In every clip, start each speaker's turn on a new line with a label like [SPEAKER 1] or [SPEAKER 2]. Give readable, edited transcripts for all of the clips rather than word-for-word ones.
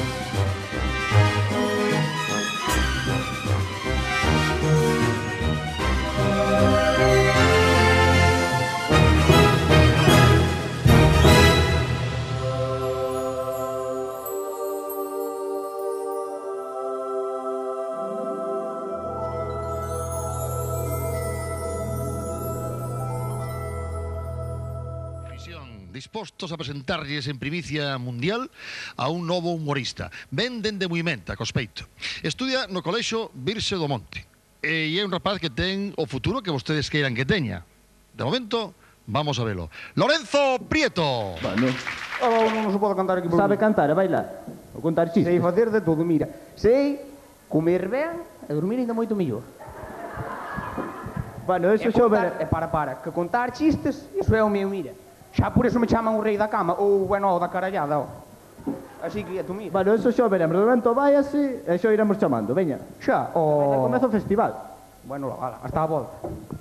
[SPEAKER 1] Dispostos a presentarlles en primicia mundial a un novo humorista. Ven dende Muimenta, Cospeito. Estudia no Colexio Virxe do Monte. E é un rapaz que ten o futuro que vostedes queiran que teña. De momento, vamos a velo. Lorenzo Prieto.
[SPEAKER 2] Bueno.
[SPEAKER 3] Non se pode cantar aquí por
[SPEAKER 2] Sabe cantar e bailar? Ou contar chistes?
[SPEAKER 3] Sei facer de todo, mira. Sei comer ben e dormir ainda moito mellor.
[SPEAKER 2] Bueno, eso xo
[SPEAKER 3] E para, que contar chistes, iso é o meu, mira. Xa por eso me chaman o rei da cama, ou, bueno, o da carallada, ó. Así que, tú mira.
[SPEAKER 2] Bueno, eso xo veremos. De momento váyase e xo iremos chamando, veña.
[SPEAKER 3] Xa,
[SPEAKER 2] Veña, comeza o festival.
[SPEAKER 3] Bueno, ala, hasta a volta.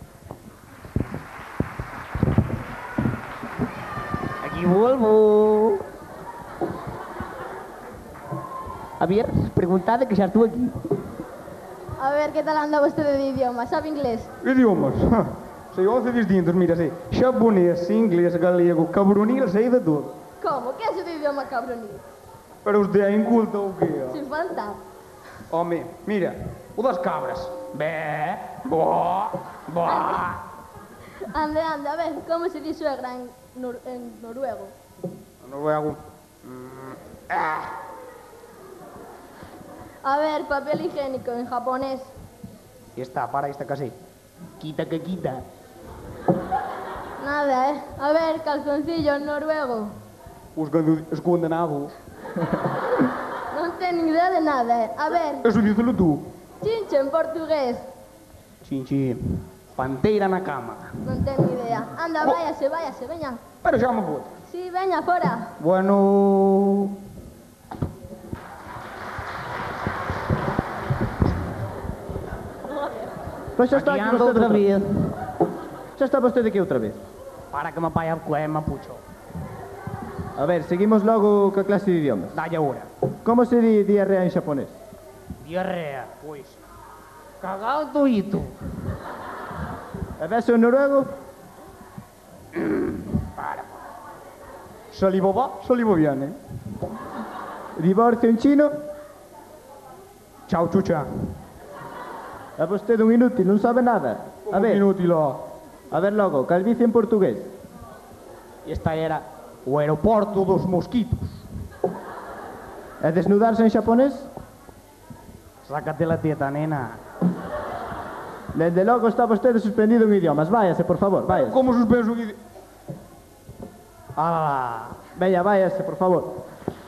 [SPEAKER 3] Aquí volvo. A ver, preguntade que xa estou aquí.
[SPEAKER 4] A ver, que tal anda vostede de idioma? Sabe inglés?
[SPEAKER 3] Idiomas. Sei 11 distintos, mira, sei xaponés, inglés, galego, cabronil, sei de todo.
[SPEAKER 4] Como? Que é ese de idioma cabronil?
[SPEAKER 3] Pero usted é inculto ou que?
[SPEAKER 4] Sin falta.
[SPEAKER 3] Home, mira, o das cabras. Bé, bo, bo.
[SPEAKER 4] Ande, a ver, como se dice suegra en noruego?
[SPEAKER 3] Noruego.
[SPEAKER 4] A ver, papel higiénico en japonés.
[SPEAKER 3] Esta, para esta casi. Quita que quita.
[SPEAKER 4] Nada, A ver, calzoncillo en noruego.
[SPEAKER 3] Escondenado.
[SPEAKER 4] Non ten ni idea de nada, A ver,
[SPEAKER 3] Eso díselo tú.
[SPEAKER 4] chinche en portugués.
[SPEAKER 3] Chinchi. Panteira na cama.
[SPEAKER 4] Non ten ni idea. Anda, váyase, veña.
[SPEAKER 3] Pero xa me puto.
[SPEAKER 4] Sí, veña, fora.
[SPEAKER 3] Bueno...
[SPEAKER 2] Pois xa está
[SPEAKER 3] Aquí
[SPEAKER 2] aquí
[SPEAKER 3] ando
[SPEAKER 2] vostede
[SPEAKER 3] outra vez.
[SPEAKER 2] Xa está vostede aquí outra vez.
[SPEAKER 3] Para que me vaya a mapucho.
[SPEAKER 2] A ver, seguimos logo ca clase de idiomas.
[SPEAKER 3] Dalle ahora.
[SPEAKER 2] Como se di diarrea en xaponés?
[SPEAKER 3] Diarrea, pois. Cagado toito.
[SPEAKER 2] E beso en noruego?
[SPEAKER 3] Para. Salivo viene.
[SPEAKER 2] Divorcio en chino?
[SPEAKER 3] Ciao, chucha.
[SPEAKER 2] É vostede un inútil, non sabe nada. A ver,
[SPEAKER 3] Inútil,
[SPEAKER 2] a ver logo, calvicie en portugués.
[SPEAKER 3] Esta era o aeroporto dos mosquitos.
[SPEAKER 2] E desnudarse en xaponés?
[SPEAKER 3] Sácate la teta, nena.
[SPEAKER 2] Desde logo está vostede suspendido en idiomas. Váyase, por favor, váyase.
[SPEAKER 3] Como suspenso que... Ah,
[SPEAKER 2] Veña, váyase, por favor.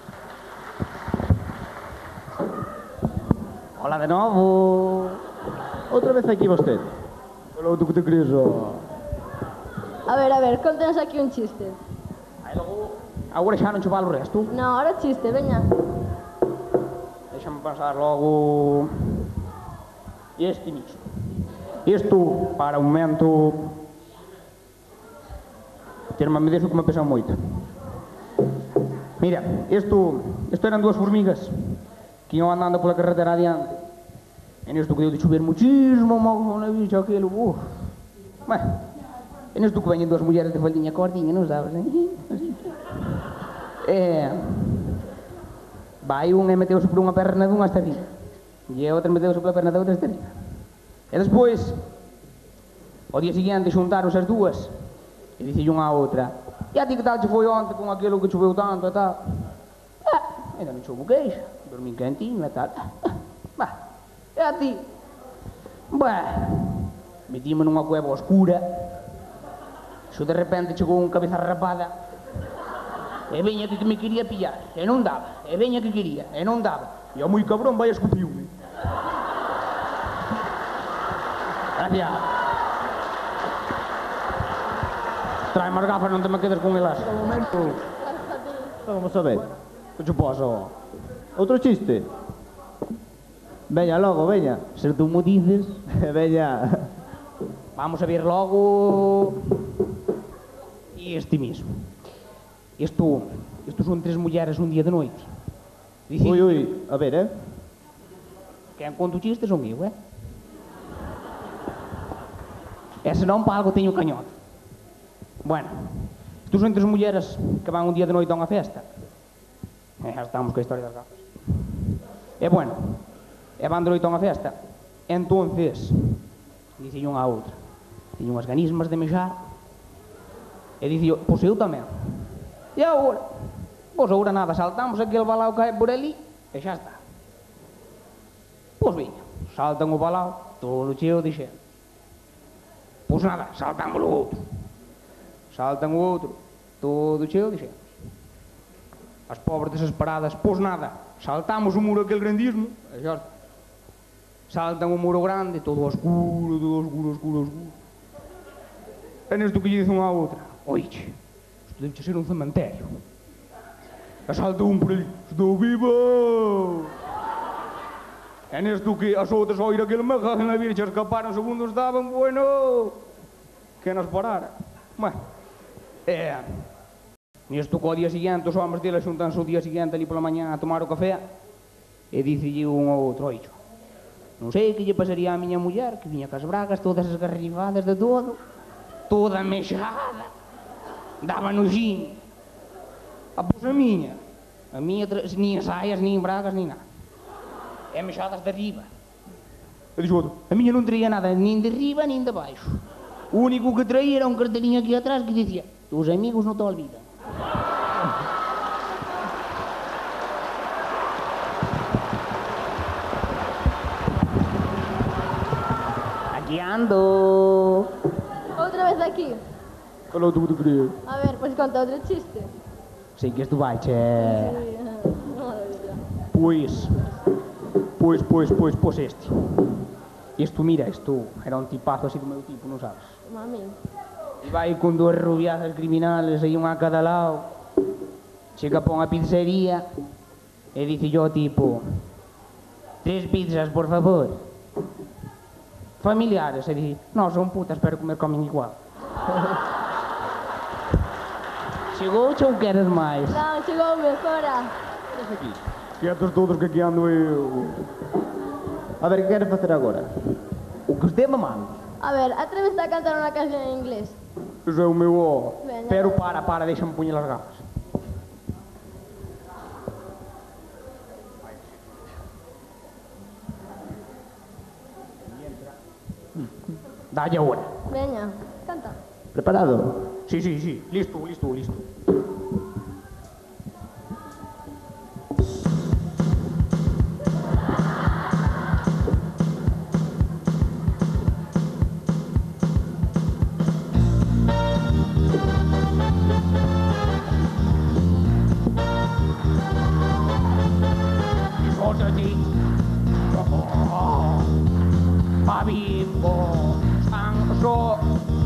[SPEAKER 3] hola de novo.
[SPEAKER 2] Outra vez aquí vostede.
[SPEAKER 3] Hola, tú que te crees,
[SPEAKER 4] A ver, contenos aquí un chiste.
[SPEAKER 3] Aí logo... Agora xa non che vale o resto.
[SPEAKER 4] No, ahora chiste, veña.
[SPEAKER 3] Déxame pasar logo... Este nicho. Isto, para un momento... Ter uma medida que me pesa moito. Mira, isto eran dúas formigas que iban andando pola carretera adiante. E nisto que deu de chover muchísimo, mogo na bicho aquilo, Bueno, e nisto que veñen dúas mulleres de faldinha cortinha, non sabes, vai unha e meteuse por unha perna dunha hasta arriba. E a outra meteuse pola perna da outra hasta arriba. E despois, ao día seguinte, xuntaronse as dúas e dicille unha a outra: e a ti que tal che foi onte con aquilo que choveu tanto e tal? Ainda non chove queixa, dormín quentinho e tal. E a ti? Metíme nunha cueva oscura, xo de repente chegou un cabeza rapada e veña que me quería pillar, e non daba, e veña que quería, e non daba, e o moi cabrón vai escupiume. Gracias. Trae máis gafas, non te me quedes con elas.
[SPEAKER 2] Un momento. Vamos a ver.
[SPEAKER 3] Que che pasa?
[SPEAKER 2] Outro chiste. Veña, logo, veña.
[SPEAKER 3] Se tú mo dices...
[SPEAKER 2] Veña.
[SPEAKER 3] Vamos a ver logo... Este mismo. Isto son tres mulleres un día de noite. Dice,
[SPEAKER 2] Ui, a ver,
[SPEAKER 3] quen conta o chiste son eu, E senón para algo teño cañote. Bueno, estou son tres mulleres que van un día de noite a unha festa. Já estamos coa historia das gafas. E bueno, van de noite a unha festa. Entonces, dice unha a outra, teño unhas ganismas de mexar. E dice eu, pois eu tamén. E agora? Pois agora nada, saltamos aquele balao que hai por ali e xa está. Pois viña, saltan o balao, todo cheo de xente. Pois nada, saltamos o outro. Saltan o outro, todo cheo de xente. As pobres desesperadas, pois nada, saltamos o muro aquel grandísimo, e xa está. Saltan o muro grande, todo oscuro, todo oscuro, oscuro, oscuro. E nesto que lle dice unha a outra, oiche, isto debe ser un cementerio. E salta un por ali, estou vivo! E nesto que as outras oír aquele megado na virxe escaparon segundos estaban, bueno, que nos parara. Bueno, nesto que ao día seguinte os homens deles xuntanse o día seguinte ali pola mañá a tomar o café e dicelle un ao outro, oicho, non sei que lle pasaría a miña muller que viña cas bragas todas esgarrifadas de todo, toda mexada, daba nojiño. Pois a miña nin saias, nin bragas, nin nada. E mexadas de arriba. E dixo outro, a miña non traía nada, nin de arriba, nin de baixo. O único que traía era un cartelinho aquí atrás que dicía, tus amigos non te olvidan. Aquí ando.
[SPEAKER 4] Outra vez aquí.
[SPEAKER 2] Calou tú te crees.
[SPEAKER 4] A ver, pois conta outro chiste.
[SPEAKER 3] Sei que isto vai, che.
[SPEAKER 4] Sí, madre mía.
[SPEAKER 3] Pois este. Isto, mira, isto era un tipazo así do meu tipo, non sabes?
[SPEAKER 4] Mami.
[SPEAKER 3] E vai con dúas rubiazas criminales aí unha a cada lado. Chega pa unha pizzería e dice yo tipo 3 pizzas, por favor. Familiares, e dice, non, son putas, pero comer comen igual. Chegou ou queres máis?
[SPEAKER 4] Non, chegoume, fora.
[SPEAKER 2] Quietos todos que aquí ando eu. A ver, que queres facer agora?
[SPEAKER 3] O que os dê mamando.
[SPEAKER 4] A ver, atreves a cantar unha canción en inglés?
[SPEAKER 2] Iso é o meu ó.
[SPEAKER 4] Veña.
[SPEAKER 3] Pero para, deixame poñer as gafas. Dalle agora.
[SPEAKER 4] Veña, canta.
[SPEAKER 2] Preparado?
[SPEAKER 3] Sí, listo. Bimbo, sanso.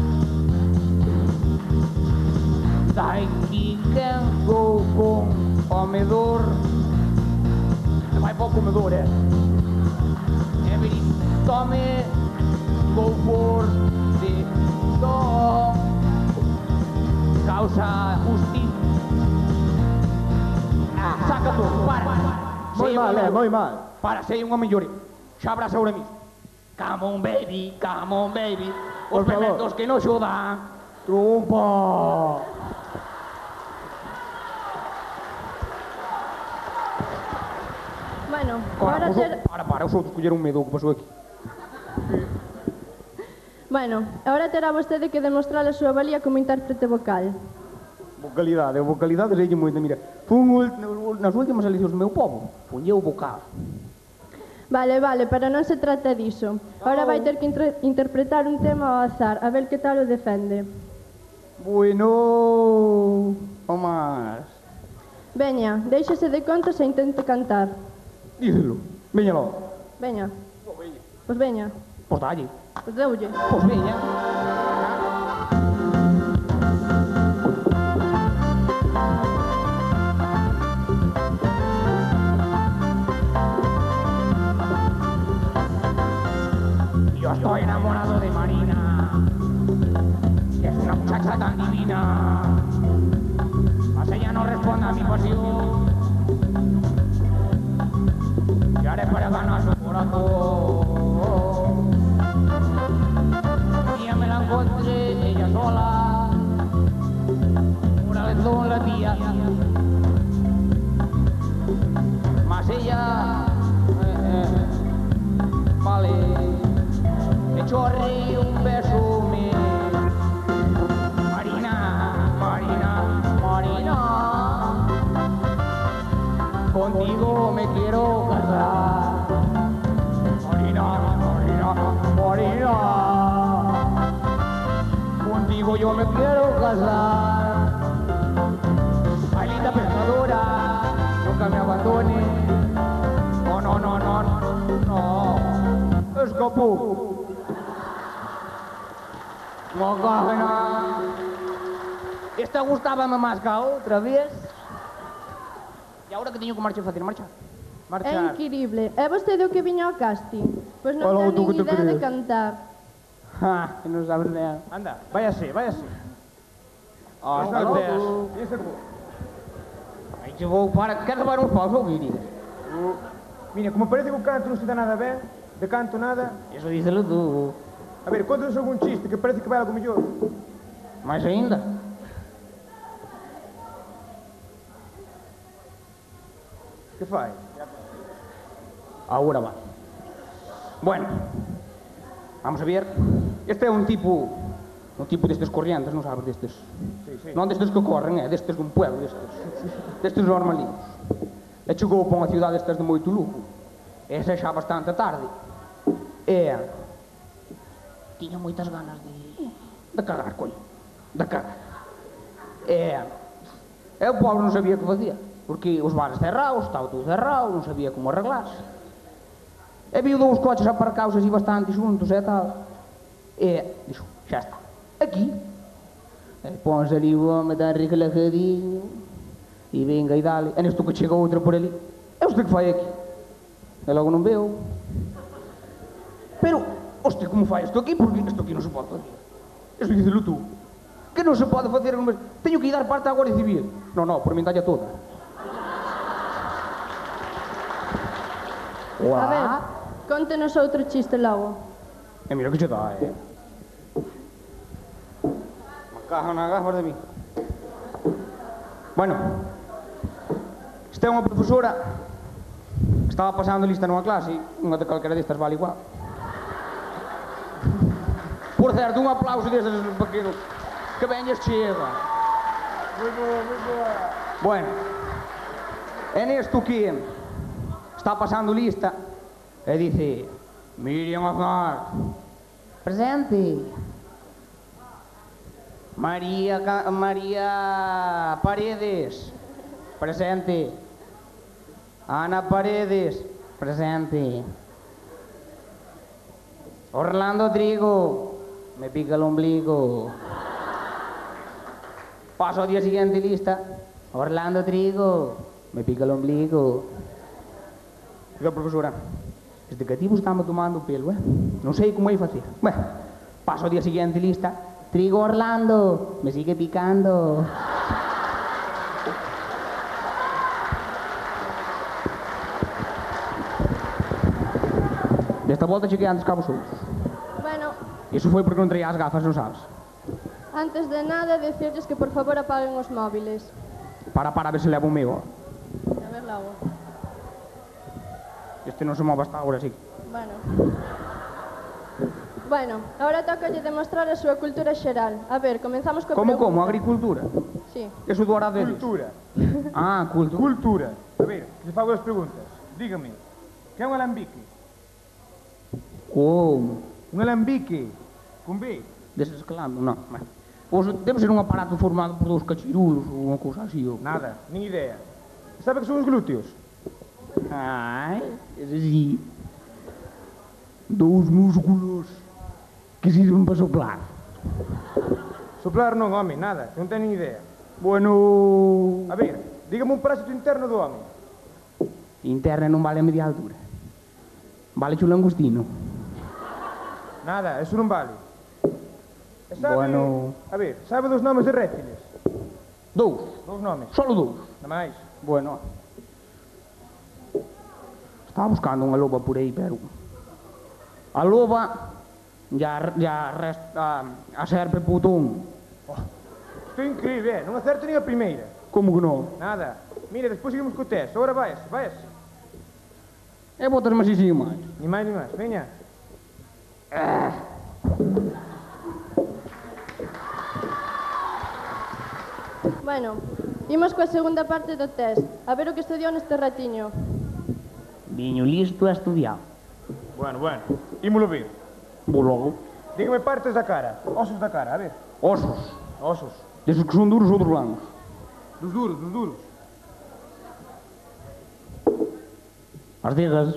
[SPEAKER 3] Daqui quen vou con comedor. Vai para o comedor, Every tome vou por de dó. Causa justiça. Saca tú, para.
[SPEAKER 2] Moi mal, moi mal.
[SPEAKER 3] Para, sei un home llore. Xa abraza ahora mismo. Come on, baby, come on, baby. Os pementos que nos xodan. Trumpo.
[SPEAKER 4] Bueno, agora ter...
[SPEAKER 3] Para, os outros colleron medo, o que pasou aquí.
[SPEAKER 4] Bueno, agora terá vostede que demostrar a súa valía como intérprete vocal.
[SPEAKER 2] Vocalidade sei moita, mira. Nas últimas eleccións do meu povo,
[SPEAKER 3] Puñeu o vocal.
[SPEAKER 4] Vale, pero non se trata diso. Agora vai ter que interpretar un tema ao azar, a ver que tal o defende.
[SPEAKER 2] Bueno, Tomás.
[SPEAKER 4] Veña, déixese de contos e intente cantar.
[SPEAKER 2] Díselo, veña logo.
[SPEAKER 4] Veña. Pois veña.
[SPEAKER 3] Pois dalle.
[SPEAKER 4] Pois deulle.
[SPEAKER 3] Pois veña. Yo estoy enamorado de Marina, que es una muchacha tan divina, mas ella no responde a mi pasión. corazón latía. Mas ella, vale, echó a reír un besume. Marina, Marina, Marina, contigo me quiero casar. Marina, Marina, Marina, contigo yo me quiero casar. Ay, linda pescadora, nunca me abandone. No, no, no, no, no, escapó. No coge nada. Esta gustábame más que a outra vez. E agora que teño que marchar a facer, marchar.
[SPEAKER 4] É increíble. É vostede o que viña ao casting? Pois non
[SPEAKER 2] Hola,
[SPEAKER 4] ten
[SPEAKER 2] tú
[SPEAKER 4] nin
[SPEAKER 2] que te
[SPEAKER 4] idea de
[SPEAKER 2] crees.
[SPEAKER 4] cantar.
[SPEAKER 3] Ja, non sabes nada.
[SPEAKER 2] Anda, váyase, váyase.
[SPEAKER 3] Hasta luego.
[SPEAKER 2] Piensa que vou.
[SPEAKER 3] Aí que vou para... Quer levar uns paus ou guiri?
[SPEAKER 2] Mira, como parece que o canto non se dá nada ben, de canto nada.
[SPEAKER 3] Eso díselo tú.
[SPEAKER 2] A ver, contanos algún chiste que parece que vai algo mellor.
[SPEAKER 3] Mais ainda.
[SPEAKER 2] Que fai?
[SPEAKER 3] Agora va. Bueno, vamos a ver. Este é un tipo destes corrientes, non sabes, destes.
[SPEAKER 2] Sí.
[SPEAKER 3] Non destes que corren, destes dun pueblo, destes normalinos. E chegou para unha cidade destas de moito lujo. E esa xa bastante tarde. E tiña moitas ganas de cagar, coño. De cagar. E o pobre non sabía que facía. Porque os bares cerrados, estaba todo cerrado, non sabía como arreglarse. E viu dous coches aparcados así bastante xuntos e tal. E dixo, xa está, aquí. E ponse ali o home tan relajadinho. E venga e dale. E nesto que chega outra por ali. E usted que fai aquí? E logo non veo. Pero, usted como fai isto aquí? Porque isto aquí non se pode facer. Eso díselo tú. Que non se pode facer un mes. Teño que ir dar parte á Guardia Civil. Non, por min talla toda.
[SPEAKER 4] A ver, contenos outro chiste logo.
[SPEAKER 3] E mira que che dá, Me cago na gafas de mí. Bueno, esta é unha profesora que estaba pasando lista nunha clase, unha de calquera destas vale igual. Por certo, un aplauso destes pequenos que veñes chega.
[SPEAKER 2] Moi boa.
[SPEAKER 3] Bueno, é nesto que está pasando lista e dice Miriam Aznar, presente. María Paredes, presente. Ana Paredes, presente. Orlando Trigo, me pica el ombligo. Paso ao día siguiente lista. Orlando Trigo, me pica el ombligo. Diga, profesora, este cativo está-me tomando o pelo, Non sei como hai facer. Bueno, paso ao día siguiente lista. Trigo Orlando, me sigue picando. Desta volta cheguei antes cabos soltos.
[SPEAKER 4] Bueno,
[SPEAKER 3] Iso foi porque non traía as gafas, non sabes?
[SPEAKER 4] antes de nada, decirles que por favor apaguen os móviles.
[SPEAKER 3] Para a ver se levo o meu.
[SPEAKER 4] A ver logo.
[SPEAKER 3] Este non se move hasta agora, sí.
[SPEAKER 4] Bueno, ahora tocalle demostrar a súa cultura xeral. A ver, comenzamos coa
[SPEAKER 3] Como,
[SPEAKER 4] pregunta.
[SPEAKER 3] agricultura?
[SPEAKER 4] Sí.
[SPEAKER 3] Eso do aradeles?
[SPEAKER 2] Cultura.
[SPEAKER 3] Ah, cultura.
[SPEAKER 2] Cultura. A ver, que fago as preguntas. Dígame, que é un alambique?
[SPEAKER 3] Como?
[SPEAKER 2] Un alambique, con B.
[SPEAKER 3] Desescalando? Non. Pois debe ser un aparato formado por dous cachirulos ou unha cousa así. Ou...
[SPEAKER 2] Nada, nin idea. Sabe que son os glúteos?
[SPEAKER 3] Ai, ese sí. Dous músculos que sirven para soplar.
[SPEAKER 2] Soplar non, home, nada, non ten nin idea.
[SPEAKER 3] Bueno...
[SPEAKER 2] A ver, dígame un parásito interno do home.
[SPEAKER 3] Interna non vale a media altura. Vale o langostino.
[SPEAKER 2] Nada, eso non vale. E sabe,
[SPEAKER 3] Bueno.
[SPEAKER 2] A ver, sabe dos nomes de réptiles?
[SPEAKER 3] Dous.
[SPEAKER 2] Dous nomes.
[SPEAKER 3] Solo dous.
[SPEAKER 2] Nada máis.
[SPEAKER 3] Bueno. Estaba buscando unha loba por aí, pero... A loba... Ya resta... A serpe putón.
[SPEAKER 2] Estou incrível, non acerto nin a primeira.
[SPEAKER 3] Como que non?
[SPEAKER 2] Nada. Mira, despois seguimos co test. Agora vais.
[SPEAKER 3] E botas-me así sin máis.
[SPEAKER 2] Ni máis, ni máis. Veña.
[SPEAKER 4] Bueno, imos coa segunda parte do test. A ver o que estudiou neste ratiño.
[SPEAKER 3] Viño listo a estudiar.
[SPEAKER 2] Bueno. Ímolo ver.
[SPEAKER 3] Vou logo.
[SPEAKER 2] Dígame partes da cara. Osos da cara, a ver.
[SPEAKER 3] Osos.
[SPEAKER 2] Osos.
[SPEAKER 3] Deses que son duros ou dos blancos.
[SPEAKER 2] Dos duros.
[SPEAKER 3] As degas.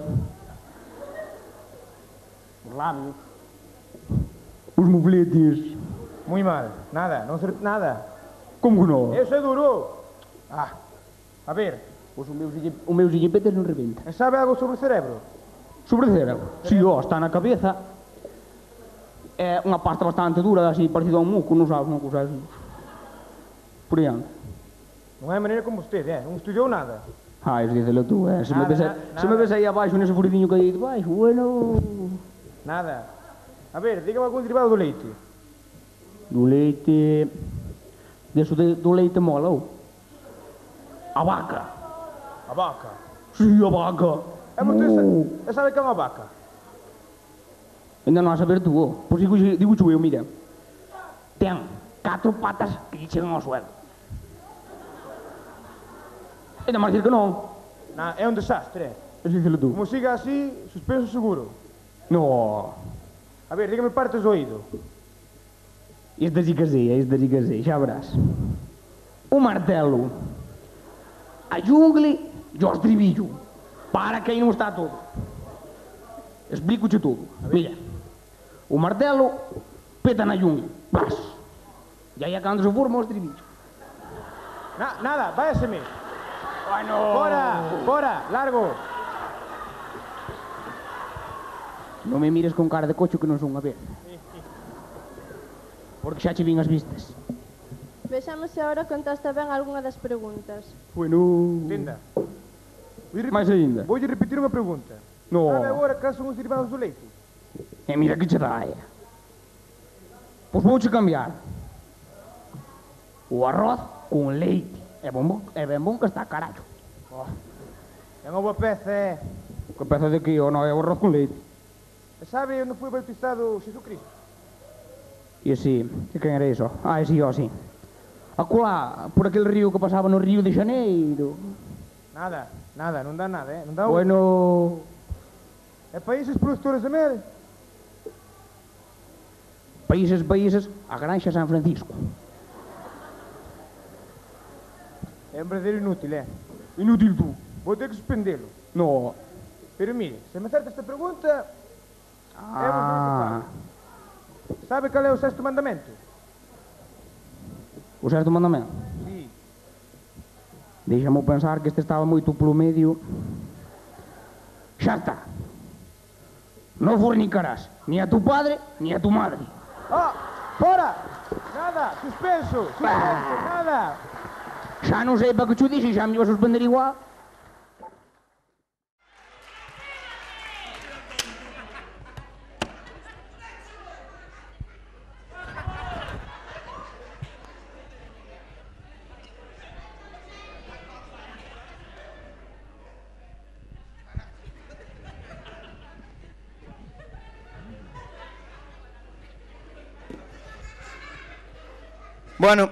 [SPEAKER 3] Os lábios. Os mofletes.
[SPEAKER 2] Muy mal. Nada, non acerto nada.
[SPEAKER 3] Como que non?
[SPEAKER 2] Eso é duro. A ver.
[SPEAKER 3] Pois o meu zillipetes non rebenta.
[SPEAKER 2] E sabe algo sobre o cerebro?
[SPEAKER 3] Sobre o cerebro? Si, está na cabeza. É unha pasta bastante dura, así, parecido a un muco, non sabes, non sabes. Por aí anda.
[SPEAKER 2] Non é maneira como vostede, non estudiou nada.
[SPEAKER 3] Isso dícelo tú, Se me ves aí abaixo, nese furidinho que hai aí debaixo, bueno...
[SPEAKER 2] Nada. A ver, dígame algún derivado do leite.
[SPEAKER 3] Do leite... Deso do leite mola, ou? A vaca.
[SPEAKER 2] A vaca.
[SPEAKER 3] Si, a vaca.
[SPEAKER 2] E sabe que é unha vaca?
[SPEAKER 3] Ainda non a saber tú, Pois digo eu, mira. Ten 4 patas que lle chegan ao suelo. Ainda máis dicir que non.
[SPEAKER 2] É un desastre,
[SPEAKER 3] Dícelo tú.
[SPEAKER 2] Como siga así, suspenso seguro.
[SPEAKER 3] No.
[SPEAKER 2] A ver, dígame partes do oído.
[SPEAKER 3] Esta sí que sei, xa verás. O martelo. A jungle e o estribillo. Para que aí non está todo. Explico-che todo. Mira. O martelo peta na jungle. Blas. E aí é cando se forma o estribillo.
[SPEAKER 2] Nada, váyaseme.
[SPEAKER 3] Bueno.
[SPEAKER 2] Fora, largo.
[SPEAKER 3] Non me mires con cara de cocho que non son a ver. Porque xa che vin as vistas.
[SPEAKER 4] Vexamos se agora contaste ben algunha das preguntas.
[SPEAKER 3] Bueno.
[SPEAKER 2] Entenda.
[SPEAKER 3] Mais ainda.
[SPEAKER 2] Voulle repetir unha pregunta.
[SPEAKER 3] No.
[SPEAKER 2] Sabe agora cal son os derivados do leite?
[SPEAKER 3] E mira que che dá, Pois vouche cambiar. O arroz con leite. É ben bon que está, carallo.
[SPEAKER 2] É unha boa peza,
[SPEAKER 3] Que peza de que o non é o arroz con leite.
[SPEAKER 2] E sabe onde foi bautizado Jesucristo?
[SPEAKER 3] E así, que quen era iso? Sí. Acolá, por aquel río que pasaba no Río de Xaneiro.
[SPEAKER 2] Nada, non dá nada, Non dá
[SPEAKER 3] Bueno...
[SPEAKER 2] E países produtores de mel?
[SPEAKER 3] Países, a Granxa San Francisco.
[SPEAKER 2] É un verdadeiro inútil,
[SPEAKER 3] Inútil tú.
[SPEAKER 2] Vou ter que suspendelo.
[SPEAKER 3] No.
[SPEAKER 2] Pero mire, se me acerta esta pregunta... Sabe cal é o sexto mandamento?
[SPEAKER 3] O sexto mandamento?
[SPEAKER 2] Sí.
[SPEAKER 3] Deixa-me pensar que este estaba moito polo medio. Xa está. Non fornicarás ni a tu padre ni a tu madre.
[SPEAKER 2] Fora! Nada, suspenso, nada.
[SPEAKER 3] Xa non sei para que cho dixen, xa me iba a suspender igual.
[SPEAKER 5] Bueno,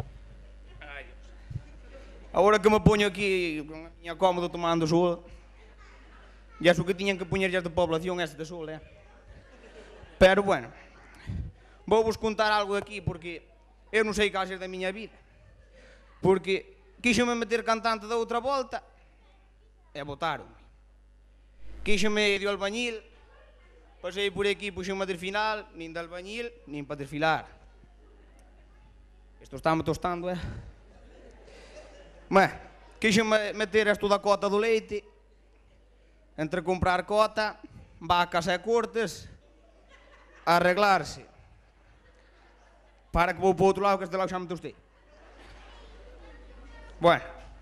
[SPEAKER 5] agora que me poño aquí con a miña cómodo tomando sol, ya eso que tiñan que poñer de población este de sol, Pero bueno, vou vos contar algo aquí porque eu non sei cal ser da miña vida. Porque quíxome meter cantante da outra volta e botaronme. Quíxome de albañil, pasei por aquí, puxeme a desfilar, nin de albañil, nin para desfilar. Isto está-me tostando, quíxeme meter isto da cota do leite, entre comprar cota, vacas e cortes, arreglarse. Para que vou para o outro lado, que este lado xa me tostei. Bueno.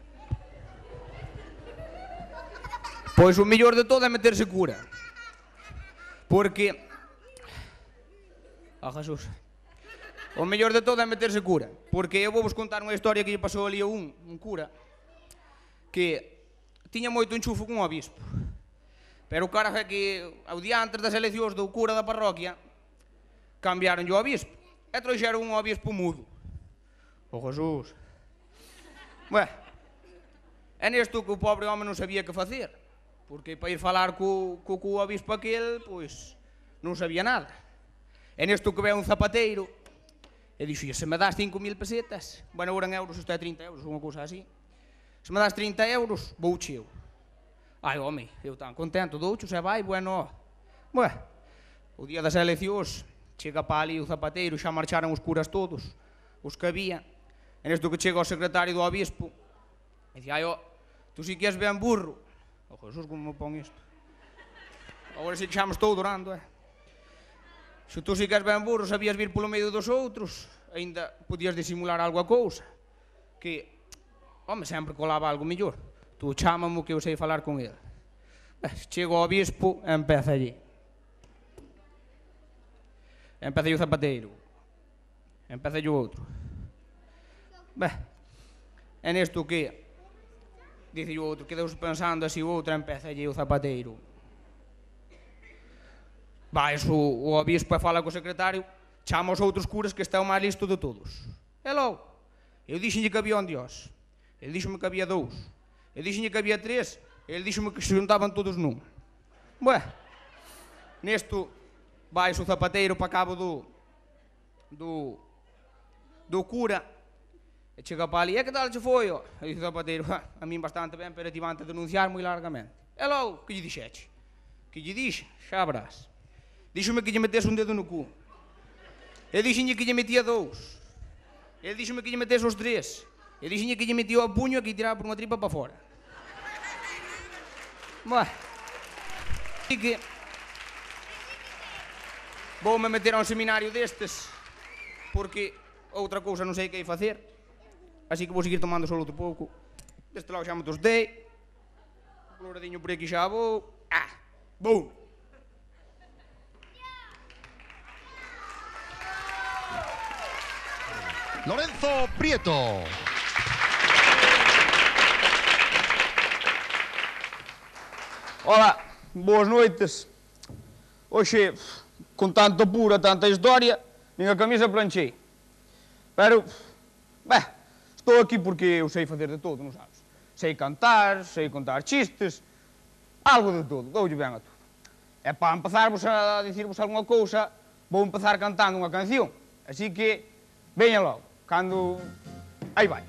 [SPEAKER 5] Pois o mellor de todo é meterse cura. Porque... Jesús. O mellor de todo é meterse cura, porque eu vou vos contar unha historia que lle pasou ali a un cura, que tiña moito enchufo con o obispo. Pero o cara é que, ao día antes das eleccións do cura da parroquia, cambiaron o obispo, e trouxeron un obispo mudo. O Jesús. Bueno, é nesto que o pobre home non sabía que facer, porque para ir falar co obispo aquel, pois, non sabía nada. É nesto que ve un zapateiro, e dixo, se me das 5.000 pesetas, bueno, agora en euros, isto é 30 euros, unha cousa así, se me das 30 euros, vouche eu. Ai, home, eu tan contento, douchos e vai, bueno. Bueno, o día das eleccións, chega para ali o zapateiro, xa marcharon os curas todos, os que había, e nesto que chega o secretario do obispo, e dice, ai, tú si que és ben burro. O Jesús, como me pon isto? Agora si que xa me estou durando, Se tú si que és ben burro, sabías vir polo medio dos outros, aínda podías disimular algo a cousa, que, home, sempre colaba algo mellor. Tú chámamo que eu sei falar con ele. Chego ao obispo e empeza allí. Empeza o zapateiro. Empeza o outro. É nesto que dice o outro, quedeus pensando así o outro, empeza allí o zapateiro. Vai o obispo e fala co secretario, chama os outros curas que está o máis listo de todos. E logo, eu dixenlle que había un dios, ele díxome que había 2, eu dixenlle que había 3, ele díxome que se juntaban todos nun. Bueno, nesto vai o zapateiro para cabo do cura, e chega para ali, e que tal che foi? E dice o zapateiro, a min bastante ben, pero ti van a denunciar moi largamente. E logo, que lle dixeche? Que lle dixe? Xa verás. Díxome que lle metese un dedo no cu. E dixenlle que lle metía 2. E díxome que lle metese os 3. E dixenlle que lle metía o puño e que lle tiraba por unha tripa para fora. Bueno. E que voume meter a un seminario destes, porque outra cousa non sei que hai facer. Así que vou seguir tomando solo outro pouco. Deste lado xa me tostei. Un coloradiño por aquí xa vou. Boom!
[SPEAKER 1] Lorenzo Prieto.
[SPEAKER 5] Ola, boas noites. Oxe, con tanto pura, tanta historia, nin a camisa planchei. Pero, estou aquí porque eu sei facer de todo, non sabes? Sei cantar, sei contar chistes, algo de todo, doulle ben a todo. E para empezarvos a dicirvos algunha cousa, vou empezar cantando unha canción. Así que, veña logo, cando... Aí vai.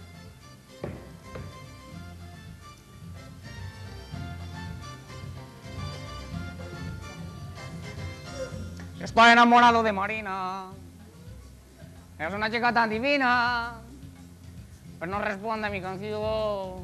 [SPEAKER 5] Estoy enamorado de Marina. Es una chica tan divina. Pues no responde a mi canción.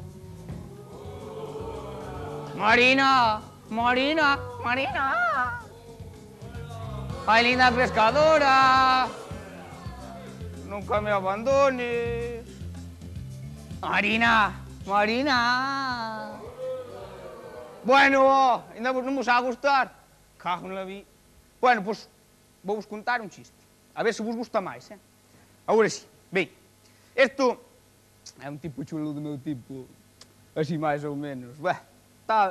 [SPEAKER 5] Marina, Marina, Marina. Ay, linda pescadora. Nunca me abandones. Marina, Marina. Bueno, ainda non vos a gustar. Cago en la vi. Bueno, pois, vou-vos contar un chiste. A ver se vos gusta máis, Agora sí, ben, isto é un tipo chulo do meu tipo, así máis ou menos, tal.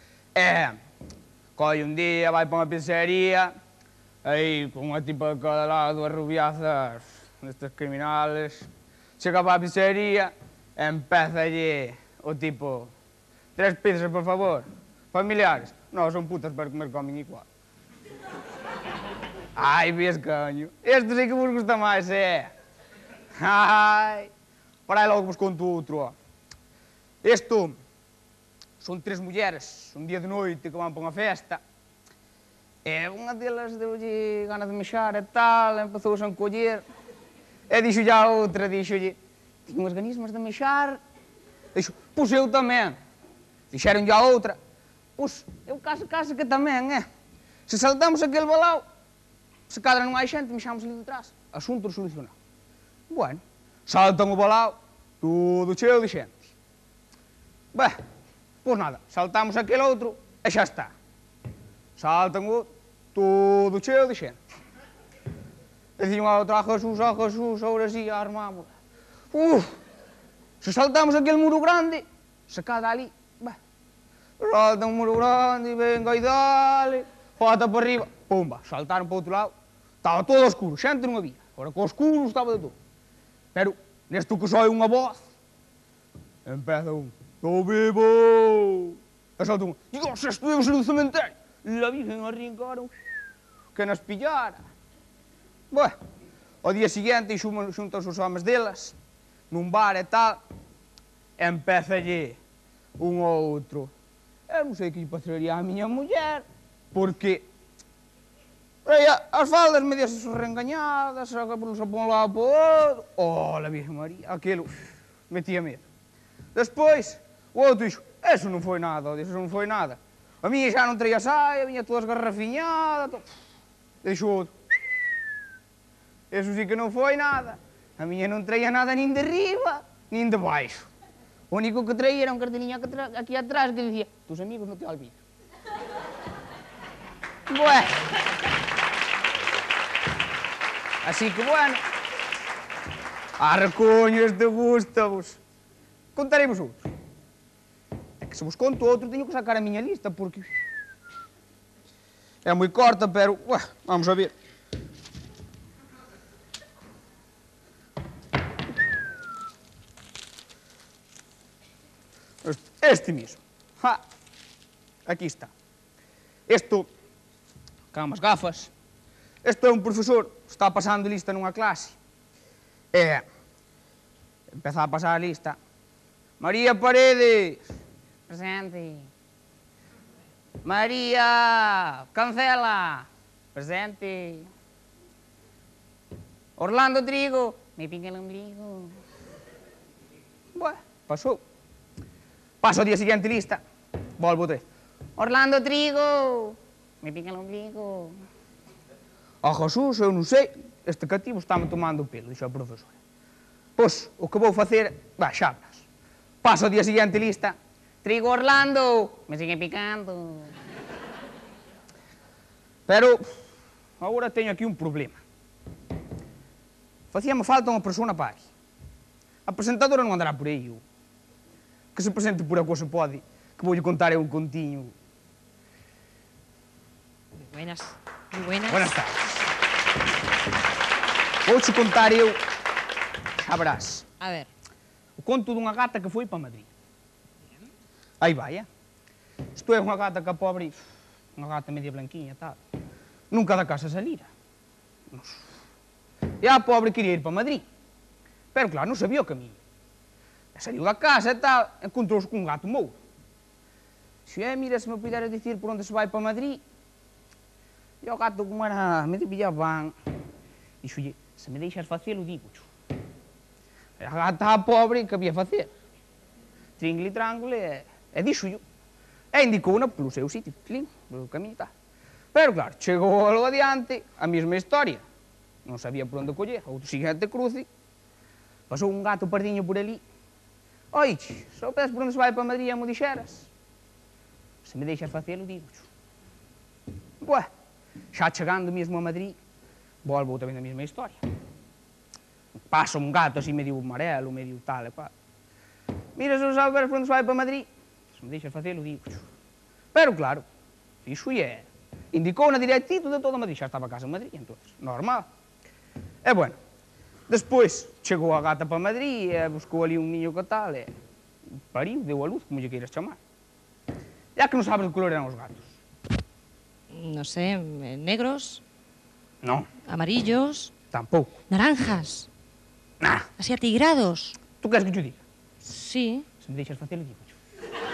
[SPEAKER 5] Colle un día, vai para unha pizzería, aí con unha tipa de cada lado, as rubiazas, nestes criminales, chega para a pizzería e empezalle o tipo, 3 pizzas, por favor, familiares. Non, son putas, pero comer comen igual. Ai, ves, caño, isto sei que vos gusta máis, Ai, para aí logo vos conto outro, Isto son 3 mulleres, un día de noite que van para unha festa, e unha delas deulle ganas de mexar e tal, empezouse a encoller, e dixolle a outra, dixolle, tiño unhas ganismas de mexar, dixo, pois eu tamén. Dixeronlle a outra, pois eu case que tamén, Se saltamos aquele balau, se cadra non hai xente, mexamos ali detrás. Asunto solucionado. Bueno, saltan o balau, todo cheo de xente. Pois nada, saltamos aquele outro e xa está. Saltan o outro, todo cheo de xente. Decía unha outra, a Jesús, ahora sí, armámola. Se saltamos aquel muro grande, se cada ali, salta un muro grande, venga e dale, jota para arriba, pumba, saltaron para outro lado, estaba todo oscuro, xente non había, agora co oscuro estaba de todo. Pero, nesto que soe unha voz, empeza un, estou vivo! E salta un, Dios, estuvimos en un cementerio! La Virgen arrincaron, que nos pillara. Bueno, ao día seguinte, xuntos os homes delas, nun bar e tal, empezalle un outro. Eu non sei que lle pasaría a miña muller, porque as faldas medias reengañadas, a blusa por un lado por outro. Oh, la Virgen María, aquilo metía medo. Despois, o outro dixo, eso non foi nada, eso non foi nada. A miña xa non traía saia, viña toda esgarrafiñada. E dixo o outro, eso sí que non foi nada. A miña non traía nada nin de riba, nin de baixo. O único que traía era un carteliño aquí atrás que dicía, tus amigos non te olvidan. Bueno. Así que, bueno. Arcoño, este gusta-vos. Contaremos outro. É que se vos conto outro, teño que sacar a miña lista, porque... é moi corta, pero... vamos a ver. Este mismo. Aquí está. Isto, cá unhas gafas. Isto é un profesor, está pasando lista nunha clase. Empeza a pasar a lista. María Paredes. Presente. María Cancela. Presente. Orlando Trigo. Me pica el ombligo. Bueno, pasou. Paso ao día seguinte lista. Volvo outra vez. Orlando Trigo. Me pica el ombligo. A Jesús, eu non sei, este cativo está-me tomando o pelo, dixo a profesora. Pois, o que vou facer, xa verás. Paso ao día seguinte lista. Trigo Orlando. Me sigue picando. Pero, agora teño aquí un problema. Facíame falta unha persona para aquí. A presentadora non andará por aí, que se presente por a cosa pode, que voulle contar eu un contiño.
[SPEAKER 6] Moi buenas, moi buenas.
[SPEAKER 5] Buenas tardes. Vouche contar eu, xa verás,
[SPEAKER 6] A ver,
[SPEAKER 5] o conto dunha gata que foi para Madrid. Aí vai, Isto é unha gata que a pobre, unha gata media blanquiña e tal, nunca da casa salira. E a pobre quería ir para Madrid, pero claro, non sabía o camiño. E saliu da casa e tal, encontrouse con un gato mouro. Dixo, mira, se me puderas dicir por onde se vai para Madrid. E o gato, como era medio pillabán, dixolle, se me deixas facelo, digo-xo. E a gata, a pobre, que había facer? Tringle e trangle, e dixo-yo. E indicou-na polo seu sitio, polo camiño e tal. Pero, claro, chegou alo adiante, a mesma historia. Non sabía por onde coller, outro seguinte cruce. Pasou un gato pardiño por ali. Oiche, soubedes por onde se vai para Madrid e mo dixeras? Se me deixas facelo, digo-xo. Bué, xa chegando mesmo a Madrid, volvo outra vez a mesma historia. Pasa un gato así medio amarelo, medio tal e cual. Mira, se soubedes por onde se vai para Madrid, se me deixas facelo, digo-xo. Pero claro, iso indicou na directito de todo Madrid, xa estaba a casa en Madrid, entonces, normal. E bueno, despois chegou a gata para Madrid e buscou ali un niño que tal e pariu, deu a luz, como lle queiras chamar. Ya que non sabes de color eran os gatos.
[SPEAKER 6] no sé, negros,
[SPEAKER 5] Non,
[SPEAKER 6] amarillos,
[SPEAKER 5] tampouco.
[SPEAKER 6] naranjas,
[SPEAKER 5] Nah,
[SPEAKER 6] así atigrados.
[SPEAKER 5] tú queres que yo diga?
[SPEAKER 6] Sí.
[SPEAKER 5] Se me deixas facelo, digo yo.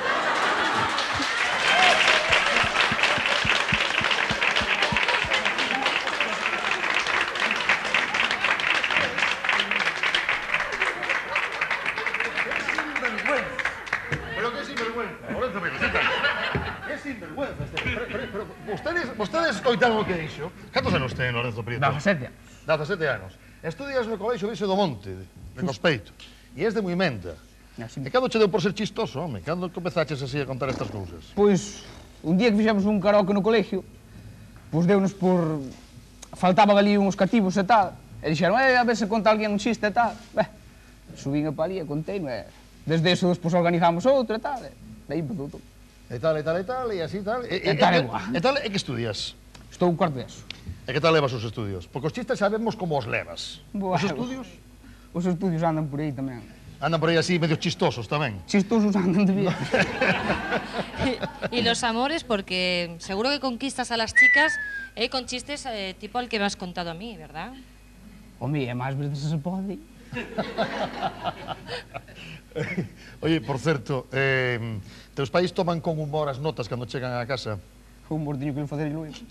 [SPEAKER 1] Pero que sinvergüenza, Lorenzo Mendoza. Que sinvergüenza este. Pero vostedes escoitaron o que dixo? Cantos anos ten Lorenzo Prieto?
[SPEAKER 5] 17 anos.
[SPEAKER 1] 17 anos. Estudias no Colexio Virxe do Monte, de Cospeito. E és de Muimenta. E cando che deu por ser chistoso, home? Cando comezaches así a contar estas cousas?
[SPEAKER 5] Pois, un día que fixemos un karaoke no colegio, pois deunos por
[SPEAKER 3] faltaba ali uns cativos e tal. E dixeron, a ver se conta alguén un xiste e tal. Subín para ali e contei, desde eso despois organizamos outro e tal. E aí empezou todo.
[SPEAKER 1] E tal, e así, tal.
[SPEAKER 3] E tal e guá.
[SPEAKER 1] E tal, e que estudias?
[SPEAKER 3] Estou un cuarto de eso.
[SPEAKER 1] E que tal levas os estudios? Porque os chistes sabemos como os levas.
[SPEAKER 3] Bueno,
[SPEAKER 1] Os estudios
[SPEAKER 3] Os estudios andan por aí tamén.
[SPEAKER 1] andan por aí así medio chistosos tamén.
[SPEAKER 3] Chistosos andan de bien.
[SPEAKER 6] Y los amores, porque seguro que conquistas a las chicas con chistes tipo el que me has contado a mí, ¿verdad?
[SPEAKER 3] Home, é máis veces se pode.
[SPEAKER 1] Oye, por certo, teus pais toman con humor as notas cando chegan a casa?
[SPEAKER 3] O humor teño que facer iluir.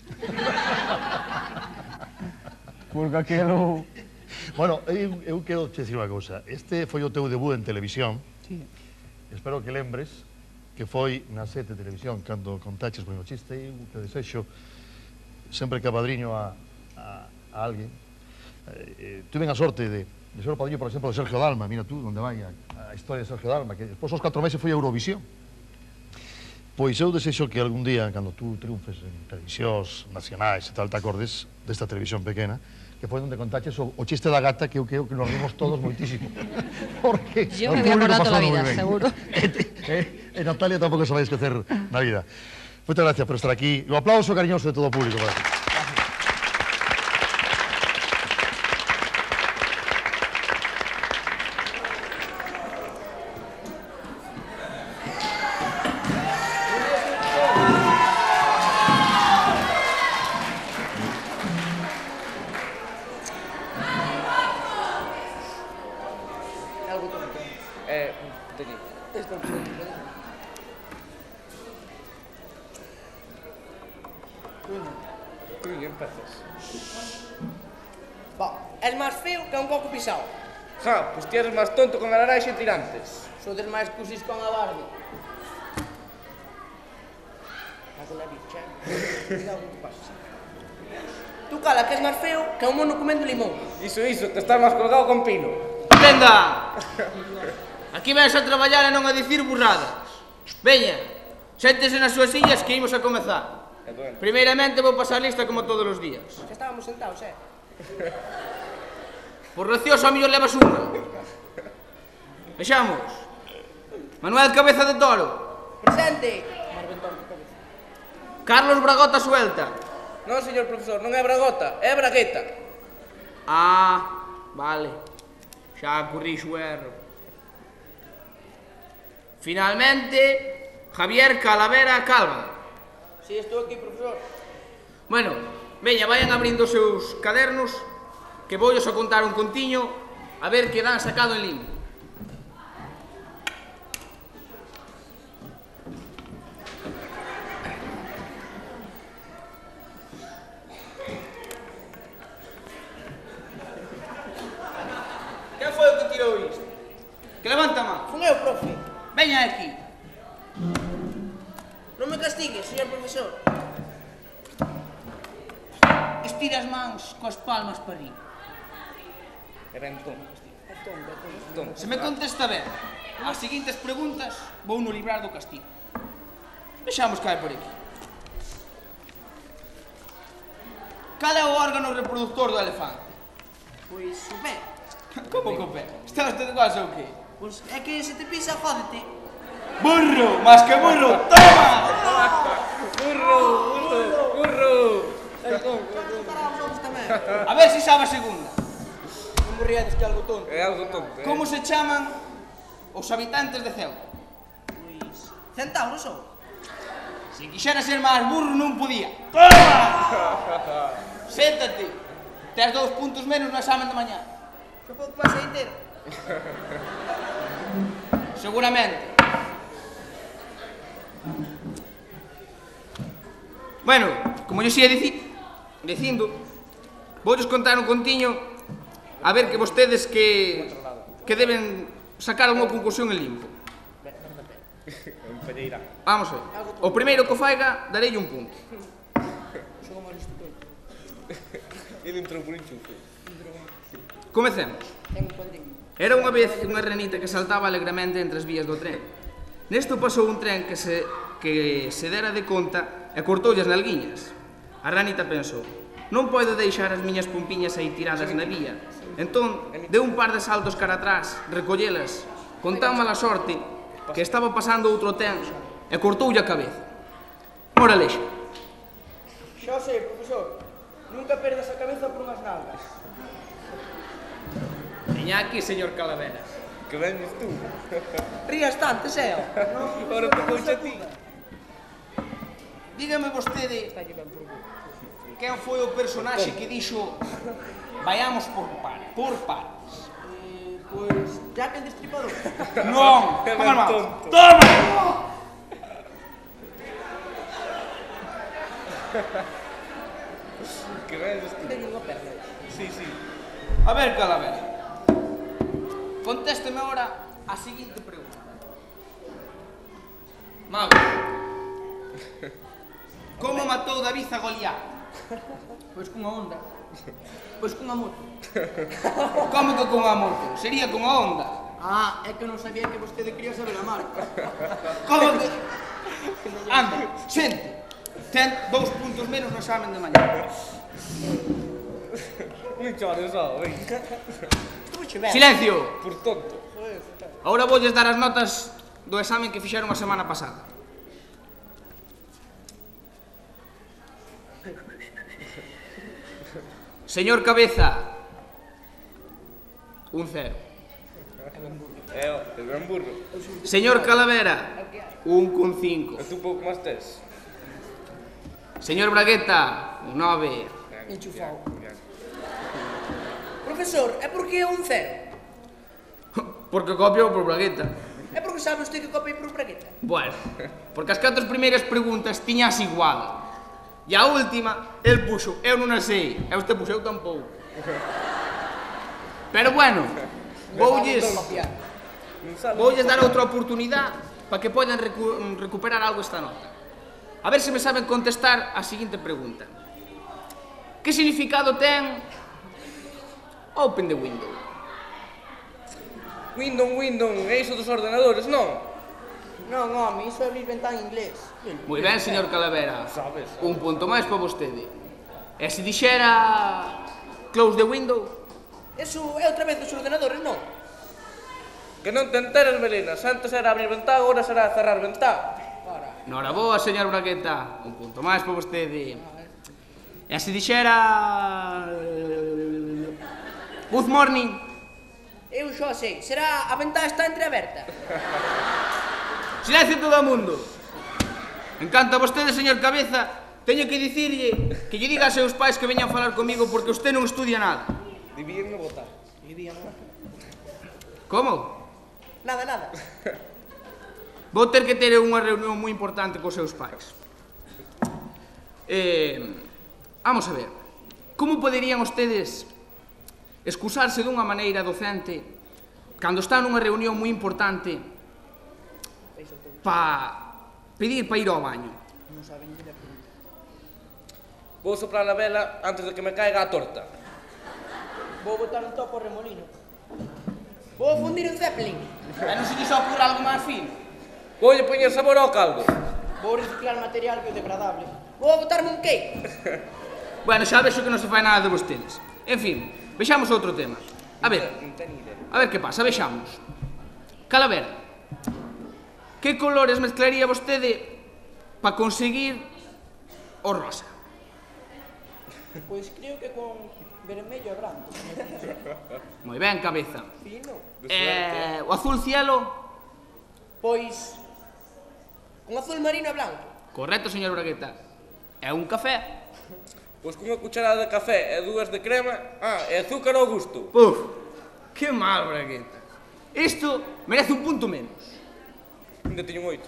[SPEAKER 3] Porque aquelo...
[SPEAKER 1] Bueno, eu quero te dicir unha cousa. Este foi o teu debut en televisión.
[SPEAKER 3] Sí.
[SPEAKER 1] Espero que lembres que foi na Sete Televisión cando contaches o chiste e eu te desexo sempre que apadriño a alguén. Tuve a sorte de ser o padriño, por exemplo, de Sergio Dalma. Mira tú, onde vai a historia de Sergio Dalma, que despois aos 4 meses foi a Eurovisión. Pois eu desexo que algún día, cando tú triunfes en televisións nacionais e tal, te acordes desta televisión pequena, que foi onde contaches o chiste da gata, que eu creo que nos rimos todos moitísimo. Porque
[SPEAKER 6] Yo me voy a acordar toda la vida, seguro.
[SPEAKER 1] E Natalia tampouco se vai esquecer na vida. Moitas gracias por estar aquí. Un aplauso cariñoso de todo o público para ti.
[SPEAKER 7] Es máis feo que un coco pisado.
[SPEAKER 5] Ja, pois ti eres máis tonto con a laranxa e tirantes.
[SPEAKER 7] Sodes máis cusis con a Barbie. Cago na bicha. Cuidado, que pasa. Tú cala, que es máis feo que un mono comendo limón.
[SPEAKER 5] Iso, que estás máis colgado con pino.
[SPEAKER 7] Venda! Aquí vens a traballar e non a dicir burradas. Veña, séntese nas súas sillas que imos a comezar. Primeiramente vou pasar lista como todos os días.
[SPEAKER 8] Xa estábamos sentados,
[SPEAKER 7] Por gracioso a mellor levas unha. Vexamos. Manuel Cabeza de Toro.
[SPEAKER 8] Presente.
[SPEAKER 7] Carlos Bragota Suelta.
[SPEAKER 8] Non, señor profesor, non é Bragota, é Bragueta.
[SPEAKER 7] Ah, vale. Xa corrixo o erro. Finalmente, Javier Calavera Calva.
[SPEAKER 8] Si, estou aquí, profesor.
[SPEAKER 7] Bueno, veña, vayan abrindo os seus cadernos que voullos a contar un contiño a ver que dan sacado en limbo. Quen foi o que tirou isto? Que levanta a man.
[SPEAKER 8] Fun eu, profe.
[SPEAKER 7] Veña aquí.
[SPEAKER 8] Non me castigue, señor profesor.
[SPEAKER 7] Estira as mans coas palmas para arriba.
[SPEAKER 5] Era entón.
[SPEAKER 7] Se me contesta ben as seguintes preguntas, vou no librar do castigo. Vexamos cae por aquí. Cal é o órgano reproductor do elefante?
[SPEAKER 8] Pois o pé.
[SPEAKER 7] Como que o pé? Está usted igual ou que?
[SPEAKER 8] Pois é que se te pisa, jódete.
[SPEAKER 7] Burro! Más que burro! Toma!
[SPEAKER 5] Burro!
[SPEAKER 7] A ver se sabe a segunda.
[SPEAKER 8] Non morríades que algo tonto.
[SPEAKER 5] É algo tonto.
[SPEAKER 7] Como se chaman os habitantes de Ceuta?
[SPEAKER 8] Pois... Centauros son.
[SPEAKER 7] Se quixera ser máis burro non podía. Toma! Séntate. Tes 2 puntos menos no examen de mañá.
[SPEAKER 8] Que pouco máis é inteiro.
[SPEAKER 7] Seguramente. Bueno, como yo xía dicindo, voulles contar un contiño a ver que vostedes que deben sacar unha conclusión en limpo. Vamos a ver. O primeiro que o faiga, darei un punto.
[SPEAKER 5] Ele entrou por enchufe.
[SPEAKER 7] Comecemos. Era unha vez unha ranita que saltaba alegremente entre as vías do tren. Nesto pasou un tren que se dera de conta e cortoulle as nalguiñas. A ranita pensou,
[SPEAKER 5] non podo deixar as miñas pompiñas aí tiradas na vía. Entón, deu un par de saltos cara atrás, recollelas, con tan mala sorte que estaba pasando outro ten e cortoulle a cabeza. Moralexa.
[SPEAKER 8] Xa sei, profesor. Nunca perdas a cabeza por unhas nalgas.
[SPEAKER 5] Veña aquí, señor Calavera.
[SPEAKER 9] Que venes tú.
[SPEAKER 8] Rías tanto, Seo.
[SPEAKER 9] Ahora tocouche a ti.
[SPEAKER 5] Dígame vostede quen foi o personaxe que dixo vayamos por partes.
[SPEAKER 8] Pois, Jack el Destripador.
[SPEAKER 5] Non,
[SPEAKER 9] Que
[SPEAKER 5] toma
[SPEAKER 9] ben
[SPEAKER 5] mal.
[SPEAKER 9] tonto.
[SPEAKER 5] Toma!
[SPEAKER 9] Que venes tú.
[SPEAKER 8] Teño unha perna.
[SPEAKER 9] Sí, sí.
[SPEAKER 5] A ver, Calavera. Contésteme ahora a seguinte pregunta. Mago. Como matou David a Goliat?
[SPEAKER 8] Pois cunha onda. Pois cunha moto.
[SPEAKER 5] Como que con a moto? Sería con a Honda.
[SPEAKER 8] Ah, é que non sabía que vostede quería saber a marca.
[SPEAKER 5] Como que... Anda, sente. Ten 2 puntos menos no examen de mañá.
[SPEAKER 9] Un chores só, ven.
[SPEAKER 8] Estuve ben.
[SPEAKER 5] Silencio!
[SPEAKER 9] Por tonto.
[SPEAKER 5] Ahora voulles dar as notas do examen que fixeron a semana pasada. Señor Cabeza, un 0.
[SPEAKER 9] El gran burro.
[SPEAKER 5] Señor Calavera, un con 5.
[SPEAKER 9] E tú pouco máis tes.
[SPEAKER 5] Señor Bragueta, un 9.
[SPEAKER 8] Enchufado. Profesor, é porque é un 0?
[SPEAKER 5] Porque copio por Bragueta.
[SPEAKER 8] É porque sabe usted que copiei por bragueta?
[SPEAKER 5] Bueno, porque as 4 primeiras preguntas tiñas igual. E a última, el puxo, eu non a sei. E usted puxo, eu tampouco. Pero bueno, voulles dar outra oportunidade para que podan recuperar algo esta nota. A ver se me saben contestar a seguinte pregunta. Que significado ten Open the Window?
[SPEAKER 9] Window, é iso dos ordenadores, non?
[SPEAKER 8] Non, home, iso é abrir ventán en inglés.
[SPEAKER 5] Moi ben, señor Calavera.
[SPEAKER 9] Sabes.
[SPEAKER 5] Un punto máis para vostede. E se dixera close the window?
[SPEAKER 8] Eso é outra vez dos ordenadores, non?
[SPEAKER 9] Que non te enteres, Melinas. Antes era abrir ventán, agora será cerrar ventán.
[SPEAKER 5] Nora boa, señor Bragueta. Un punto máis para vostede. E se dixera... Good morning.
[SPEAKER 8] Eu xa sei, será a ventá está entreaberta.
[SPEAKER 5] Silencio todo o mundo. En canto a vostede, señor Cabeza, teño que dicirlle que lle diga a seus pais que veñan falar comigo porque usted non estudia nada.
[SPEAKER 9] Debían no votar.
[SPEAKER 5] Como?
[SPEAKER 8] Nada.
[SPEAKER 5] Vou ter que ter unha reunión moi importante cos seus pais. Vamos a ver. Como poderían ustedes excusarse dunha maneira docente cando están nunha reunión moi importante pedir para ir ao baño?
[SPEAKER 9] Vou soprar a vela antes de que me caiga a torta.
[SPEAKER 8] Vou botar un topo remolino. Vou fundir un zeppelin.
[SPEAKER 5] E non se lles ocurre algo máis fino?
[SPEAKER 9] Voulle poñer sabor ao caldo.
[SPEAKER 8] Vou reciclar material biodegradable. Vou botarme un cake.
[SPEAKER 5] Bueno, xa vexo que non se fai nada de vostedes. En fin, vexamos outro tema. A ver que pasa, vexamos. Calavera, que colores mezclaría vostede para conseguir o rosa?
[SPEAKER 8] Pois creo que con vermello e branco.
[SPEAKER 5] Moi ben, Cabeza.
[SPEAKER 8] Fino.
[SPEAKER 5] O azul cielo?
[SPEAKER 8] Pois con azul marino e blanco.
[SPEAKER 5] Correcto, señor Bragueta. É un café?
[SPEAKER 9] Pois cunha cucharada de café e 2 de crema, e azúcar ao gusto.
[SPEAKER 5] Puf, que mal, Bragueta. Isto merece un punto menos.
[SPEAKER 9] Ainda teño 8.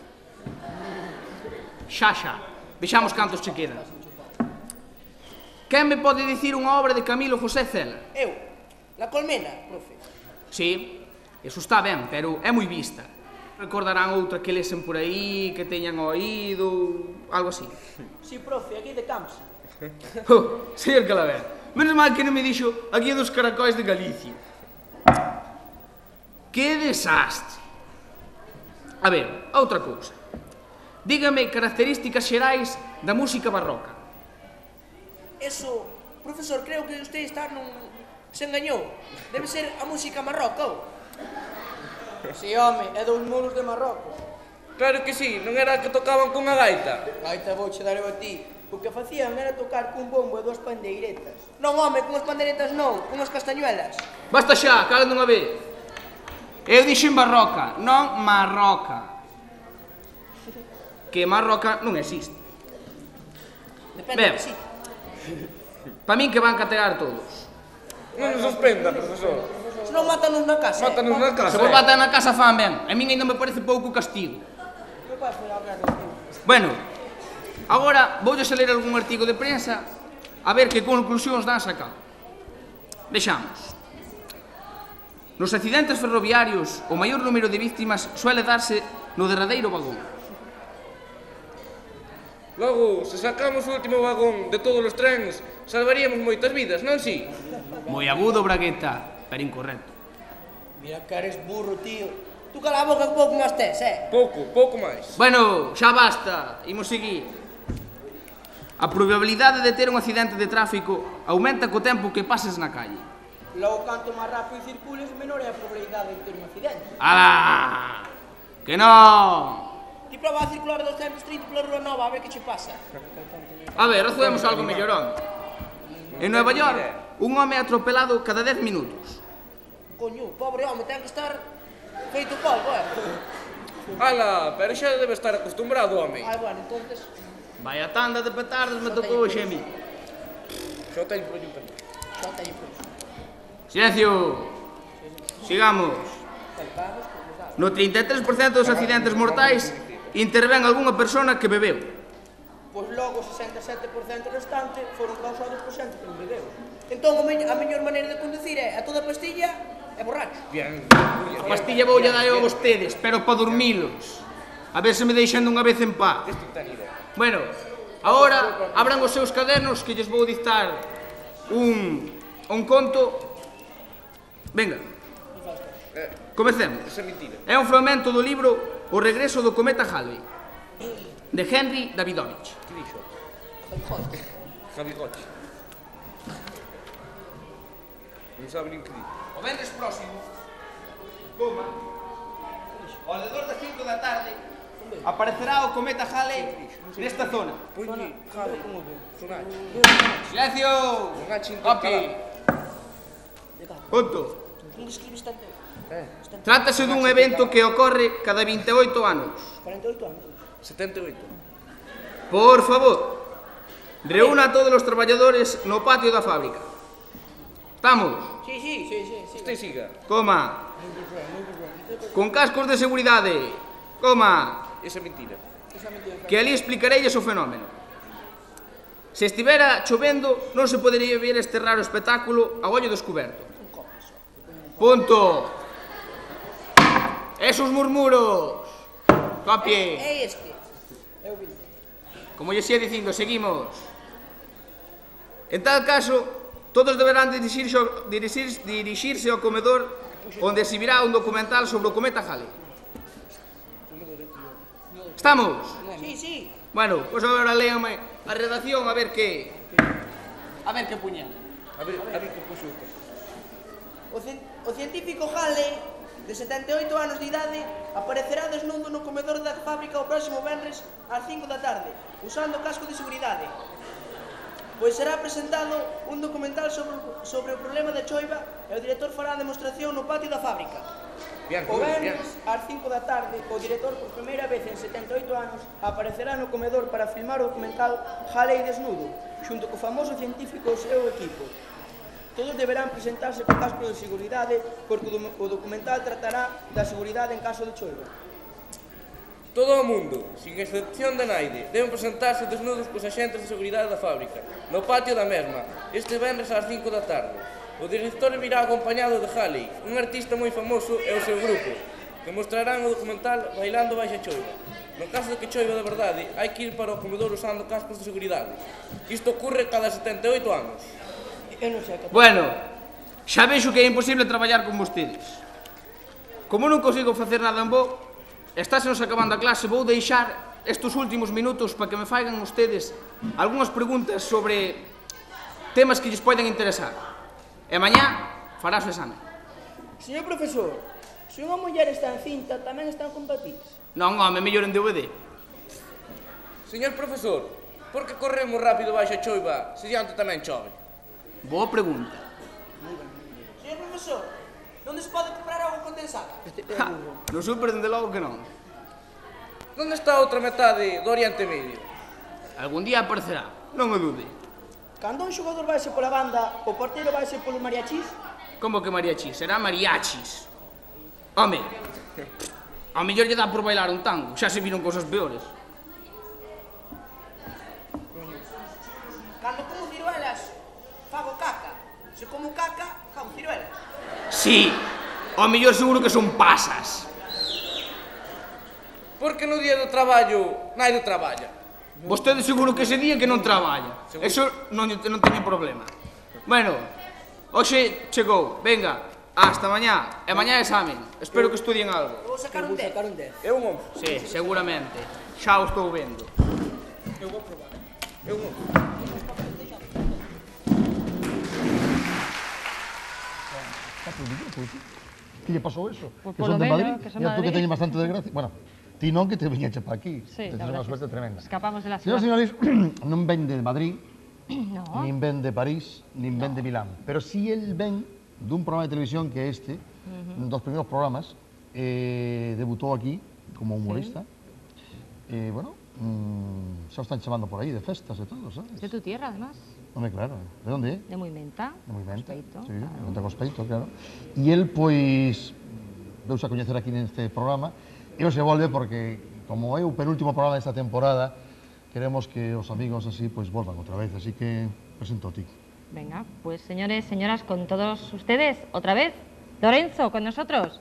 [SPEAKER 5] Xa. Vexamos cantos che quedan. Quen me pode dicir unha obra de Camilo José Cela?
[SPEAKER 8] Eu, La Colmena, profe.
[SPEAKER 5] Sí, eso está ben, pero é moi vista. Recordarán outra que lesen por aí, que teñan oído, algo así.
[SPEAKER 8] Si, profe, aquí de Camps.
[SPEAKER 5] Señor Calavera, menos mal que non me dixo a guía dos caracóis de Galicia. Que desastre. A ver, outra cousa. Dígame características xerais da música barroca.
[SPEAKER 8] Eso Profesor, creo que usted está nun... Se engañou. Debe ser a música marroca, ou? Si, home, é dos muros de Marrocos.
[SPEAKER 9] Claro que sí, non era que tocaban con a gaita.
[SPEAKER 8] Gaita vouche dar eu a ti. O que facían era tocar cun bombo e dúas pandeiretas. Non, home, con as pandeiretas non, con as castañuelas.
[SPEAKER 5] Basta xa, cala dunha vez. Eu dixen barroca, non marroca. Que marroca non existe.
[SPEAKER 8] Depende
[SPEAKER 5] Ben.
[SPEAKER 8] do sitio.
[SPEAKER 5] Pa min que van categar todos.
[SPEAKER 9] Non nos suspenda, profesor.
[SPEAKER 8] Se non mátanos na casa.
[SPEAKER 9] Mátanos na casa.
[SPEAKER 5] Se vos batan na casa fan ben. A min ainda me parece pouco castigo.
[SPEAKER 8] Que pasa,
[SPEAKER 5] Bueno, agora voulles a ler algún artigo de prensa a ver que conclusións dan sacado. Vexamos. Nos accidentes ferroviarios, o maior número de víctimas suele darse no derradeiro vagón.
[SPEAKER 9] Logo, se sacamos o último vagón de todos os trens, salvaríamos moitas vidas, non si?
[SPEAKER 5] Moi agudo, Bragueta, pero incorrecto.
[SPEAKER 8] Mira que eres burro, tío. Tú cala a boca que pouco máis tes,
[SPEAKER 9] Pouco máis.
[SPEAKER 5] Bueno, xa basta, imos seguir. A probabilidade de ter un accidente de tráfico aumenta co tempo que pases na calle.
[SPEAKER 8] Logo, canto máis rápido circules, menor é a probabilidade de ter un accidente.
[SPEAKER 5] ¡Alá! ¡Que non!
[SPEAKER 8] Ti proba a circular 230 pola Rúa Nova, a ver que che pasa.
[SPEAKER 5] A ver, razoemos algo mellorón. En Nueva York, un home é atropelado cada 10 minutos.
[SPEAKER 8] Coño, pobre home, ten que estar feito polvo,
[SPEAKER 9] Ala, pero xa debe estar acostumbrado, home.
[SPEAKER 8] Ai, bueno, entonces...
[SPEAKER 5] Vaya tanda de petardos me tocou hoxe a mí.
[SPEAKER 9] Xa teño por tamén.
[SPEAKER 8] Xa teño por
[SPEAKER 5] Silencio. Sigamos. No 33% dos accidentes mortais intervén algunha persona que bebeu.
[SPEAKER 8] Pois logo o 67% restante foron causados por xente que non bebeu. Entón, a mellor maneira de conducir é a toda pastilla e borracho.
[SPEAKER 9] Bien.
[SPEAKER 5] A pastilla voulle dar eu a vostedes, pero para dormilos. A ver se me deixan dunha vez en paz. Bueno, agora abran os seus cadernos que lles vou dictar un conto. Venga. Comecemos. É un fragmento do libro O regreso do cometa Halley, de Henry Davidovich.
[SPEAKER 9] Que dixo? Javi Goche. Non sabe nin que di.
[SPEAKER 5] O venres próximo, coma, ao redor das 5 da tarde, aparecerá o cometa Halley nesta zona.
[SPEAKER 9] Poñi, Javi, como ve? Sonache.
[SPEAKER 5] Silencio!
[SPEAKER 9] Sonache
[SPEAKER 5] Copy. Punto.
[SPEAKER 8] Non escribes tanto?
[SPEAKER 5] Trátase dun evento que ocorre cada 28 anos.
[SPEAKER 8] 48 anos.
[SPEAKER 9] 78.
[SPEAKER 5] Por favor, reúna a todos os traballadores no patio da fábrica. Estamos?
[SPEAKER 8] Sí.
[SPEAKER 9] Usted siga.
[SPEAKER 5] Coma. Con cascos de seguridade. Coma.
[SPEAKER 9] Esa é mentira.
[SPEAKER 5] Que ali explicareilles o fenómeno. Se estivera chovendo, non se podería ver este raro espectáculo a ollo descoberto. Punto. Esos murmuros. Copie.
[SPEAKER 8] É este. Eu vi.
[SPEAKER 5] Como lle ia dicindo, seguimos. En tal caso, todos deberán dirixirse ao comedor onde se virá un documental sobre o cometa Halley. Estamos?
[SPEAKER 8] Sí.
[SPEAKER 5] Bueno, pois agora léame a redacción a ver que... A ver que puñan.
[SPEAKER 9] A ver que puxo o que.
[SPEAKER 8] O científico Halley, de 78 anos de idade, aparecerá desnudo no comedor da fábrica o próximo venres ás 5 da tarde, usando casco de seguridade. Pois será presentado un documental sobre o problema da choiva e o director fará a demostración no patio da fábrica. O venres ás 5 da tarde, o director por primeira vez en 78 anos aparecerá no comedor para filmar o documental Halley desnudo, xunto co famoso científico e o seu equipo. Todos deberán presentarse con casco de seguridade porque o documental tratará da seguridade en caso de choiva.
[SPEAKER 9] Todo o mundo, sin excepción de naide, deben presentarse desnudos cos axentes de seguridade da fábrica, no patio da mesma, este venres ás 5 da tarde. O director virá acompañado de Halley, un artista moi famoso e o seu grupo, que mostrarán o documental bailando baixa choiva. No caso de que choiva de verdade, hai que ir para o comedor usando cascos de seguridade. Isto ocurre cada 78 anos.
[SPEAKER 5] Bueno, xa vexo que é imposible traballar con vostedes. Como non consigo facer nada en bo, estásenos acabando a clase, vou deixar estes últimos minutos para que me faigan ustedes algunhas preguntas sobre
[SPEAKER 7] temas que lles poden interesar. E mañá farás o exame.
[SPEAKER 8] Señor profesor, se unha muller está encinta, tamén están con patís.
[SPEAKER 7] Non, home, mellor en DVD.
[SPEAKER 9] Señor profesor, por que corremos rápido baixo a choiva se diante tamén chove?
[SPEAKER 7] Boa pregunta.
[SPEAKER 8] Señor profesor, onde se pode comprar auga condensada?
[SPEAKER 7] No súper, dende logo que non.
[SPEAKER 9] Onde está a outra metade do Oriente Medio?
[SPEAKER 7] Algún día aparecerá, non o dude.
[SPEAKER 8] Cando un xogador vai ser pola banda, o porteiro vai ser polos mariachis?
[SPEAKER 7] Como que mariachis? Será mariachis. Home, ao mellor lle dá por bailar un tango, xa se viron cosas peores.
[SPEAKER 8] Cando como ciruelas, fago caca. Se como caca, fago ciruelas.
[SPEAKER 7] Sí, ao mellor seguro que son pasas.
[SPEAKER 9] Porque no día do traballo, naido traballa.
[SPEAKER 7] Vostede seguro que ese día que non traballa. Eso non teño problema. Bueno, hoxe chegou, venga, hasta mañá. E mañá examen. Espero que estudien algo.
[SPEAKER 8] Vou sacar un 10.
[SPEAKER 9] Eu un 11.
[SPEAKER 7] Sí, seguramente. Xa o estou vendo.
[SPEAKER 9] Eu vou probar. Eu un 11.
[SPEAKER 1] Que lle pasou eso?
[SPEAKER 6] Pues
[SPEAKER 1] Que
[SPEAKER 6] polo
[SPEAKER 1] son de
[SPEAKER 6] menos,
[SPEAKER 1] Madrid.
[SPEAKER 6] que son
[SPEAKER 1] Mira tú que
[SPEAKER 6] Madrid.
[SPEAKER 1] teñes bastante desgracia. Bueno, ti non que te viñeche pa aquí.
[SPEAKER 6] Sí,
[SPEAKER 1] Tes
[SPEAKER 6] la
[SPEAKER 1] unha
[SPEAKER 6] verdad
[SPEAKER 1] suerte
[SPEAKER 6] que
[SPEAKER 1] tremenda.
[SPEAKER 6] Escapamos de la
[SPEAKER 1] Señor,
[SPEAKER 6] ciudad.
[SPEAKER 1] señores, non ven de Madrid,
[SPEAKER 6] No.
[SPEAKER 1] nin ven de París, nin ven de Milán. Pero si el ven dun programa de televisión que este, dos primeros programas, debutou aquí como humorista. Bueno, xa o están chamando por aí de festas e todo, sabes?
[SPEAKER 6] Es de tu tierra, además.
[SPEAKER 1] Home, claro. De onde é?
[SPEAKER 6] De Muimenta.
[SPEAKER 1] De Moimenta.
[SPEAKER 6] Cospeito,
[SPEAKER 1] Sí,
[SPEAKER 6] claro.
[SPEAKER 1] de Monte Cospeito, claro. E el, pois, deus a coñecer aquí neste programa, e se volve porque, como é o penúltimo programa desta temporada, queremos que os amigos así, pois, volvan outra vez. Así que, presento a ti.
[SPEAKER 6] Venga, pues señores, señoras, con todos ustedes, otra vez, Lorenzo, con nosotros.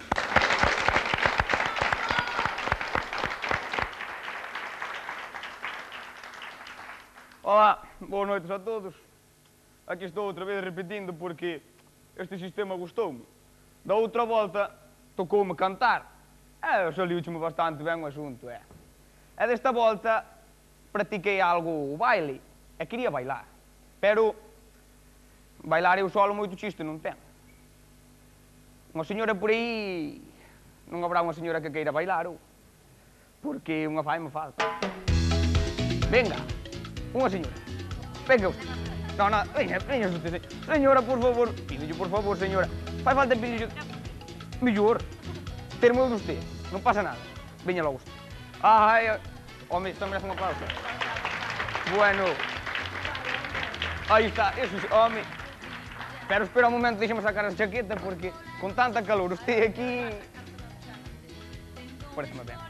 [SPEAKER 5] Ola, boas noites a todos. Aquí estou outra vez repetindo porque este sistema gustoume. Da outra volta tocoume cantar. Saliu-me bastante ben o asunto, E desta volta practiquei algo o baile e quería bailar. Pero bailar eu solo moito chiste non ten. Unha señora por aí non habrá unha señora que queira bailar, ou? Porque unha fai me falta. Venga, unha señora. Venga usted. No, veña usted. Señora, por favor. Pídolle, por favor, señora. Fai falta pídolle. Mellor. Termo de usted. Non pasa nada. Veña logo usted. Ai, home, isto merece unha pausa. Bueno. Aí está, eso, home. Pero espera un momento, deixame sacar a chaqueta, porque con tanta calor usted aquí... Pareceme ben.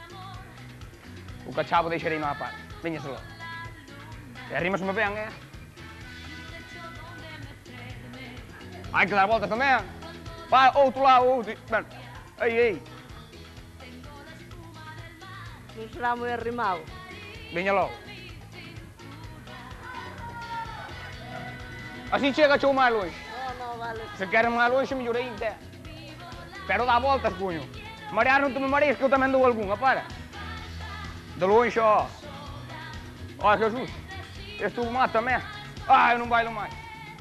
[SPEAKER 5] O cachavo deixarei no aparte. Veñase logo. E arrímaseme ben, Hai que dar voltas tamén. Vai, outro lado, outro. Ben, aí.
[SPEAKER 10] Non será moi arrimado.
[SPEAKER 5] Veña logo. Así chega chou máis longe.
[SPEAKER 10] No, vale.
[SPEAKER 5] Se queren máis longe, mellor ainda. Pero dá voltas, puño. Marear non te me marees, que eu tamén dou algunha, para. De longe, ó. Ai, Jesús. Isto mata-me. Ai, eu non bailo máis.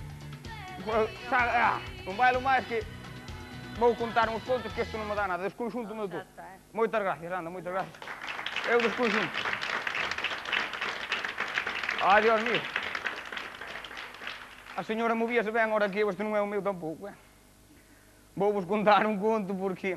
[SPEAKER 5] Non bailo máis que... Vou contar uns contos que isto non me dá nada. Desconxunto-me todo. Moitas gracias, anda, moitas gracias. Eu desconxunto. Ai, Dios mío. A señora movíase ben, ora que eu, este non é o meu tampouco, Vou vos contar un conto porque...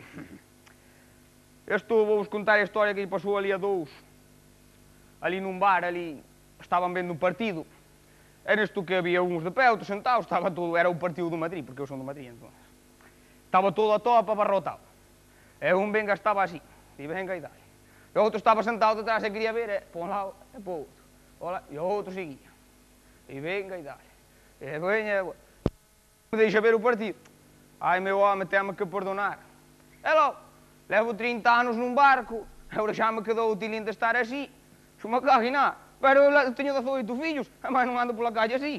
[SPEAKER 5] Vou vos contar a historia que lle pasou ali a dous. Ali nun bar, ali, estaban vendo un partido. Era isto que había uns de pé, outros sentados, estaba todo, era o partido do Madrid, porque eu son do Madrid, entón. Estaba todo a topa, abarrotado. E un venga estaba así, e venga e dale. E outro estaba sentado detrás e quería ver, por un lado e por outro. Ola, e o outro seguía. E venga e dale. E veña, me deixa ver o partido. Ai, meu home, teme que perdonar. E logo, levo 30 anos nun barco, agora xa me quedou o tilín de estar así. Xo me cago en nada. Pero eu teño 18 fillos, e máis non ando pola calle así.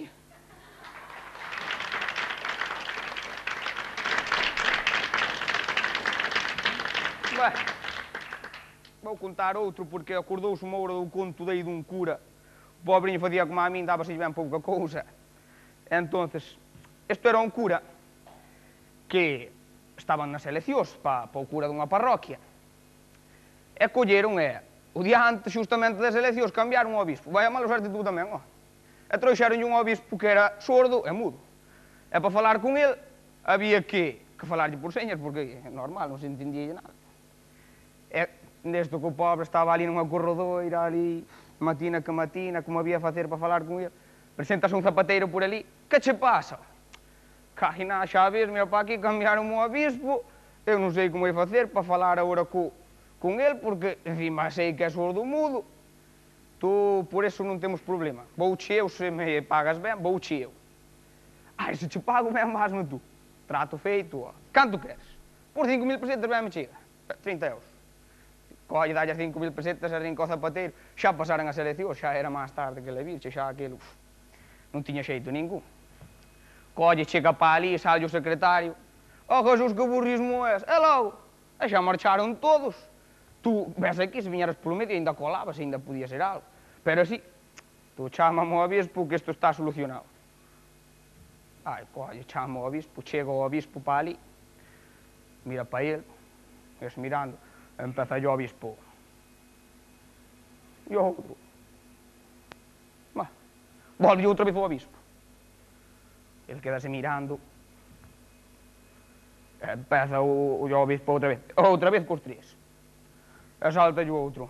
[SPEAKER 5] Bueno, vou contar outro porque acordouse o Moura do conto dei dun cura. O pobriño facía como a min, daba-se ben pouca cousa.
[SPEAKER 3] Entonces, isto era un cura que estaban nas eleccións para o cura dunha parroquia. E colleron, o día antes, xustamente das eleccións, cambiaron o obispo. Vai a malo suerte tú tamén, ó. E trouxeron un obispo que era sordo e mudo. E para falar con ele, había que falarlle por señas, porque é normal, non se entendía nada. E desde que o pobre estaba ali nunha corredoira, ali, matina que matina, como había a facer para falar con ele, presentase un zapateiro por ali, que che pasa? Caina, xa ves, mira para aquí, cambiaron o obispo, eu non sei como ia facer para falar agora con ele, porque encima sei que é sordo mudo. Tú, por eso non temos problema. Vouche eu, se me pagas ben, vouche eu. Ai, se che pago ben, vasme tú. Trato feito, ó. Canto queres? Por 5.000 pesetas ben me chega. 30 euros. Colle, dalle 5.000 pesetas e rinco ao zapateiro. Xa pasaran as eleccións, xa era máis tarde que le virche, xa aquilo. Non tiña xeito ningún. Colle, chega para ali, sale o secretario. Oh, Jesús, que burrismo és. E logo, e xa marcharon todos. Tú ves aquí, se viñeras polo medio, ainda colabas, ainda podía ser algo. Pero así, tú chámame ao obispo que isto está solucionado. Ai, colle, chamo ao obispo, chega o obispo para ali, mira para ele, es mirando, empeza o obispo. E o outro. Volve outra vez o obispo. Ele quedase mirando, empeza o obispo outra vez cos tres. E salta o outro.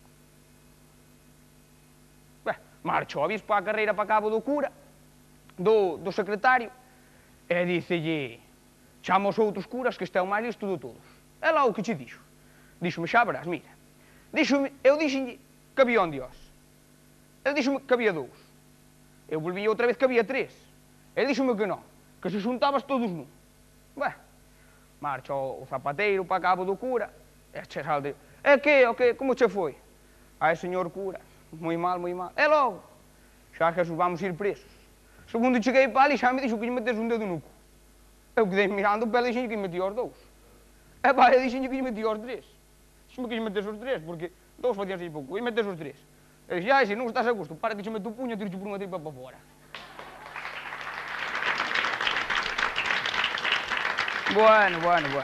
[SPEAKER 3] Marcha o obispo á carreira para cabo do cura, do secretario, e dícelle, chama os outros curas que este é o máis listo de todos. E lá o que che dixo? Díxome, xa verás, mira, eu dixenlle que había un dios. Ele díxome que había dous. Eu volví outra vez que había tres. Ele díxome que non, que se xuntabas todos nun. Marcha o zapateiro para cabo do cura, e che salde, e que, como che foi? Ai, señor cura, moi mal, moi mal. E logo, xa Jesús, vamos ir presos. Segundo cheguei para ali, xa me dixo que lle metes un dedo no cu. Eu quedei mirando, pero dixenlle que lle metía os dous. E eu dixenlle que lle metía os tres. Dixenlle que lle metes os tres, porque dous facían seis pouco, e metes os tres. E dixenlle, ai, se non estás a gusto, para que che meto o puño e tiro por unha tripa para fora. Bueno.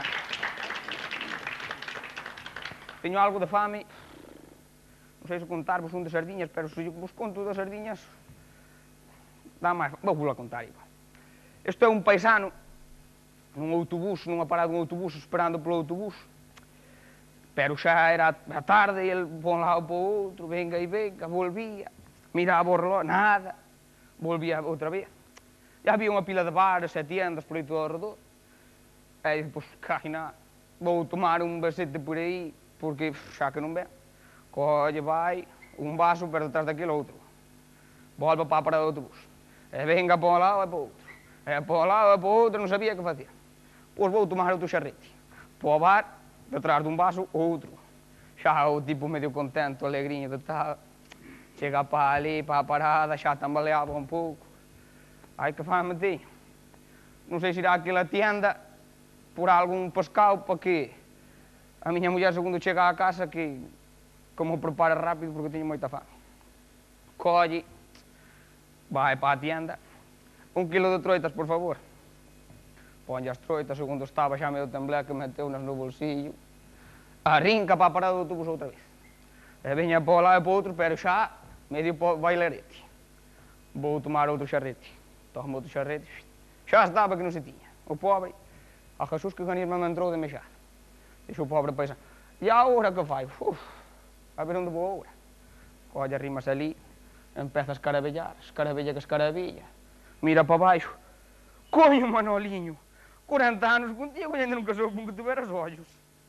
[SPEAKER 3] Teño algo de fame. Non sei se contarvos un de sardiñas, pero se vos conto das sardiñas, dá máis. Vou a contar igual. Isto é un paisano nun autobús, nunha parada dun autobús, esperando polo autobús. Pero xa era a tarde e ele por un lado por outro, venga e venga, volvía, miraba o reloj, nada, volvía outra vez. E había unha pila de bares e tiendas por aí todo ao redor. E dixo, pois, caina, vou tomar un besete por aí, porque xa que non ven. Colle, vai, un vaso, pero detrás daquilo outro. Volve para a parada do autobús. E venga para un lado e para outro. E para un lado e para outro, non sabía que facía. Pois vou tomar outro xarrete. Para o bar, detrás dun vaso, outro. Xa o tipo medio contento, alegriño de tal. Chega para ali, para a parada, xa tambaleaba un pouco. Ai, que fame teño. Non sei se irá aquela tienda por algún pescado para que a miña muller, segundo chega á casa, que como prepara rápido porque teño moita fame. Colle, vai para a tienda, 1 kilo de troitas, por favor. Ponlle as troitas, segundo estaba xa medio tembleque, meteunas no bolsillo, arrinca para a parada do autobús outra vez. E veña para o lado e para outro, pero xa medio bailarete. Vou tomar outro xarrete. Tomo outro xarrete. Xa estaba que non se tiña. O pobre, a Jesús que ganismo me entrou de mexar. Dixo o pobre paisano, e agora que fai? A ver onde vou agora. Colle, arrimas ali, empeza a escarabellar, escarabella que escarabella. Mira para baixo. Coño, Manoliño, 40 anos contigo e ainda nunca soube con que tiveras ollos.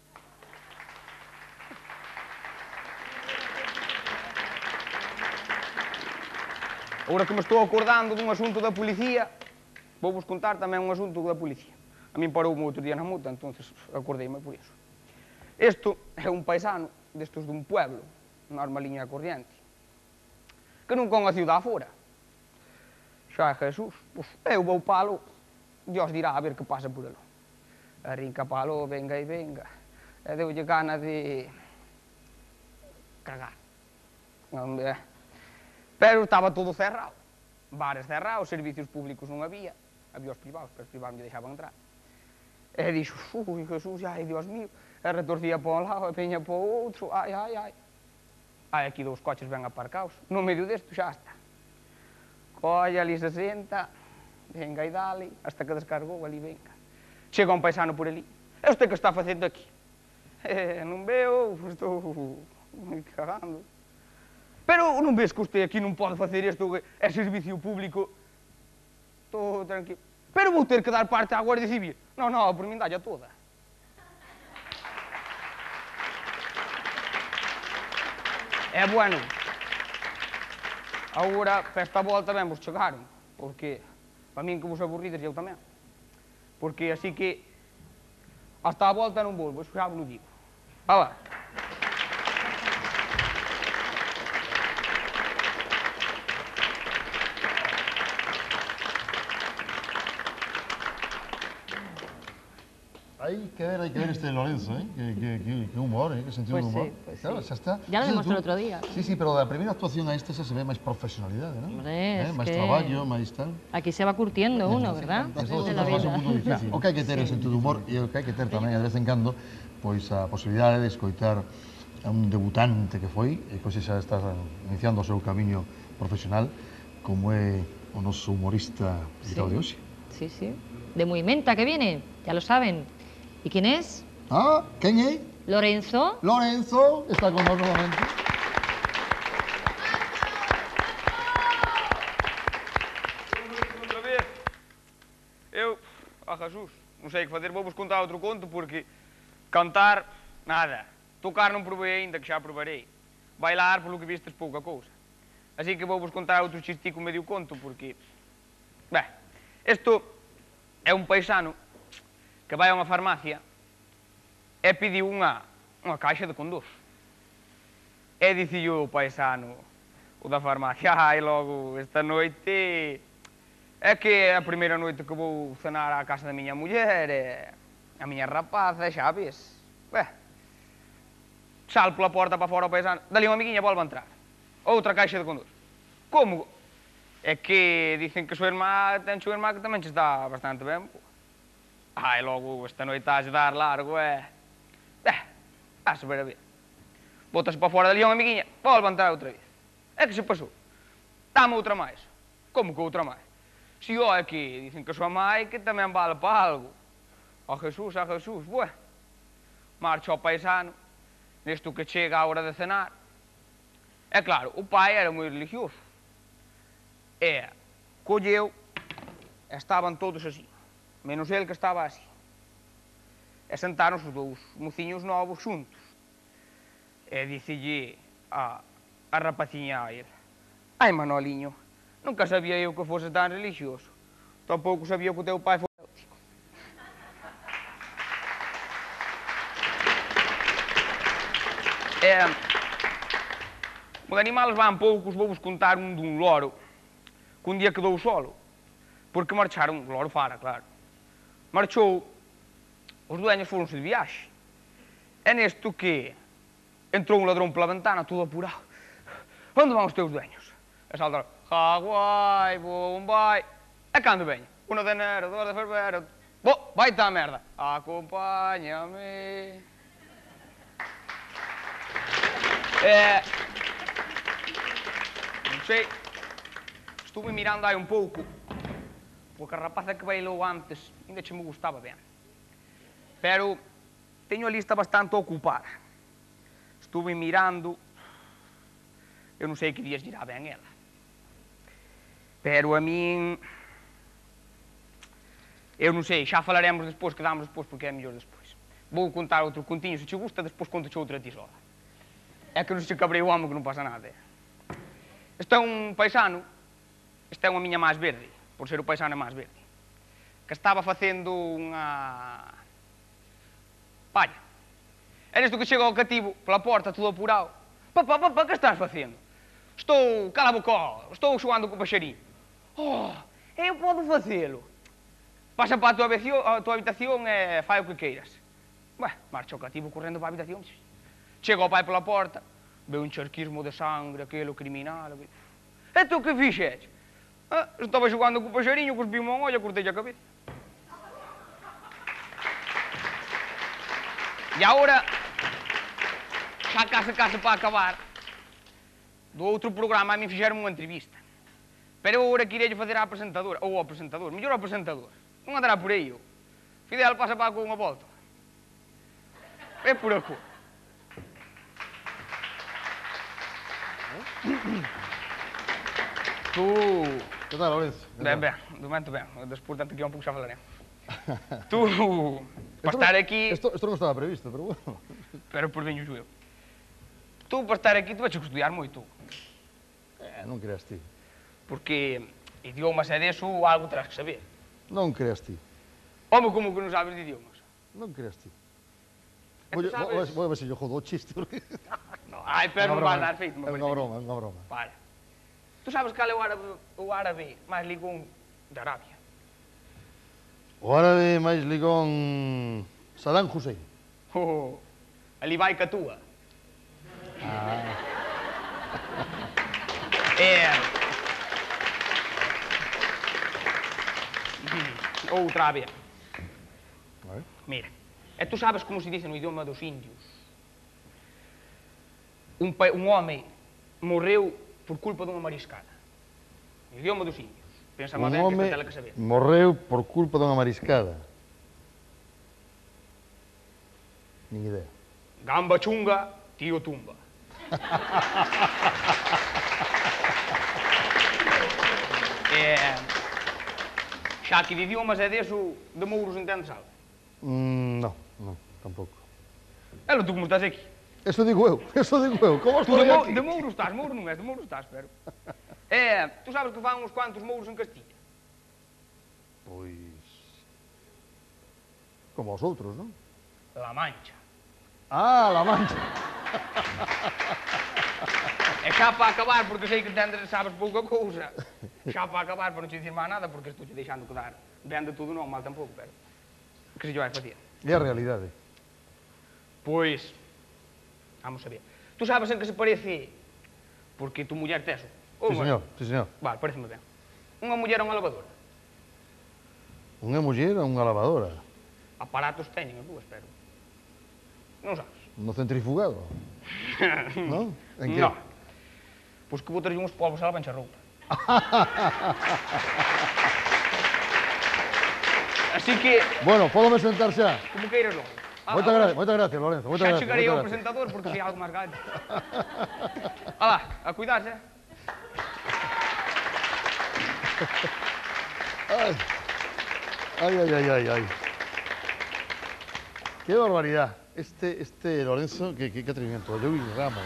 [SPEAKER 3] Agora que me estou acordando dun asunto da policía, vou vos contar tamén un asunto da policía. A min paroume outro día na multa, entonces acordeime por iso. Isto é un paisano destes dun pueblo, normaliña corriente, que non con a ciudad fora. Xa é Jesús, pois eu vou palo, Dios dirá a ver que pasa por elo. Arrinca palo, venga e venga, e deulle gana de cagar. Pero estaba todo cerrado. bares cerrados, servicios públicos non había os privados, pero os privados non lle deixaban entrar. E dixo, ui, Jesús, ai, Dios mío, e retorcía para un lado, e peña para o outro, ai, ai, ai. Hai aquí 2 coches ben aparcados, no medio desto xa está. Colle ali 60, venga e dale, hasta que descargou ali, venga. Chega un paisano por ali, e usted que está facendo aquí? Non veo, estou cagando. Pero non ves que usted aquí non pode facer isto, é servicio público? Estou tranquilo. Pero vou ter que dar parte á Guardia Civil. Non, por min dalle a toda. E bueno, agora, para esta volta, ben vos chegaron, porque, para min que vos aburrides, eu tamén. Porque así que, hasta a volta non volvo, xa vos lo digo. Alá.
[SPEAKER 1] Hay que ver este Lorenzo, ¿eh? Qué humor, ¿eh? Qué sentido de humor.
[SPEAKER 11] Pues sí.
[SPEAKER 1] Claro, ya está.
[SPEAKER 11] Ya lo demostró el otro día.
[SPEAKER 1] Sí, pero de la primera actuación a esta se ve más profesionalidad, ¿no?
[SPEAKER 11] Hombre, es
[SPEAKER 1] Más
[SPEAKER 11] que
[SPEAKER 1] trabajo, más tal.
[SPEAKER 11] Aquí se va curtiendo uno, ¿verdad?
[SPEAKER 1] Eso
[SPEAKER 11] De la
[SPEAKER 1] é un
[SPEAKER 11] vida.
[SPEAKER 1] mundo difícil. O que hai que ter é sentido de humor e o que hai que ter tamén, de vez en cando, pois a posibilidade de escoitar a un debutante que foi, e pois xa está iniciando o seu camiño profesional, como é o noso humorista invitado de hoxe.
[SPEAKER 11] Sí, sí. De Movimenta, que viene, ya lo saben. ¿Y quién es?
[SPEAKER 1] Ah, quen é?
[SPEAKER 11] Lorenzo.
[SPEAKER 1] Lorenzo está con nós novamente.
[SPEAKER 5] Outra vez. Eu, Jesús, non sei que fazer, vou vos contar outro conto porque cantar, nada. Tocar non provei ainda, que xa provarei. Bailar, polo que vistes, pouca cousa. Así que vou vos contar outro chistico medio conto porque... Ben, isto é un paisano que vai a unha farmacia e pediu unha caixa de condós. E dicillo o paisano, o da farmacia, ai, logo, esta noite é que é a primeira noite que vou cenar á casa da miña muller e a miña rapaza, xa ves. Sal pola porta para fora o paisano, dali unha amiguinha volve a entrar. Outra caixa de condós. Como? É que dicen que ten súa irmá que tamén che está bastante ben, pô. Ai, logo, esta noite has de dar largo, vas a ver a ver. Bótase para fora dali unha amiguinha, volve a entrar outra vez. É que se pasou. Dame outra máis. Como que outra máis? Si, ó, é que dicen que a súa mãe que tamén vale para algo. A Jesús, bué. Marcha o paisano, nesto que chega a hora de cenar. E claro, o pai era moi religioso. E colleu, e estaban todos así. Menos ele que estaba así. E sentaronse os 2 mociños novos xuntos. E dicelle a rapaciña a ele: ai, Manoliño, nunca sabía eu que fose tan religioso. Tampouco sabía que o teu pai fose católico. De animales van poucos, vou vos contar un dun loro que un día quedou solo, porque marcharon, o loro fara, claro. Marchou, os dueños foronse de viaxe. É nesto que entrou un ladrón pola ventana, todo apurado. Onde van os teus dueños? E saltaron, Jaguai, Bombay. E cando veña? 1 de enero, 2 de febrero. Bo, vai tá a merda. Acompáñame. Non sei, estuve mirando aí un pouco, porque a rapaza que bailou antes ainda che me gustaba ben. Pero teño a lista bastante ocupada. Estuve mirando, eu non sei que días dirá ben ela. Pero a min, eu non sei, xa falaremos despois, quedamos despois, porque é mellor despois. Vou contar outro contiño, se che gusta, despois conto-che outra ti sola. É que non se cabrei o home que non pasa nada. Este é un paisano, esta é unha miña máis verde, por ser o paisano máis verde, que estaba facendo unha palla. É nesto que chega ao cativo, pola porta, todo apurado. Papá, que estás facendo? Estou, cala a boca, estou xogando co paxarín. Oh, eu podo facelo. Pasa para a tua habitación e fai o que queiras. Marcha o cativo correndo para a habitación. Chega o pai pola porta, ve un charquismo de sangre, aquele criminal. E tu que fixeches? Estaba xogando co paxariño, cuspime unha olla, cortei a cabeza. E agora, xa case para acabar, do outro programa a mí fixeron unha entrevista. Pero eu agora queria fazer a presentadora, ou ao presentador, mellor ao presentador. Non andará por aí, eu. Fidel pasa para con unha volta. É por acu. Tú...
[SPEAKER 1] Que tal, Lorenzo?
[SPEAKER 5] Ben, do momento ben. Despois tanto que un pouco xa falaremos. Tú, para estar aquí...
[SPEAKER 1] Esto non estaba previsto, pero bueno.
[SPEAKER 5] Pero por veño eu. Tú, para estar aquí, tú vas a estudiar moito.
[SPEAKER 1] Non creas ti.
[SPEAKER 5] Porque idiomas e deso algo terás que saber.
[SPEAKER 1] Non creas ti.
[SPEAKER 5] Home, como que non sabes de idiomas?
[SPEAKER 1] Non creas ti.
[SPEAKER 5] Vou
[SPEAKER 1] a ver se yo jodo o chiste.
[SPEAKER 5] Ai, pero non vas dar feito.
[SPEAKER 1] É unha broma, é unha broma.
[SPEAKER 5] Vale. Tú sabes cal é o árabe máis ligón de Arabia?
[SPEAKER 1] O árabe máis ligón... Saddam Hussein.
[SPEAKER 5] Ali vai ca túa. Outra vez. Mira, e tú sabes como se dice no idioma dos indios? Un home morreu por culpa dunha mariscada. No idioma dos indios. Pensa má ben que esta tela que saber.
[SPEAKER 1] Un home morreu por culpa dunha mariscada. Nin idea.
[SPEAKER 5] Gamba chunga, tío tumba. Xa que de idiomas é deso, de mouros entendes algo?
[SPEAKER 1] Non, tampouco.
[SPEAKER 5] Elo, tú como estás aquí?
[SPEAKER 1] Eso digo eu. Como estou aquí?
[SPEAKER 5] De mouros estás, mouro non és, de mouros estás, pero... Tú sabes que fan uns cuantos mouros en Castilla?
[SPEAKER 1] Pois... Como os outros, non?
[SPEAKER 5] La Mancha.
[SPEAKER 1] La Mancha.
[SPEAKER 5] E xa para acabar, porque sei que sabes pouca cousa, xa para acabar, para non te dicir máis nada, porque estou te deixando quedar ben de todo non, mal tampouco, pero... Que se yo vais facer?
[SPEAKER 1] É a realidade.
[SPEAKER 5] Pois... Vamos a ver. Tú sabes en que se parece... Porque tu muller teso.
[SPEAKER 1] Sí, señor.
[SPEAKER 5] Vale, pareceme ben. Unha muller a unha lavadora.
[SPEAKER 1] Unha muller a unha lavadora.
[SPEAKER 5] Aparatos teñen as dúas, pero... Non sabes.
[SPEAKER 1] No centrifugado? Non? En que?
[SPEAKER 5] Non. Pois que botarlle uns polvos a lavancha roupa. Así que...
[SPEAKER 1] Bueno, pódome sentar xa.
[SPEAKER 5] Como queiras logo.
[SPEAKER 1] Moitas gracias, Lorenzo.
[SPEAKER 5] Xa chegarei ao presentador porque sei algo máis gallo. Alá, a cuidarse.
[SPEAKER 1] Ay. Qué barbaridad. Este Lorenzo, qué atrevimiento. Yo vi Ramos.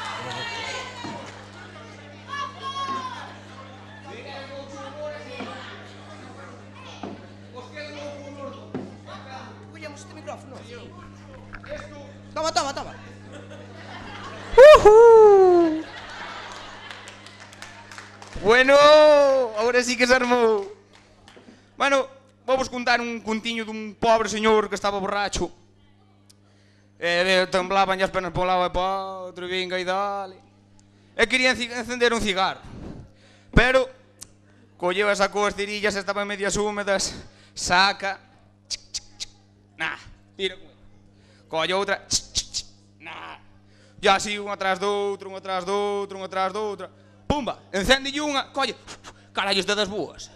[SPEAKER 8] Collemos este micrófono. Toma.
[SPEAKER 5] Bueno, ahora sí que se armou. Bueno, vou vos contar un contiño dun pobre señor que estaba borracho. Temblaban as pernas por un lado e para outro, vinga e dale. E quería encender un cigarro. Pero, colleu e sacou as cerillas, estaban medias húmedas, saca, tira con ela. Colle outra, e así unha atrás doutra, pumba, encéndelle unha, colle, carallo, este das boas.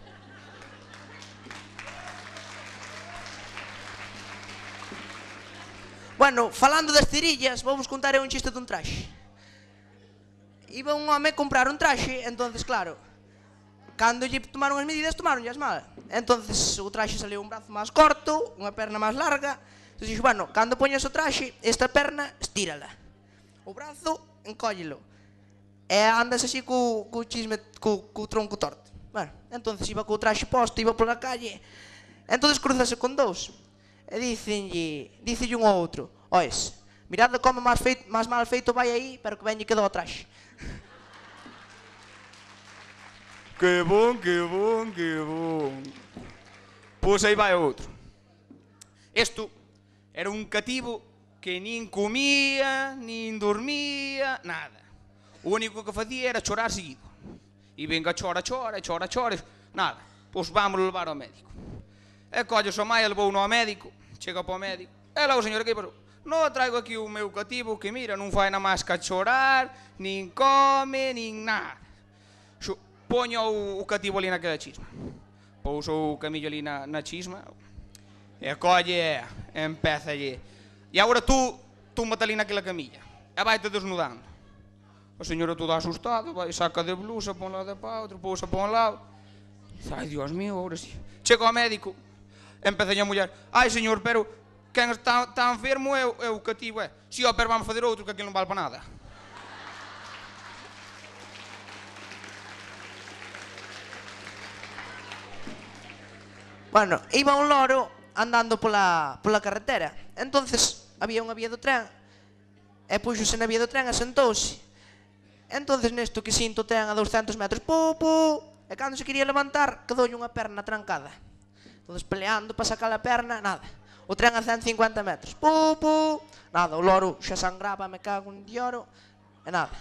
[SPEAKER 8] Bueno, falando das cerillas, vou vos contar un chiste dun traxe. Iba un home comprar un traxe, entonces, claro, cando lle tomaron as medidas, tomaronllas mal. Entonces, o traxe saliu un brazo máis corto, unha perna máis larga. Entón, dixo, bueno, cando poñas o traxe, esta perna, estírala. O brazo, encóllelo. E andas así co tronco torto. Bueno, entonces iba co traxe posto, iba pola calle. Entonces cruzase con dous. E dicelle un ao outro, oes, mirade como máis mal feito vai aí, pero que ben lle quedou o traxe.
[SPEAKER 5] Que bon. Pois aí vai outro. Isto era un cativo que nin comía, nin dormía, nada. O único que facía era chorar seguido. E venga, chora, chora, chora, chora. Nada, pois vamos levar ao médico. E colles o Maia, levou-no ao médico, chega para o médico. E lá o señor aquí pasou. Non, traigo aquí o meu cativo que mira, non fai nada máis que chorar, nin come, nin nada. Poño o cativo ali naquela chisma. Pouso o camillo ali na chisma. E colle e empeza allí. E agora tú mata ali naquela camilla. E vai-te desnudando. O señor todo asustado, vai, saca de blusa, pon lado para outro, pousa para un lado. Ai, Dios mío, agora sí. Chego ao médico, empeza a muller. Ai, señor, pero quen está enfermo é o cativo, é. Si, pero vamos fazer outro, que aquilo non vale para nada.
[SPEAKER 8] Bueno, iba un loro andando pola carretera. Entonces había unha vía do tren e puxose na vía do tren e sentouse. Entonces nesto que sinto o tren a 200 metros, e cando se quería levantar quedoulle unha perna trancada. Entonces peleando para sacar a perna, nada. O tren a 150 metros, nada, o loro xa sangraba, me cago en dioro, e nada.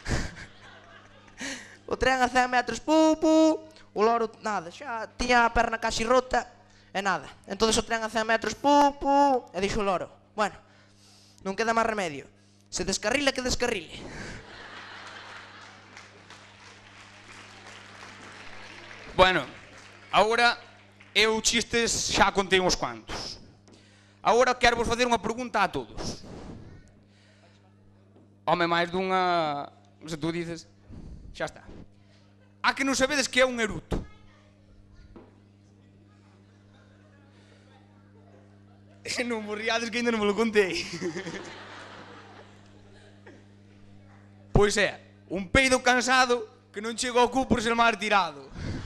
[SPEAKER 8] O tren a 100 metros, o loro, nada, xa tiña a perna casi rota, e nada. Entonces o tren a 100 metros, e dixo o loro, bueno, non queda máis remedio, se descarrile que descarrile.
[SPEAKER 5] Bueno, agora eu chistes xa contei uns cuantos. Agora quero vos facer unha pregunta a todos. Home, máis dunha... Se tú dices... Xa está. A que non sabedes que é un eruto? Non vos riades que ainda non me lo contei. Pois é, un peido cansado que non chega ao cu por ser mal tirado.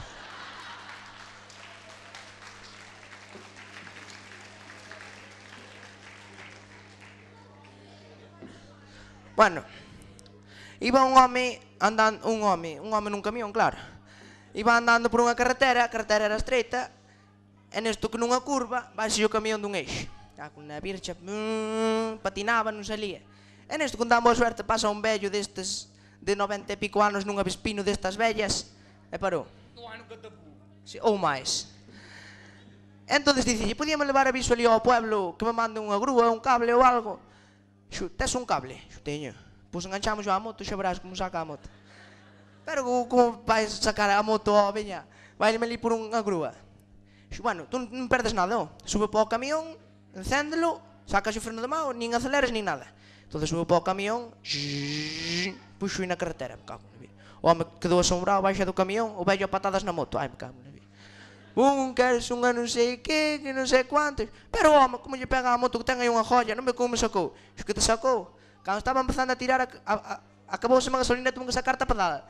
[SPEAKER 8] Bueno, iba un home andando, un home nun camión, claro. Iba andando por unha carretera, a carretera era estreita, e nesto que nunha curva, vaise o camión dun eixo. Con a virxa, patinaba, non salía. E nesto, con tan boa suerte, pasa un vello destes de 90 e pico anos nunha vespino destas vellas, e parou. Ou máis. Entonces dicille, podíame levar aviso ali ao pueblo que me mande unha grúa, un cable ou algo? Xo, tes un cable? Xo, teño. Pois enganchamos a moto, xa verás como saca a moto. Pero como vais sacar a moto, veña? Vaime ali por unha grúa. Xo, bueno, tú non perdes nada, sube para o camión, encéndelo, sacas o freno de mão, nin aceleres nin nada. Entón sube para o camión, puxo na carretera, me cago na vida. O home quedou asombrado, baixa do camión, o vello a patadas na moto, ai, me cago na vida. Queres unha non sei que non sei cuántos. Pero home, como lle pega a moto que ten aí unha joya, non ve como me sacou. Xo que te sacou. Cando estaba empezando a tirar, acabouse a gasolina e tuve que sacar tapadada.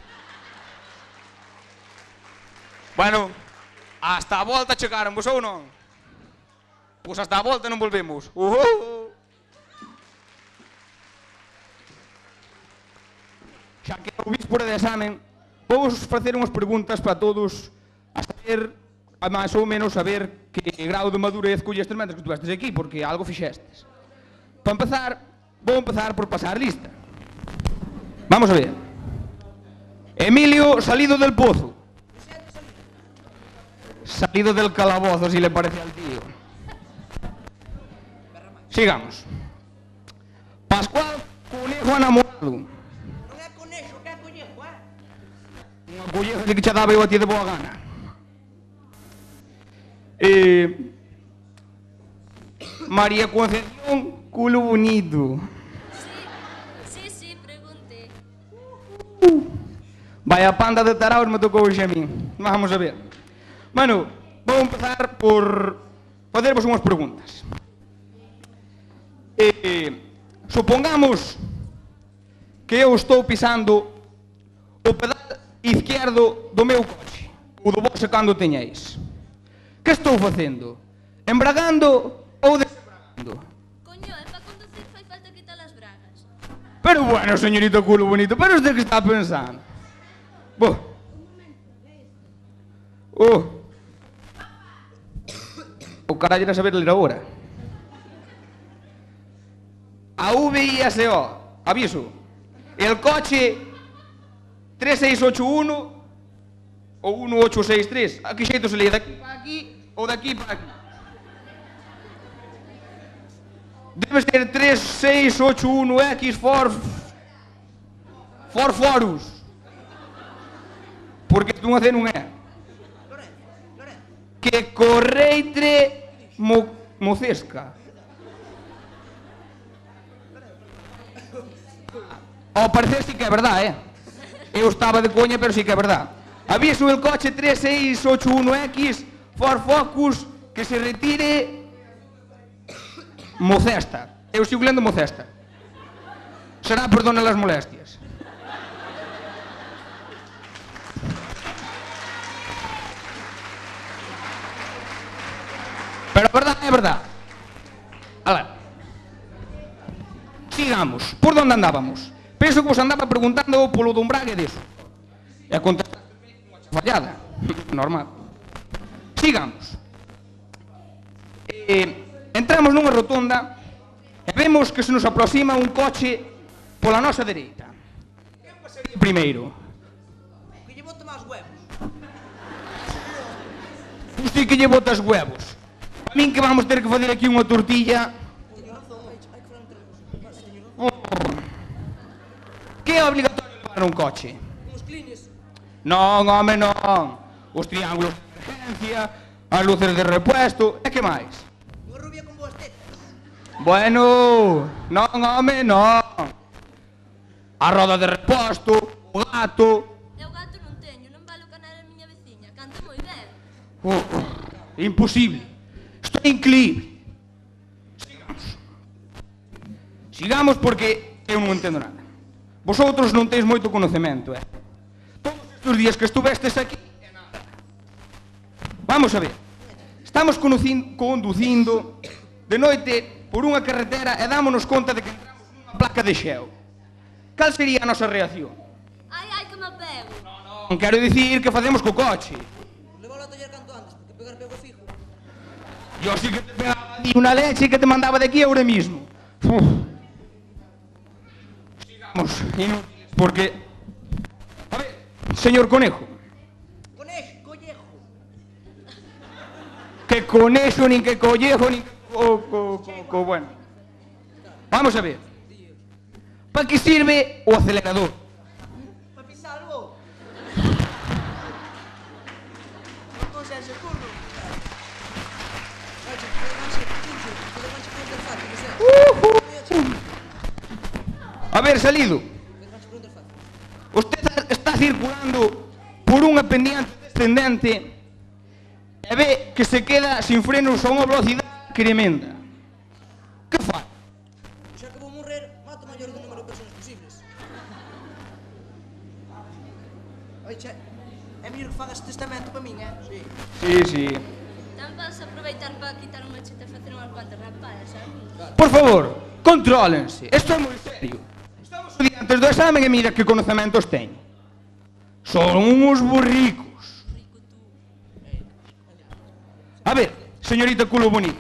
[SPEAKER 5] Bueno, hasta a volta chegaron, vos ou non? Pois hasta a volta non volvemos. Xa que o víspora de examen, vou vos facer unhas preguntas para todos a saber, a máis ou menos saber que grau de madurez collestes mentres que estuvestes aquí, porque algo fixestes. Para empezar, vou empezar por pasar lista. Vamos a ver. Emilio Salido del Pozo. Salido del calabozo, si le parece al tío. Sigamos. Pascual Conejo Enamorado.
[SPEAKER 8] Non é conexo, que é collejo,
[SPEAKER 5] Unha colleja que che daba eu a ti de boa gana. María Concepción Culo Bonito.
[SPEAKER 12] Sí, pregunte.
[SPEAKER 5] Vaya panda de taraos me tocou hoxe a min. Vamos a ver. Bueno, vou empezar por facervos unhas preguntas. Supongamos que eu estou pisando o pedal izquierdo do meu coche, o do vosso cando teñéis. Que estou facendo? Embragando ou desembragando?
[SPEAKER 12] Coño, é para conducir fai falta quitar as bragas.
[SPEAKER 5] Pero bueno, señorito Culo Bonito, pero usted que está pensando? O carallo era saber ler agora. A VISO, aviso. El coche 3681 ou 1863. A que xeito se lee? Daqui para aquí ou daqui para aquí? Debe ser 3681X Forus. Porque isto unha C non é. Que correitre mocesca. Ao parecer sí que é verdad, Eu estaba de coña, pero sí que é verdad. Aviso el coche 3681X Ford Focus que se retire Mocesta. Eu sigo lendo Mocesta. Será perdona las molestias. Pero a verdade é verdade. Alá. Sigamos. Por onde andábamos? Penso que vos andaba preguntando polo do embrague deso. E a contestar unha chafallada. Normal. Sigamos. Entramos nunha rotonda e vemos que se nos aproxima un coche pola nosa dereita. Que pasaría primeiro?
[SPEAKER 8] Que lle bote máis huevos.
[SPEAKER 5] Usted que lle botas huevos. A min que vamos ter que fazer aquí unha tortilla. Que é obligatorio levar un coche?
[SPEAKER 8] Uns clines.
[SPEAKER 5] Non, home, non. Os triángulos de emergencia, as luces de repuesto, e que máis?
[SPEAKER 8] Unha rubia con boas tetas.
[SPEAKER 5] Bueno, non, home, non. A roda de reposto, o gato.
[SPEAKER 12] Eu gato non teño, non vale o canar a miña veciña, canta moi ben.
[SPEAKER 5] Imposible. Isto é increíble. Sigamos porque eu non entendo nada. Vosotros non teis moito conocemento, Todos estes días que estuvestes aquí, é nada. Vamos a ver. Estamos conducindo de noite por unha carretera e dámonos conta de que entramos nunha placa de xeo. Cal sería a nosa reacción?
[SPEAKER 12] Ai, que me pego.
[SPEAKER 5] Non quero dicir que facemos co coche.
[SPEAKER 8] Levalo a taller canto antes, porque pegar pego fijo.
[SPEAKER 5] Yo sí que te pegaba a ti unha leche que te mandaba de aquí ahora mismo. Sigamos, inútiles, porque... A ver, señor Conejo.
[SPEAKER 8] Collejo.
[SPEAKER 5] Que conejo, nin que collejo, nin que... Bueno. Vamos a ver. ¿Para que sirve o acelerador?
[SPEAKER 8] Para pisarlo. Non sei se curro.
[SPEAKER 5] A ver, Salido. Usted está circulando por unha pendiente descendente e ve que se queda sin frenos a unha velocidade tremenda. Que fai?
[SPEAKER 8] Xa que vou morrer, mato o maior do número de persoas posibles. Oi, che, é mellor que fagas testamento para min,
[SPEAKER 5] Sí.
[SPEAKER 12] Tan vas a aproveitar para quitar unha cheta e facer unhas cuantas rapadas, sabes?
[SPEAKER 5] Por favor, contrólense. Isto é moi serio. Estamos diante do examen e mira que conocementos teñen. Son uns burricos. A ver, señorita culo bonito.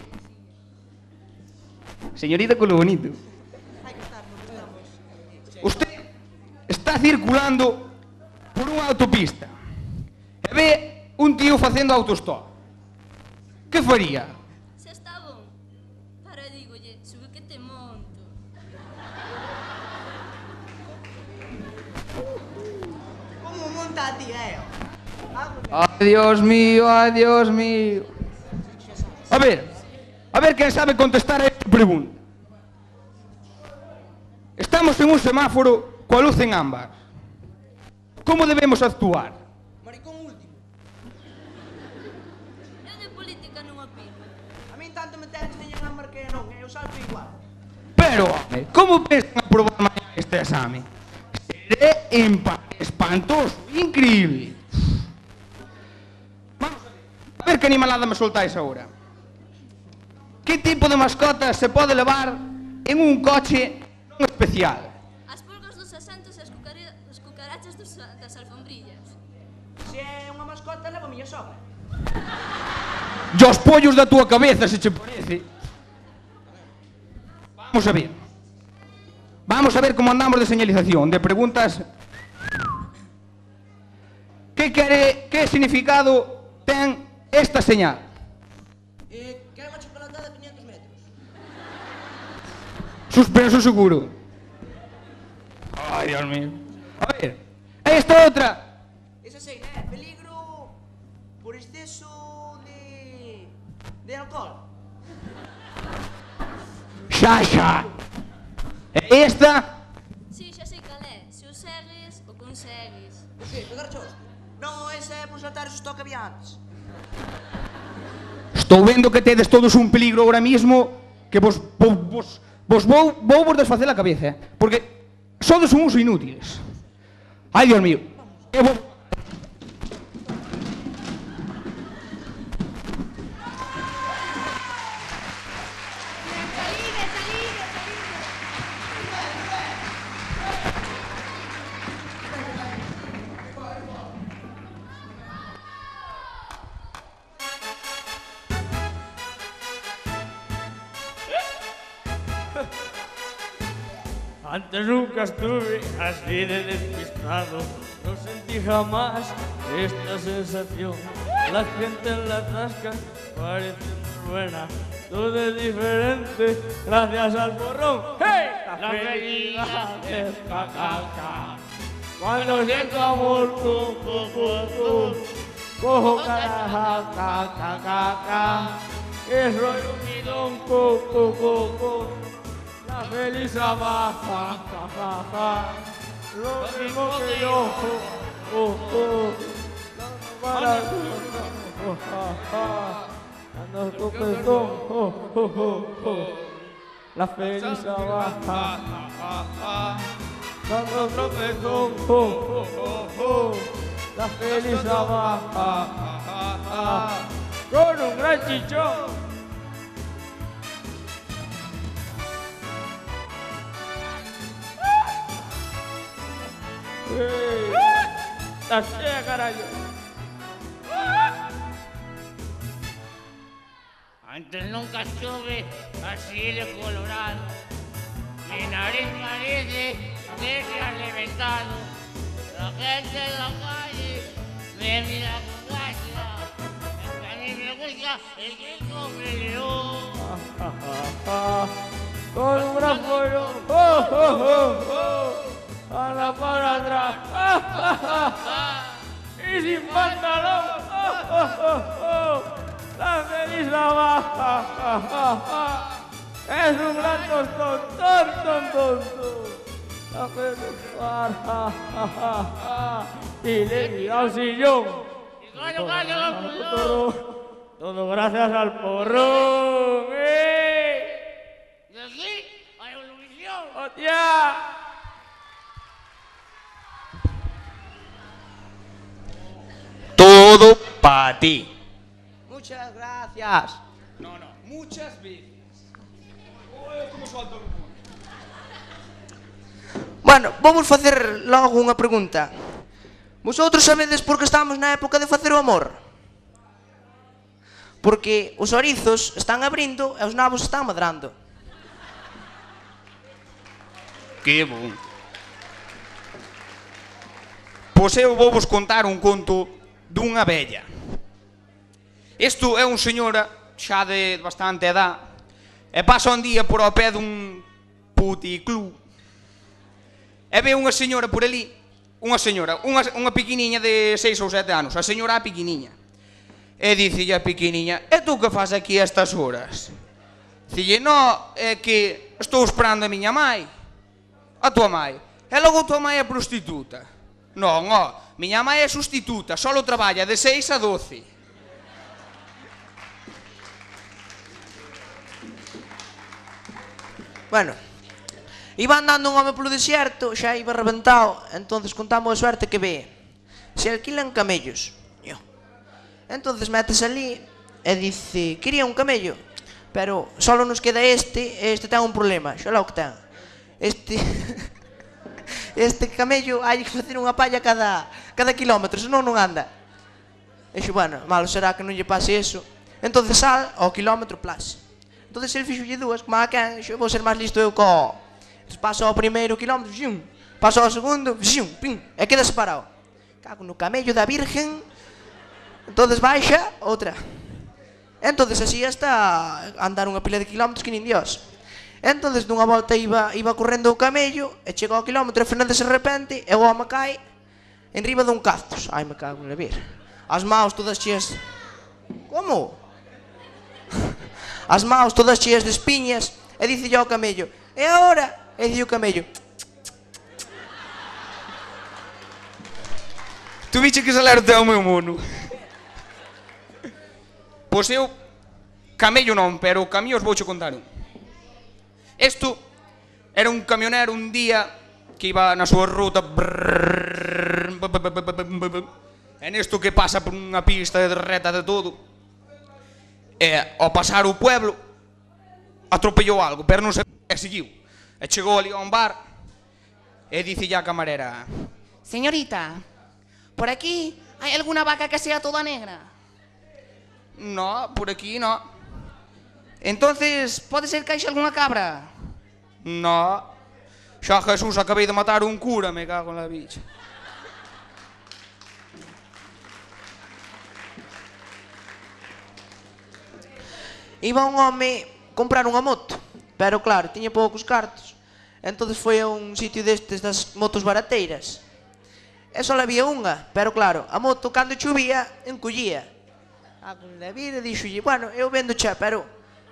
[SPEAKER 5] Señorita culo bonito. Usted está circulando por unha autopista e ve un tío facendo autostop. Que faría?
[SPEAKER 12] Xa está bon. Para dígolle, sube que te monto.
[SPEAKER 8] Como monta a ti,
[SPEAKER 5] Ay, Dios mío, ay, Dios mío. A ver quen sabe contestar a esta pregunta. Estamos en un semáforo coa luz en ámbar. Como debemos actuar?
[SPEAKER 8] Maricón último.
[SPEAKER 12] Eu de política non opino.
[SPEAKER 8] A min tanto me tenes teñen ámbar que non, eu salto igual.
[SPEAKER 5] Pero, home, como pensan aprobar mañá este exame? Seré espantoso, increíble. Vamos a ver que animalada me soltáis agora. Que tipo de mascota se pode levar en un coche non especial?
[SPEAKER 12] As pulgas dos asentos e as cucarachas das alfombrillas.
[SPEAKER 8] Se é unha mascota, levo a miña sogra.
[SPEAKER 5] E os pollos da túa cabeza, se che parece. Vamos a ver. Vamos a ver como andamos de señalización, de preguntas... que significado ten esta señal?
[SPEAKER 8] Quema chocolatada a 500 metros.
[SPEAKER 5] Suspenso seguro. Ay, Dios mío. A ver, esta outra.
[SPEAKER 8] Esa sei, peligro por exceso de alcohol.
[SPEAKER 5] Xa. E esta?
[SPEAKER 12] Si, xa sei cal é. Se o segues, o consegues.
[SPEAKER 8] O que, pegar chosto? Non, esa é por saltar esos tocaviantes.
[SPEAKER 5] Estou vendo que tedes todos un peligro ahora mismo que vos vou desfacer a cabeza, porque sodes uns inútiles. Ai, Dios mío.
[SPEAKER 13] Antes nunca estuve así de despistado, no sentí jamás esta sensación. La gente en la tasca parece muy buena, todo es diferente gracias al porrón. ¡Hey! La felicidad es cacaca. Cuando siento amor, cojo cacaca, que soy un bidón, la feliz va, lo mismo que yo, cuando tropezó, la feliz va, cuando tropezó, la feliz va, con un gran chichón. ¡La sea, carajo!
[SPEAKER 14] Antes nunca estuve así de colorado. Mi nariz parece que se ha reventado. La gente en la calle me mira con gracia. A mí me gusta el grito de león.
[SPEAKER 13] Con un gran pollo. A la para atrás, y sin pantalón, la feliz baja, es un gran tostón, la feliz baja, y le mira al sillón, todo gracias al porrón,
[SPEAKER 14] Y así, hay evolución.
[SPEAKER 13] ¡Hostia!
[SPEAKER 5] Todo para ti.
[SPEAKER 8] Muchas gracias.
[SPEAKER 5] No, muchas veces.
[SPEAKER 8] Bueno, vamos facer logo unha pregunta. Vosotros sabedes por que estamos na época de facer o amor? Porque os orizos están abrindo e os nabos están medrando.
[SPEAKER 5] Que bom. Pois eu vou vos contar un conto dunha vella. Isto é un señora xa de bastante edad e pasa un día por ao pé dun puticlub e ve unha señora por ali, unha pequeniña de 6 ou 7 anos, a señora a pequeniña, e dicille a pequeniña: "E tú que faz aquí a estas horas?" Dicille: "No, é que estou esperando a miña mai." "A tua mai? E logo a tua mai é prostituta?" "Non, miña mai é sustituta, só traballa de 6 a 12.
[SPEAKER 8] Bueno, iba andando un home polo desierto, xa iba reventado, entonces contamos a suerte que ve. Se alquilan camellos. Entonces metes ali e dice: "Quería un camello, pero solo nos queda este ten un problema." Xa lá o que ten. Este camello hai que facer unha palla cada kilómetro, senón non anda. E xo, bueno, malo será que non lle pase eso. Entonces sal ao kilómetro plus. Entonces ele fixolle dúas, como a quen, xo, vou ser máis listo eu co. Entón paso ao primeiro kilómetro, xum, paso ao segundo, xum, pim, e queda separado. cago no camello da Virgen. Entonces baixa, outra. Entonces así hasta andar unha pila de kilómetros que nin Dios. Entonces dunha volta iba correndo o camello e chega ao kilómetro e Fernández de repente e o home cae en riba dun cactus. Ai, me cago na vir. As maus todas cheas... Como? As maus todas cheas de espiñas e dice ao camello: e agora? E dice o camello:
[SPEAKER 5] tu biche que salero te ao meu mono. Pois eu, camello non, pero camións vouche contar un. Isto era un camionero un día que iba na súa ruta e nesto que pasa por unha pista de reta de todo e ao pasar o pueblo atropellou algo, pero non se seguiu e chegou ali a un bar e dice a camarera:
[SPEAKER 15] señorita, por aquí hai alguna vaca que sea toda negra?
[SPEAKER 5] No, por aquí no.
[SPEAKER 15] Entonces, pode ser que haixa algunha cabra?
[SPEAKER 5] No. Xa Jesús, acabei de matar un cura, me cago en la bicha.
[SPEAKER 8] Iba un home comprar unha moto, pero claro, tiña poucos cartos. Entonces foi a un sitio destes das motos barateiras. E só había unha, pero claro, a moto cando chovía encollía. Na vida dixolle: bueno, eu vendo xa, pero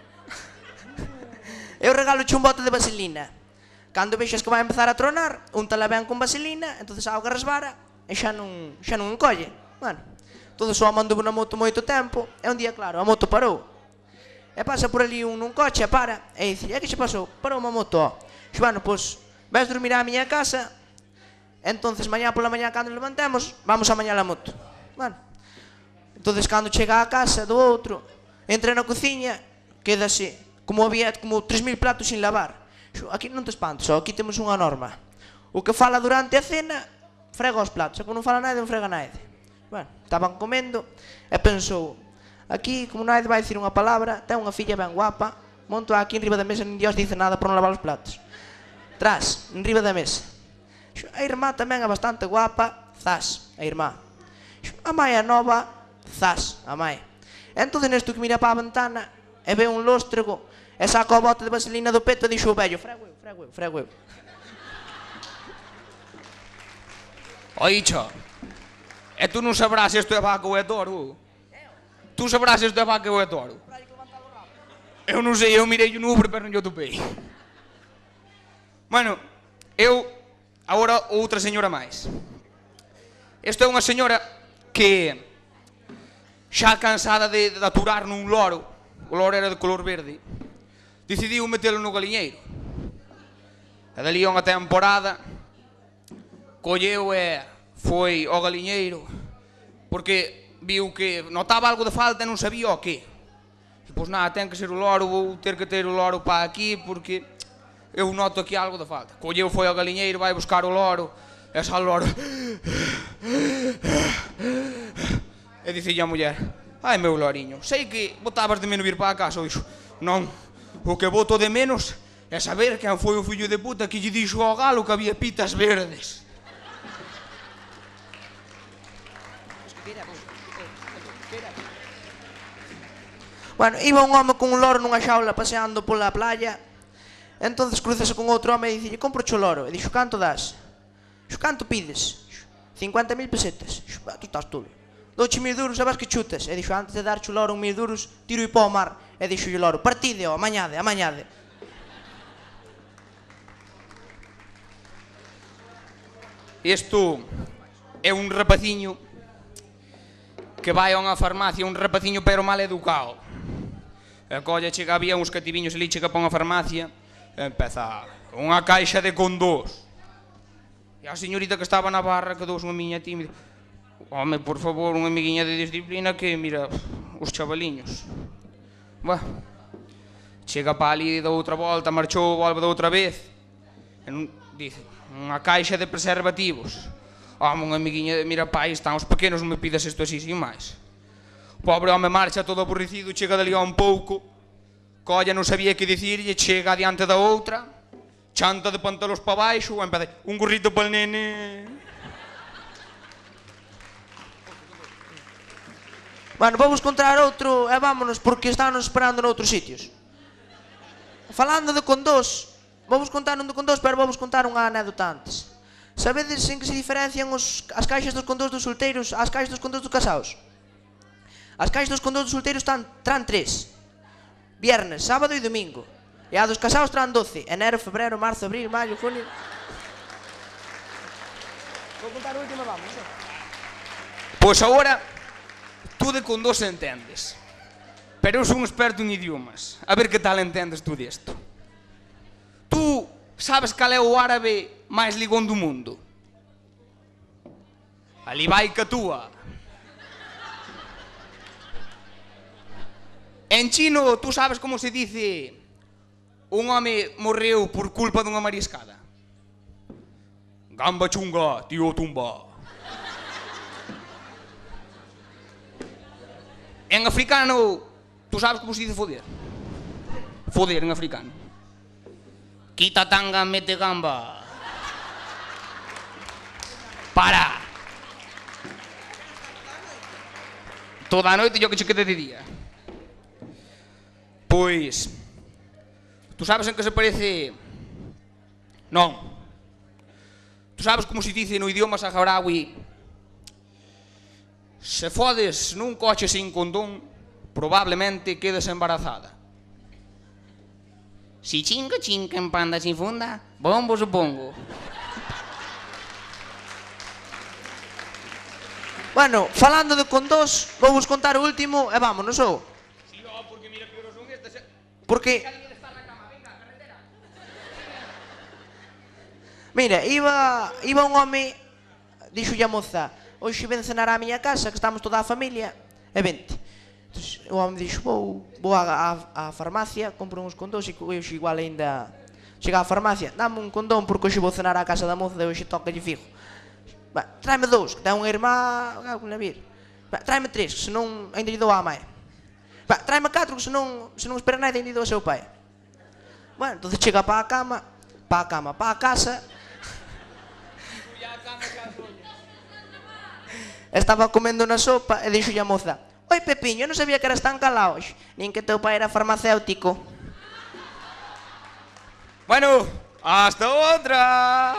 [SPEAKER 8] eu regalo un bote de vaselina. Cando vexas que vai empezar a tronar, untala ben con vaselina, entonces a auga resbara e xa non encolle. Bueno, todo só mandou na moto moito tempo e un día, claro, a moto parou. E pasa por ali nun coche, para, e dice: e que xe pasou? Parou unha moto, ó. Xe, bueno, pois, ves dormir á miña casa, entonces mañá pola mañá cando levantemos, vamos a mañar a moto. Bueno, entonces cando chega á casa do outro, entra na cociña, quedase como había como 3000 platos sin lavar. Aquí non te espantes, aquí temos unha norma: o que fala durante a cena frega os platos, e como non fala nada non frega nada. Bueno, estaban comendo e pensou: aquí, como nada vai dicir unha palabra, ten unha filla ben guapa, monto aquí en riba da mesa, nin Dios dice nada por non lavar os platos. Tras, en riba da mesa. A irmá tamén é bastante guapa, zas, a irmá. A mai é nova, zas, a mai. Entón nesto que mira para a ventana e ve un lóstrego e saca o bote de vaselina do peto e dixo o vello: frego eu.
[SPEAKER 5] Oicho, e tú non sabrás se isto é vaca ou é toro? Tú sabrás se isto é vaca ou é toro? Eu non sei, eu mirei no Uber, pero non yo topei. Bueno, eu, agora outra señora máis. Esta é unha señora que, xa cansada de aturar nun loro, o loro era de color verde, decidiu metelo no galiñeiro. E dali a unha temporada colleu e foi ao galiñeiro porque viu que notaba algo de falta e non sabía o que. E pois nada, ten que ser o loro, vou ter que ter o loro para aquí porque eu noto aquí algo de falta. Colleu, foi ao galiñeiro, vai buscar o loro e xa o loro e dicille a muller: ai meu loriño, sei que botabas de menos vir para a casa. O dixo: non, o que boto de menos é saber quen foi o fillo de puta que lle dixo ao galo que había pitas verdes.
[SPEAKER 8] Bueno, iba un home con un loro nunha xaula paseando pola playa. Entonces cruzase con outro home e dicille: compro cho loro. E dixo: canto das? Dixo: canto pides? 50.000 pesetas. Dixo: tú estás todo. Douche 1000 duros, sabes que chutas? E dixo: antes de dar cho loro 1000 duros, tiro para o mar. E dixo o loro: partide, ó, amañade.
[SPEAKER 5] Isto é un rapaciño que vai a unha farmacia, un rapaciño pero mal educado. E colle, chega, había uns cativiños ali, chega para unha farmacia e empeza unha caixa de condós. E a señorita que estaba na barra quedou unha miña tímida: home, por favor, unha amiguinha de disciplina que, mira, os chavaliños. Bueno, chega para ali da outra volta, marchou, volve da outra vez e non, dice: unha caixa de preservativos. Home, unha amiguinha, mira, pai, están os pequenos, non me pidas isto así sin máis. Pobre home marcha todo aborrecido, chega dali a un pouco, colla, non sabía que dicirlle, chega adiante da outra, chanta de pantalos para baixo, empeza: un gorrito para el nene.
[SPEAKER 8] Bueno, vou vos contar outro e vámonos porque estános esperando noutros sitios. Falando de condós, vou vos contar un de condós, pero vou vos contar unha anécdota antes. Sabedes en que se diferencian as caixas dos condós dos solteiros ás caixas dos condós dos casados? As caixas dos condós dos solteiros traen 3. Viernes, sábado e domingo. E a dos casados traen 12. Enero, febrero, marzo, abril, maio, junio... Vou contar o último, vamos.
[SPEAKER 5] Pois agora, tú de condós entendes. Pero eu sou un experto en idiomas. A ver que tal entendes tú desto. Tú sabes cal é o árabe máis ligón do mundo? Ali vai que túa. En chino, tú sabes como se dice un home morreu por culpa dunha mariscada? Gamba chunga, tío tumba. En africano, tú sabes como se dice foder? Foder en africano. Quita tanga, mete gamba. Para. Toda a noite yo que che quede de día. Pois, tú sabes en que se parece... Non. Tú sabes como se dice no idioma saharaui: se fodes nun coche sin condón, probablemente quedes embarazada. Si chinga chinga en panda sin funda, bombo supongo.
[SPEAKER 8] Bueno, falando de condós, vou vos contar o último e vámonos, ou?
[SPEAKER 5] Si, porque mira que horas son estas...
[SPEAKER 8] Porque... Mira, iba un home, dixolle a moza: hoxe ven cenar á miña casa, que estamos toda a familia, e vente. O home dixo: vou á farmacia, compro uns condós e hoxe igual ainda chega á farmacia. Dame un condón porque hoxe vou cenar á casa da moza e hoxe toca lle fijo. Tráeme 2, que ten unha irmá, tráeme 3, que senón ainda lle dou á mãe. Tráeme 4, que senón espera nada ainda lle dou ao seu pai. Bueno, entón chega para a casa. Estaba comendo na sopa e dixolle a moza: oi Pepiño, non sabía que eras tan calao hoxe, nin que teu pai era farmacéutico.
[SPEAKER 5] Bueno, hasta outra.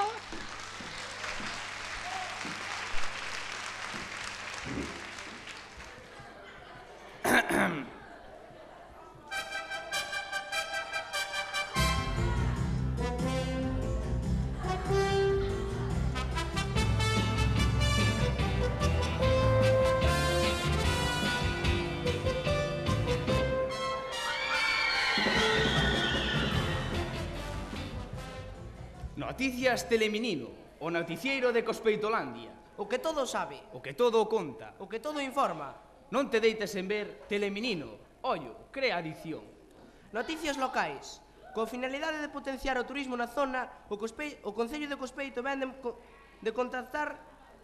[SPEAKER 5] Noticias Teleminino, o noticiero de Cospeitolandia.
[SPEAKER 8] O que todo sabe.
[SPEAKER 5] O que todo conta.
[SPEAKER 8] O que todo informa.
[SPEAKER 5] Non te deites en ver Teleminino. Ollo, crea adicción.
[SPEAKER 8] Noticias locais. Con finalidade de potenciar o turismo na zona, o Concello de Cospeito vende de contratar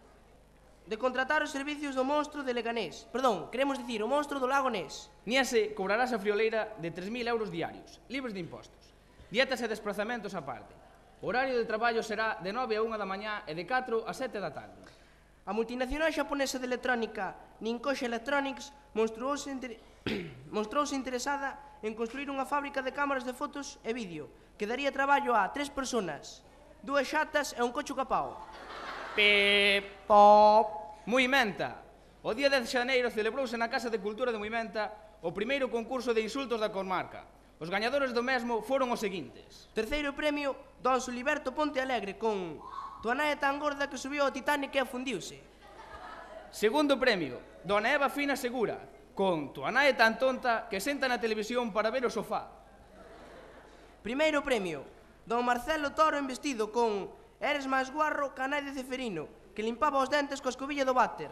[SPEAKER 8] os servicios do monstro de Leganés. Perdón, queremos dicir, o monstro do Lago Nés.
[SPEAKER 5] Niese cobrarás a frioleira de 3.000 euros diarios, libres de impostos. Dietas e desplazamentos aparte. O horario de traballo será de 9 a 1 da mañá e de 4 a 7 da tarde.
[SPEAKER 8] A multinacional xaponesa de electrónica Ninkoshi Electronics mostrouse interesada en construir unha fábrica de cámaras de fotos e vídeo que daría traballo a 3 personas, 2 xatas e un coche capao.
[SPEAKER 5] Muimenta. O día 10 de xaneiro celebrouse na Casa de Cultura de Muimenta o primeiro concurso de insultos da comarca. Os gañadores do mesmo foron os seguintes.
[SPEAKER 8] Terceiro premio, Don Suliberto Ponte Alegre con "Tua nai é tan gorda que subiu ao Titanic e afundiuse".
[SPEAKER 5] Segundo premio, Dona Eva Fina Segura con "Tua nai é tan tonta que senta na televisión para ver o sofá".
[SPEAKER 8] Primeiro premio, Don Marcelo Toro en vestido con "Eres máis guarro que a nai de Ceferino, que limpaba os dentes coa escobilla do váter".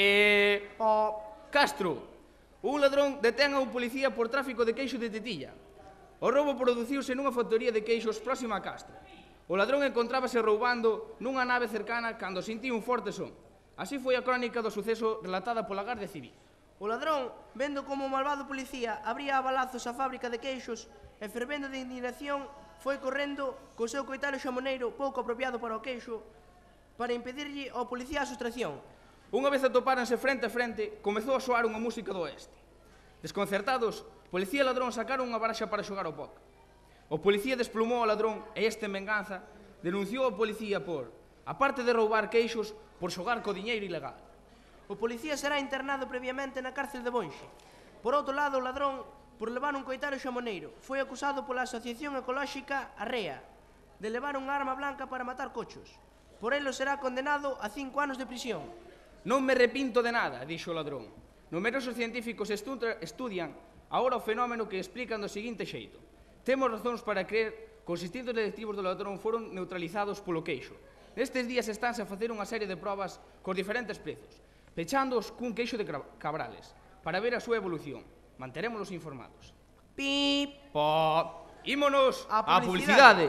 [SPEAKER 5] Castro, un ladrón detén a un policía por tráfico de queixo de tetilla. O roubo produciuse nunha factoría de queixos próxima a Castro. O ladrón encontrábase roubando nunha nave cercana cando sentiu un forte son. Así foi a crónica do suceso relatada pola Garda Civil.
[SPEAKER 8] O ladrón, vendo como o malvado policía abría a balazos a fábrica de queixos e fervendo de indignación, foi correndo co seu coitado xamoneiro pouco apropiado para o queixo para impedirlle ao policía a sustracción.
[SPEAKER 7] Unha vez atopáranse frente a frente, comezou a soar unha música do oeste. Desconcertados, policía e ladrón sacaron unha baraxa para xogar ao póker. O policía desplumou ao ladrón e este, en venganza, denunciou ao policía por, aparte de roubar queixos, por xogar co diñeiro ilegal.
[SPEAKER 8] O policía será internado previamente na cárcel de Bonxe. Por outro lado, o ladrón, por levar un coitaro xamoneiro, foi acusado pola Asociación Ecolóxica Arrea de levar unha arma blanca para matar cochos. Por elo será condenado a 5 anos de prisión.
[SPEAKER 7] Non me arrepinto de nada, dixo o ladrón. Numerosos científicos estudian agora o fenómeno que explican do seguinte xeito. Temos razóns para creer que os instintos delictivos do ladrón foron neutralizados polo queixo. Nestes días estánse a facer unha serie de probas cos diferentes prezos, pechándoos cun queixo de Cabrales, para ver a súa evolución. Manterémonos informados.
[SPEAKER 8] Pip!
[SPEAKER 7] Po! Ímonos
[SPEAKER 8] á
[SPEAKER 7] publicidade!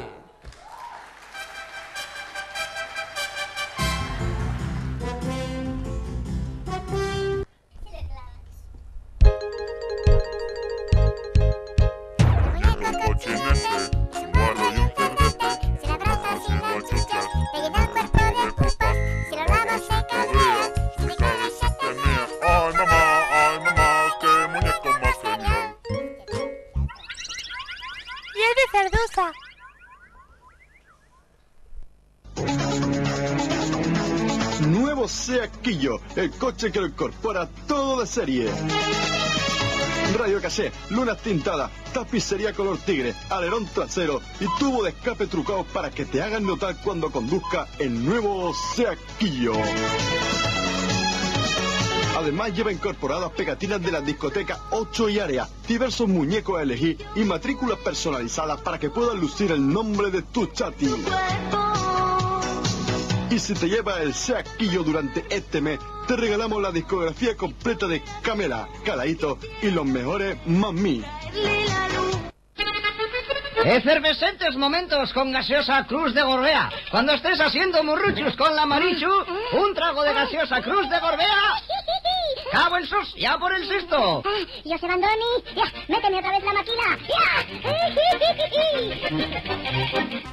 [SPEAKER 16] Nuevo Seat Quillo, el coche que lo incorpora todo de serie. Radio cassé, lunas tintadas, tapicería color tigre, alerón trasero y tubo de escape trucado para que te hagan notar cuando conduzca el nuevo Seat Quillo. Además lleva incorporadas pegatinas de la discoteca 8 y Área, diversos muñecos a elegir y matrículas personalizadas para que puedas lucir el nombre de tu chati. Y si te llevas el Seat Quillo durante este mes, te regalamos la discografía completa de Camela, Calaíto y los mejores Mami.
[SPEAKER 17] Efervescentes momentos con gaseosa Cruz de Gorbea. Cuando estés haciendo murruchos con la Marichu, un trago de gaseosa Cruz de Gorbea. ¡Cabo en sus! ¡Ya por el sexto!
[SPEAKER 18] José Bandoni, ya, méteme otra vez la máquina. ¡Ya!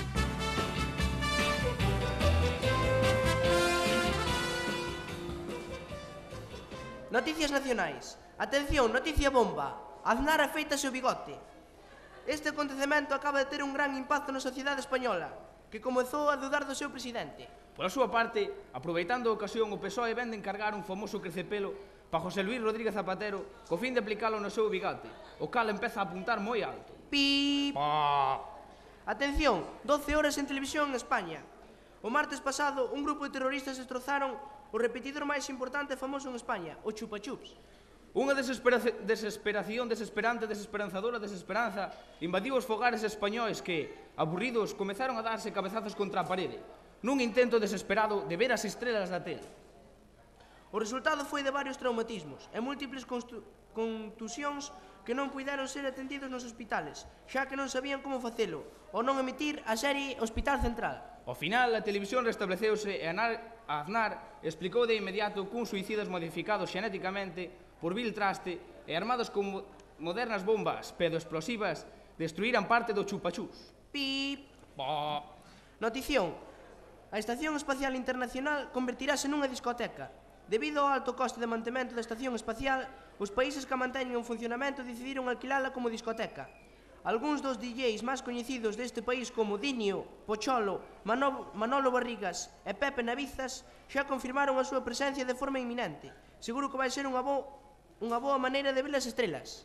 [SPEAKER 8] Noticias nacionais. Atención, noticia bomba. Aznar afeítase o bigote. Este acontecemento acaba de ter un gran impacto na sociedade española, que comezou a dudar do seu presidente.
[SPEAKER 7] Pola súa parte, aproveitando a ocasión, o PSOE ven de encargar un famoso crecepelo para José Luis Rodríguez Zapatero co fin de aplicalo no seu bigote, o cal empeza a apuntar moi alto.
[SPEAKER 8] Pip! Atención, 12 horas en televisión en España. O martes pasado, un grupo de terroristas destrozaron o repetidor máis importante e famoso en España, o Chupa Chups.
[SPEAKER 7] Unha desesperación desesperanzadora desesperanza invadiu os fogares españois que, aburridos, comezaron a darse cabezazos contra a parede, nun intento desesperado de ver as estrelas da tele.
[SPEAKER 8] O resultado foi de varios traumatismos e múltiples contusións que non puideron ser atendidos nos hospitales, xa que non sabían como facelo, ou non emitir a serie Hospital Central.
[SPEAKER 7] Ao final, a televisión restableceuse e Aznar explicou de inmediato cun suicidas modificados xenéticamente por vil traste e armados con modernas bombas pedoexplosivas destruíran parte do chupachús.
[SPEAKER 8] Pip! Notición. A Estación Espacial Internacional convertirase nunha discoteca. Debido ao alto coste de mantemento da Estación Espacial, os países que a manteñen en funcionamento decidiron alquilala como discoteca. Algúns dos DJs máis coñecidos deste país como Dinio, Pocholo, Manolo Barrigas e Pepe Navizas xa confirmaron a súa presencia de forma inminente. Seguro que vai ser unha boa maneira de ver as estrelas.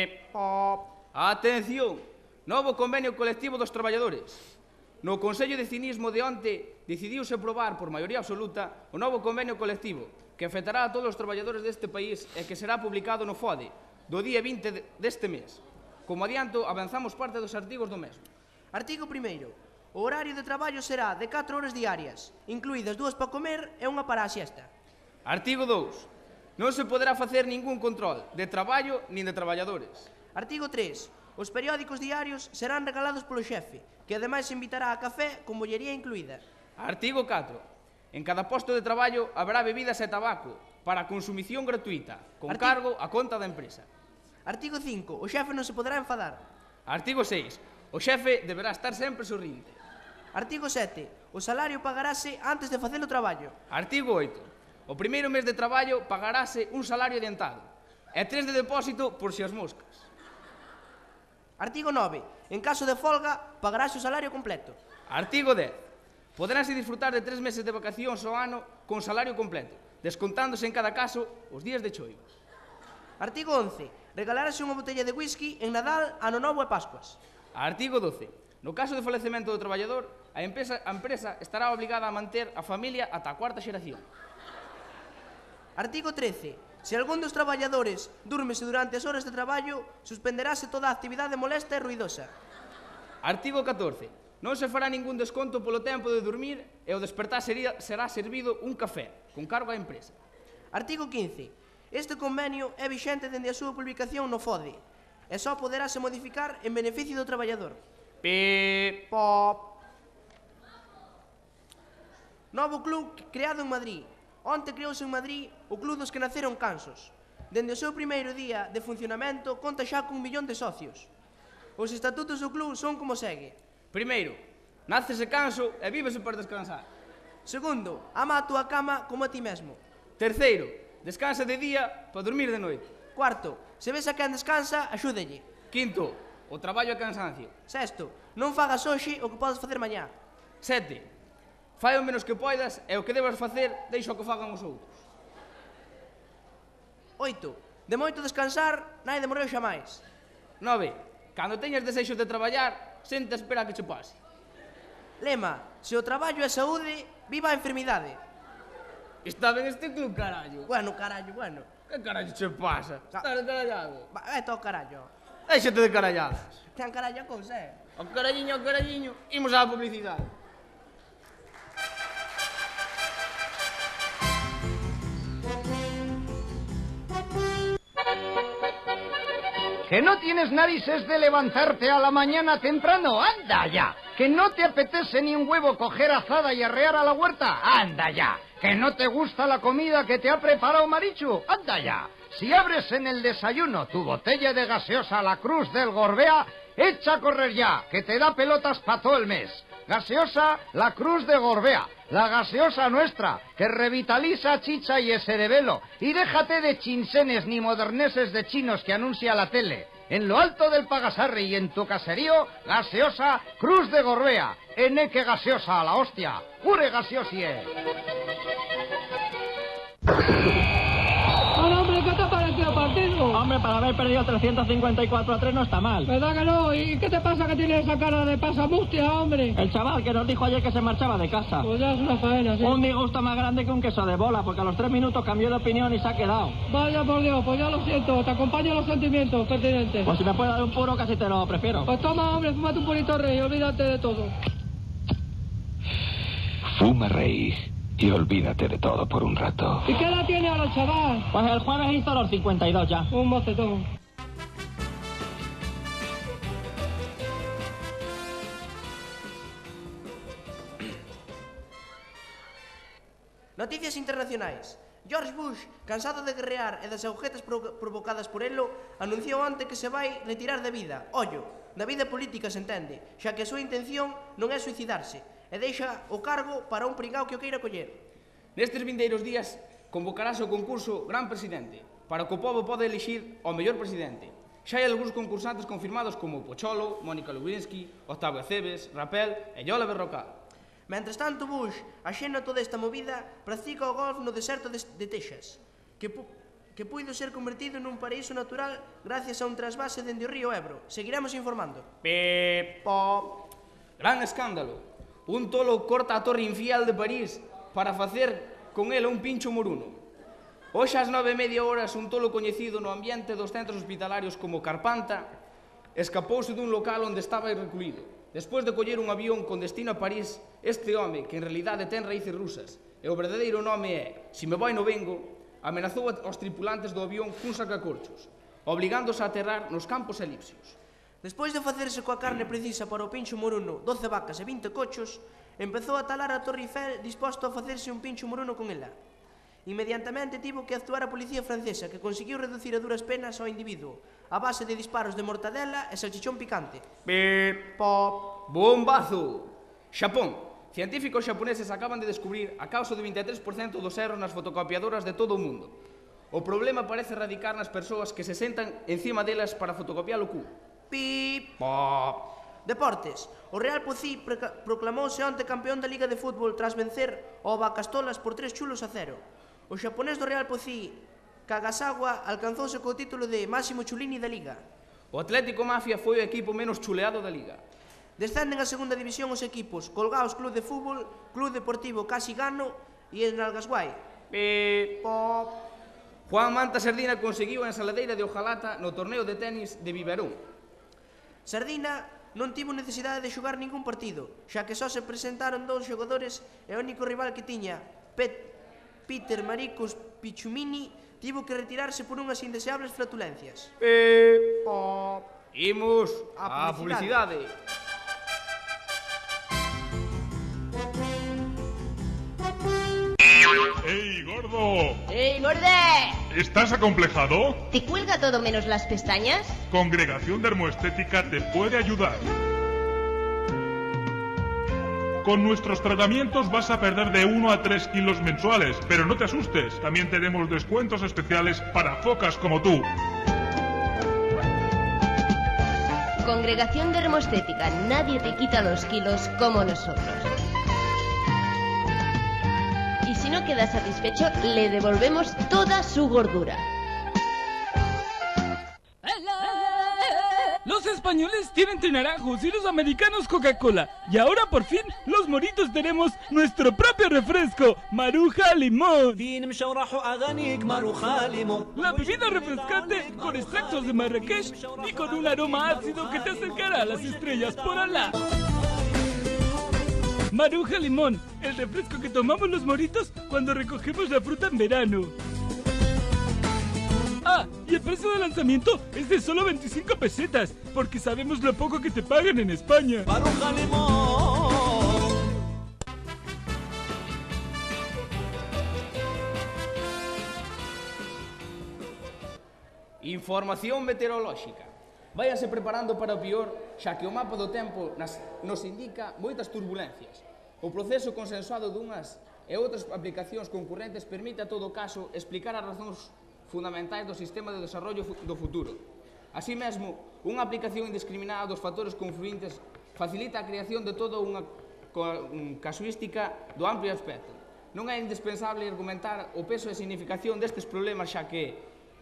[SPEAKER 7] Atención! Novo convenio colectivo dos traballadores. No Consello de Cinismo de onte decidiuse aprobar por maioría absoluta o novo convenio colectivo que afectará a todos os traballadores deste país e que será publicado no FODE do día 20 deste mes. Como adianto, avanzamos parte dos artigos do mesmo.
[SPEAKER 8] Artigo 1. O horario de traballo será de 4 horas diarias, incluídas 2 para comer e 1 para a siesta.
[SPEAKER 7] Artigo 2. Non se poderá facer ningún control de traballo nin de traballadores.
[SPEAKER 8] Artigo 3. Os periódicos diarios serán regalados polo xefe, que ademais invitará a café con bollería incluída.
[SPEAKER 7] Artigo 4. En cada posto de traballo haberá bebidas e tabaco para consumición gratuita, con cargo a conta da empresa.
[SPEAKER 8] Artigo 5. O xefe non se poderá enfadar.
[SPEAKER 7] Artigo 6. O xefe deberá estar sempre sorrinte.
[SPEAKER 8] Artigo 7. O salario pagarase antes de facer o traballo.
[SPEAKER 7] Artigo 8. O primeiro mes de traballo pagarase un salario adiantado e 3 de depósito por si as moscas.
[SPEAKER 8] Artigo 9. En caso de folga, pagarase o salario completo.
[SPEAKER 7] Artigo 10. Poderase disfrutar de 3 meses de vacacións ao ano con salario completo, descontándose en cada caso os días de choiva.
[SPEAKER 8] Artigo 11. Regalarase unha botella de whisky en Nadal, Ano Novo e Pascuas.
[SPEAKER 7] Artigo 12. No caso de falecemento do traballador, a empresa estará obligada a manter a familia ata a cuarta xeración.
[SPEAKER 8] Artigo 13. Se algún dos traballadores dúrmese durante as horas de traballo, suspenderase toda a actividade molesta e ruidosa.
[SPEAKER 7] Artigo 14. Non se fará ningún desconto polo tempo de dormir e ao despertar será servido un café, con cargo á empresa.
[SPEAKER 8] Artigo 15. Este convenio é vixente dende a súa publicación no FODE e só poderase modificar en beneficio do traballador.
[SPEAKER 7] Pop.
[SPEAKER 8] Novo club creado en Madrid. Onte creouse en Madrid o Club dos que naceron cansos. Dende o seu primeiro día de funcionamento conta xa con 1 millón de socios. Os estatutos do club son como segue.
[SPEAKER 7] Primeiro, nácese canso e vívese para descansar.
[SPEAKER 8] Segundo, ama a túa cama como a ti mesmo.
[SPEAKER 7] Terceiro, descansa de día para dormir de noite.
[SPEAKER 8] Cuarto, se ves a quen descansa, axúdelle.
[SPEAKER 7] Quinto, o traballo é cansancio.
[SPEAKER 8] Sexto, non fagas hoxe o que podes facer mañá.
[SPEAKER 7] 7. Fai o menos que poidas e o que debas facer deixa o que fagan os outros.
[SPEAKER 8] 8. De moito descansar, naide morreu xamais.
[SPEAKER 7] 9. Cando teñas desexo de traballar, senta a espera que che pase.
[SPEAKER 8] Lema, se o traballo é saúde, viva a enfermidade.
[SPEAKER 7] Está ben este club, carallo.
[SPEAKER 8] Bueno, carallo, bueno.
[SPEAKER 7] Que carallo che pasa? Estás carallado.
[SPEAKER 8] Vete ao carallo.
[SPEAKER 7] Déxate de caralladas.
[SPEAKER 8] Ten carallo a cousa,
[SPEAKER 7] Ao caralliño, imos á publicidade.
[SPEAKER 17] ¿Que no tienes narices de levantarte a la mañana temprano? ¡Anda ya! ¿Que no te apetece ni un huevo coger azada y arrear a la huerta? ¡Anda ya! ¿Que no te gusta la comida que te ha preparado Marichu? ¡Anda ya! Si abres en el desayuno tu botella de gaseosa La Cruz del Gorbea, echa a correr ya, que te da pelotas para todo el mes. Gaseosa La Cruz de Gorbea, la gaseosa nuestra, que revitaliza chicha y cerebelo. Y déjate de chinsenes ni moderneses de chinos que anuncia la tele. En lo alto del Pagasarri y en tu caserío, gaseosa Cruz de Gorbea. Eneque gaseosa a la hostia. ¡Ure gaseosie!
[SPEAKER 19] Hola, hombre, ¿qué te ha parecido el partido?
[SPEAKER 20] Hombre, para haber perdido 354-3 no está mal.
[SPEAKER 19] ¿Verdad que no? ¿Y qué te pasa que tienes esa cara de pasamustia, hombre?
[SPEAKER 20] El chaval que nos dijo ayer que se marchaba de casa.
[SPEAKER 19] Pues ya es una faena, sí.
[SPEAKER 20] Un disgusto más grande que un queso de bola, porque a los 3 minutos cambió de opinión y se ha quedado.
[SPEAKER 19] Vaya por Dios, pues ya lo siento, te acompaño los sentimientos pertinentes.
[SPEAKER 20] Pues si me puede dar un puro, casi te lo prefiero.
[SPEAKER 19] Pues toma, hombre, fúmate un purito rey, olvídate de todo.
[SPEAKER 21] Fuma, rey, y olvídate de todo por un rato.
[SPEAKER 19] ¿Y qué edad tiene ahora el chaval?
[SPEAKER 20] Pues el jueves hizo los 52 ya.
[SPEAKER 19] Un mocetón.
[SPEAKER 8] Noticias internacionais. George Bush, cansado de guerrear e das agujetas provocadas por elo, anunciou onte que se vai retirar da vida. Ollo, da vida política se entende, xa que a súa intención non é suicidarse, e deixa o cargo para un pringao que o queira coller.
[SPEAKER 7] Nestes vindeiros días convocarase o concurso Gran Presidente, para que o povo pode elixir o mellor presidente. Xa hai algúns concursantes confirmados como Pocholo, Mónica Lewinsky, Octavio Acebes, Rapel e Yola Berrocal.
[SPEAKER 8] Mentres tanto, Bush, axeno a toda esta movida, practica o golf no deserto de Texas, que puido ser convertido nun paraíso natural gracias a un trasvase dende o río Ebro. Seguiremos informando.
[SPEAKER 7] Gran escándalo. Un tolo corta a Torre Infial de París para facer con ela un pincho moruno. Hoxe ás 9:30 un tolo coñecido no ambiente dos centros hospitalarios como Carpanta escapouse dun local onde estaba recluído. Despois de coller un avión con destino a París, este home, que en realidade ten raíces rusas, e o verdadeiro nome é Si me vai no vengo, amenazou aos tripulantes do avión cun sacacorchos, obligándose a aterrar nos campos elípseos.
[SPEAKER 8] Despois de facerse coa carne precisa para o pincho moruno 12 vacas e 20 cochos, empezou a talar a Torre Eiffel disposto a facerse un pincho moruno con ela. Inmediatamente tivo que actuar a policía francesa, que conseguiu reducir a duras penas ao individuo, a base de disparos de mortadela e salchichón picante.
[SPEAKER 7] Bombazo! Xapón. Científicos xaponeses acaban de descubrir a causa do 23% dos erros nas fotocopiadoras de todo o mundo. O problema parece radicar nas persoas que se sentan encima delas para fotocopiar o cu.
[SPEAKER 8] Pip. Deportes. O Real Pocí proclamouse onte campeón da Liga de Fútbol tras vencer ao Bacastolas por 3-0. O xaponés do Real Pocí, Kagasawa, alcanzouse co título de máximo chulini da Liga.
[SPEAKER 7] O Atlético Mafia foi o equipo menos chuleado da Liga.
[SPEAKER 8] Descenden a segunda división os equipos Colgaos Club de Fútbol, Club Deportivo Casigano e Enalgasguai.
[SPEAKER 7] Juan Manta Sardina conseguiu a ensaladeira de hojalata no torneo de tenis de Biberón.
[SPEAKER 8] Sardina non tivo necesidade de xogar ningún partido, xa que só se presentaron 2 xogadores e o único rival que tiña, Peter Maricos Pichumini, tivo que retirarse por unhas indeseables flatulencias.
[SPEAKER 7] Imos á publicidade.
[SPEAKER 4] ¡Ey, gordo!
[SPEAKER 10] ¡Ey, gorde!
[SPEAKER 4] ¿Estás acomplejado?
[SPEAKER 10] ¿Te cuelga todo menos las pestañas?
[SPEAKER 4] Congregación Dermoestética te puede ayudar. Con nuestros tratamientos vas a perder de 1 a 3 kilos mensuales, pero no te asustes, también tenemos descuentos especiales para focas como tú.
[SPEAKER 10] Congregación Dermoestética, nadie te quita los kilos como nosotros. Y si no queda satisfecho, le devolvemos toda su gordura.
[SPEAKER 19] Los españoles tienen naranjos y los americanos Coca-Cola. Y ahora por fin los moritos tenemos nuestro propio refresco, Maruja Limón. La bebida refrescante con extractos de Marrakech y con un aroma ácido que te acercará a las estrellas por Alá. Maruja Limón, el refresco que tomamos los moritos cuando recogemos la fruta en verano. Ah, y el precio de lanzamiento es de solo 25 pesetas, porque sabemos lo poco que te pagan en España. ¡Maruja Limón!
[SPEAKER 7] Información meteorolóxica. Váyanse preparando para o pior, xa que o mapa do tempo nos indica moitas turbulencias. O proceso consensuado dunhas e outras aplicacións concurrentes permite a todo caso explicar as razóns fundamentais do sistema de desarrollo do futuro. Así mesmo, unha aplicación indiscriminada dos factores confluintes facilita a creación de toda unha casuística do amplio aspecto. Non é indispensable argumentar o peso e significación destes problemas, xa que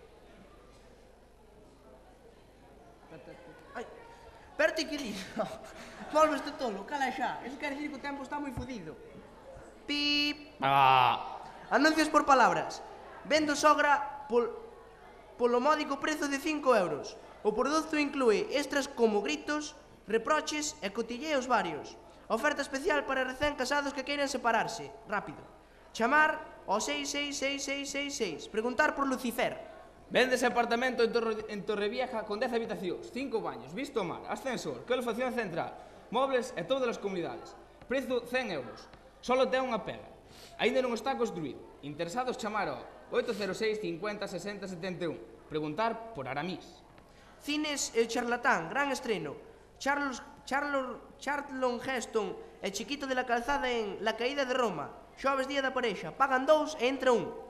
[SPEAKER 8] Berti, que dis? Volveste tolo, cala xa. Eso quer dicir que o tempo está moi fodido. Pip. Anuncios por palabras. Vendo sogra polo módico prezo de 5 euros. O produto inclúe extras como gritos, reproches e cotilleos varios. Oferta especial para recén casados que queiran separarse. Rápido. Chamar ao 666666. Preguntar por Lucifer.
[SPEAKER 7] Véndese apartamento en Torrevieja con 10 habitacións, 5 baños, visto ao mar, ascensor, calefacción central, mobles e todas as comunidades. Prezo 100 euros. Solo ten unha pega. Aínda non está construído. Interesados chamar ao 806 50 60 71. Preguntar por Aramis.
[SPEAKER 8] Cines El Charlatán, gran estreno. Charlton Heston e Chiquito de la Calzada en La Caída de Roma. Xoves día da parexa. Pagan 2 e entra 1.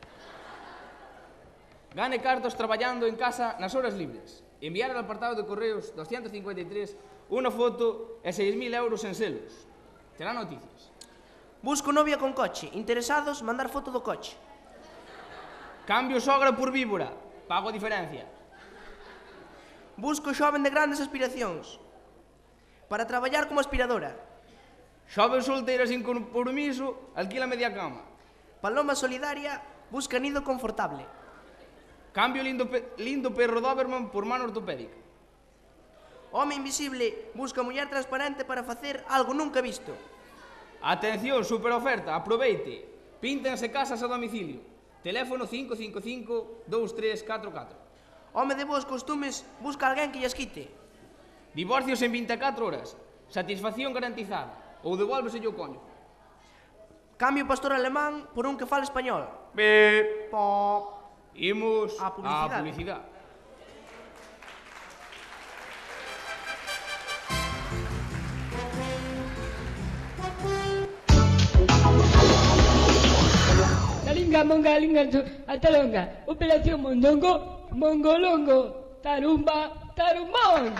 [SPEAKER 7] Gane cartos traballando en casa nas horas libres. Enviar al apartado de correos 253 unha foto e 6.000 euros en selos. Terá noticias.
[SPEAKER 8] Busco novia con coche. Interesados, mandar foto do coche.
[SPEAKER 7] Cambio sogra por víbora. Pago a diferencia.
[SPEAKER 8] Busco xoven de grandes aspiracións. Para traballar como aspiradora.
[SPEAKER 7] Xoven solteira sin compromiso, alquila media cama.
[SPEAKER 8] Paloma solidaria, busca nido confortable.
[SPEAKER 7] Cambio lindo perro Doberman por mano ortopédica.
[SPEAKER 8] Home invisible busca muller transparente para facer algo nunca visto.
[SPEAKER 7] Atención, super oferta, aproveite. Píntense casas a domicilio. Teléfono 555-2344.
[SPEAKER 8] Home de bons costumes busca alguén que lles quite.
[SPEAKER 7] Divorcios en 24 horas. Satisfacción garantizada. Ou devolvese o coño.
[SPEAKER 8] Cambio pastor alemán por un que fala español.
[SPEAKER 7] Imos
[SPEAKER 8] á
[SPEAKER 7] publicidade.
[SPEAKER 19] monga, linganzo, altalonga. Operación mondongo, mongolongo. Tarumba, tarumbón.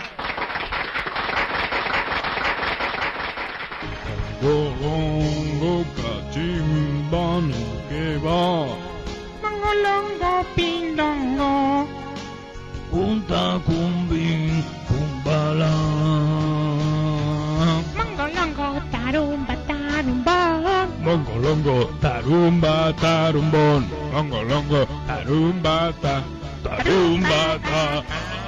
[SPEAKER 4] Golongo, cachimbano, que va.
[SPEAKER 14] Mongolongo, pindongo.
[SPEAKER 4] Punta cumbín, pumbala.
[SPEAKER 14] Mongolongo, tarumba, tarumbón.
[SPEAKER 4] Mongolongo, tarumba, tarumbón. Mongolongo, tarumba, tarumba, tarumba.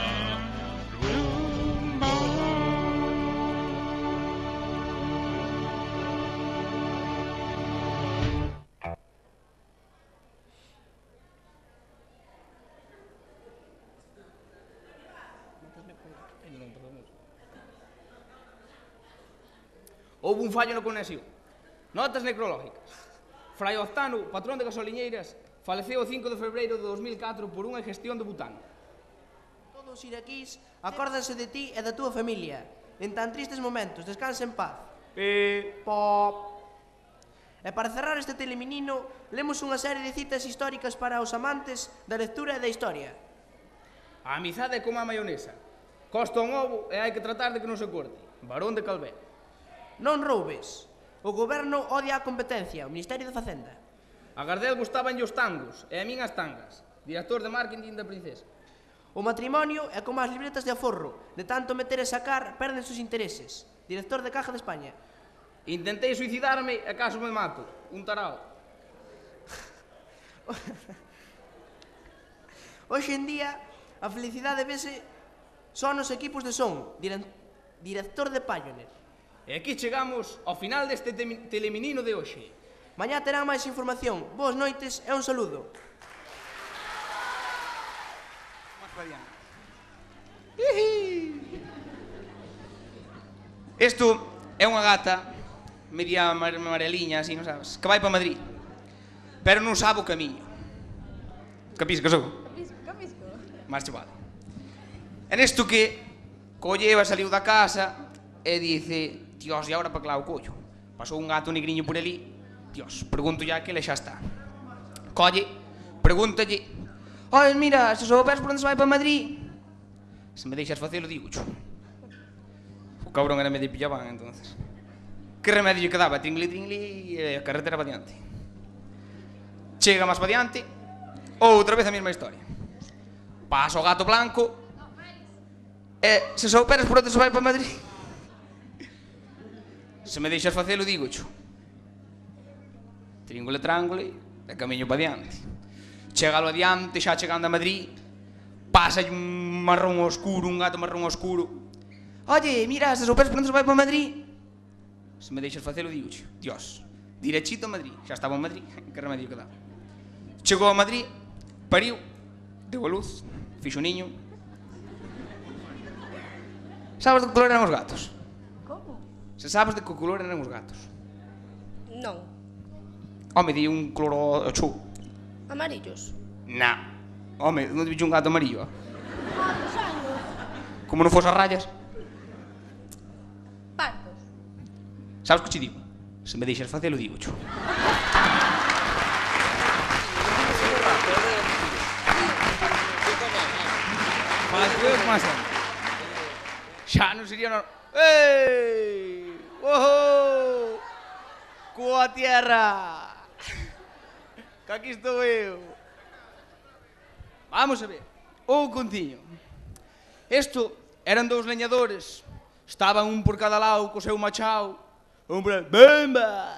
[SPEAKER 7] Houve un fallo na conexión. Notas necrológicas. Fray Oztano, patrón de gasoliñeiras, faleceu o 5 de febreiro de 2004 por unha ingestión de butano.
[SPEAKER 8] Todos os iraquís acórdanse de ti e da túa familia. En tan tristes momentos, descansa en paz. Pop. E para cerrar este teleminino, lemos unha serie de citas históricas para os amantes da lectura e da historia.
[SPEAKER 7] A amizade é como a maionesa. Costa un ovo e hai que tratar de que non se corte. Barón de Calvé.
[SPEAKER 8] Non roubes. O goberno odia a competencia, o Ministerio de Facenda.
[SPEAKER 7] A Gardel gustaban os tangos e a min as tangas. Director de marketing da Princesa.
[SPEAKER 8] O matrimonio é como as libretas de aforro. De tanto meter e sacar, perden sus intereses. Director de Caja de España.
[SPEAKER 7] Intentei suicidarme e caso me mato. Un tarao.
[SPEAKER 8] Hoxe en día, a felicidade vese só nos equipos de son. Director de Pioneer.
[SPEAKER 7] E aquí chegamos ao final deste teleminino de hoxe.
[SPEAKER 8] Mañá terá máis información. Boas noites e un saludo.
[SPEAKER 5] Isto é unha gata media amareliña, así, non sabes, que vai para Madrid, pero non sabe o camiño. Capisco, sou?
[SPEAKER 12] Capisco.
[SPEAKER 5] Marcha, vale. En isto que colleva, saliu da casa e dice: Dios, e agora para que lá o collo? Pasou un gato negriño por ali. Dios, pregunto ya que ele xa está. Colle, pregúntalle: Oye, mira, se souberes por onde se vai para Madrid, se me deixas facelo, digo xo. O cabrón era medio pillabán, entonces. Que remedio lle quedaba? Tringli, tringli, e a carretera para diante. Chega máis para diante, outra vez a mesma historia. Pasa o gato blanco, e se souberes por onde se vai para Madrid, se me deixas facelo, digo xo. Tríngole, trángole, e camiño para diante. Chegalo adiante, xa chegando a Madrid, pasa un marrón oscuro, un gato marrón oscuro. Oye, mira, se souberes por onde se vai para Madrid, se me deixas facelo, digo xo. Dios, direchito a Madrid. Xa estaba en Madrid, que remedio que dá. Chegou a Madrid, pariu, deu a luz, fixo un niño. Sabes de que color eran os gatos?
[SPEAKER 12] Como?
[SPEAKER 5] Se sabes de que color eran os gatos?
[SPEAKER 12] Non.
[SPEAKER 5] Home, di un color chou.
[SPEAKER 12] Amarillos.
[SPEAKER 5] Na. Home, non te bicho un gato amarillo?
[SPEAKER 12] Dos años.
[SPEAKER 5] Como non fos as rayas?
[SPEAKER 12] Pardos.
[SPEAKER 5] Sabes que che digo? Se me deixas facelo, digo xo. Xa non sería normal. Ei! Oho! Coa tierra! Que aquí estou eu. Vamos a ver. Un contiño. Isto eran dous leñadores. Estaban un por cada lado co seu machao. Un por aí, bemba!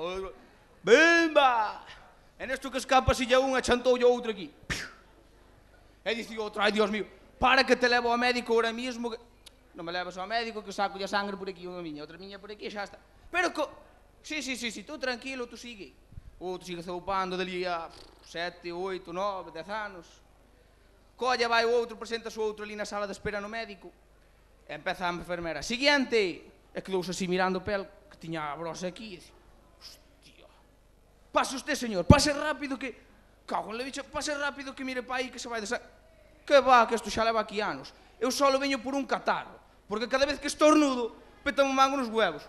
[SPEAKER 5] Bemba! E nesto que escapa silla un e chantoulle outro aquí. E dice outro: ai, Dios mío, para que te levo ao médico ahora mismo que... Non me levas ao médico que saco a sangre por aquí, unha miña, outra miña por aquí e xa está. Pero Sí, tú tranquilo, tú sigue. Outro sigue zoupando dali a 7, 8, 9, 10 anos. Colla, vai o outro, presenta o outro ali na sala de espera no médico. E empeza a enfermera: Siguiente! E quedouse así mirando o pel, que tiña a brosa aquí. E dice: hostia, pase usted, señor, pase rápido que... Cago en la bicha, pase rápido que mire pa aí que se vai desa... Que va, que isto xa leva aquí anos. Eu só veño por un catarro, porque cada vez que estornudo, peta un mango nos huevos.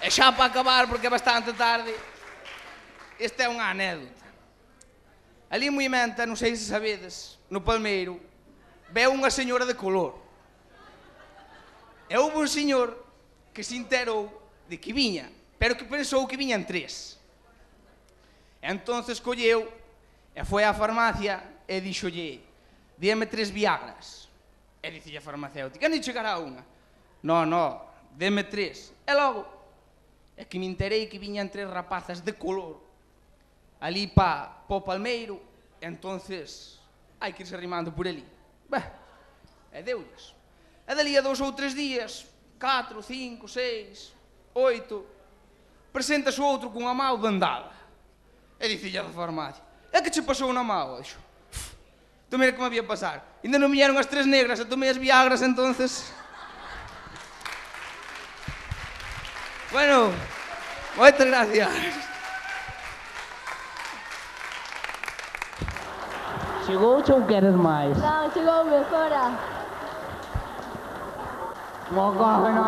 [SPEAKER 7] E xa para acabar, porque é bastante tarde, esta é unha anécdota. Ali en Moimenta, non sei se sabedes, no Palmeiro, veu unha señora de color. E houve un señor que se enterou de que viña, pero que pensou que viñan 3. E entonces colleu e foi á farmacia e dixolle: dime 3 Viagras. E dixolle a farmacéutica: non chegará unha. No, deme 3. E logo, é que me enterei que viñan 3 rapazas de color ali pa o Palmeiro, e entonces hai que irse arrimando por ali. E deulles. E dali a 2 ou 3 días, 4, 5, 6, 8, presentase outro cunha mao vendada. E dicille a da farmacia: é que che pasou na mao? Dixo: tú mira que me había pasar. Ainda non vieron as 3 negras e tomei as Viagras, entonces... Bueno, moitas gracias.
[SPEAKER 3] Chegou ou queres máis?
[SPEAKER 12] Non, chegoume, fora.
[SPEAKER 3] Mogógena.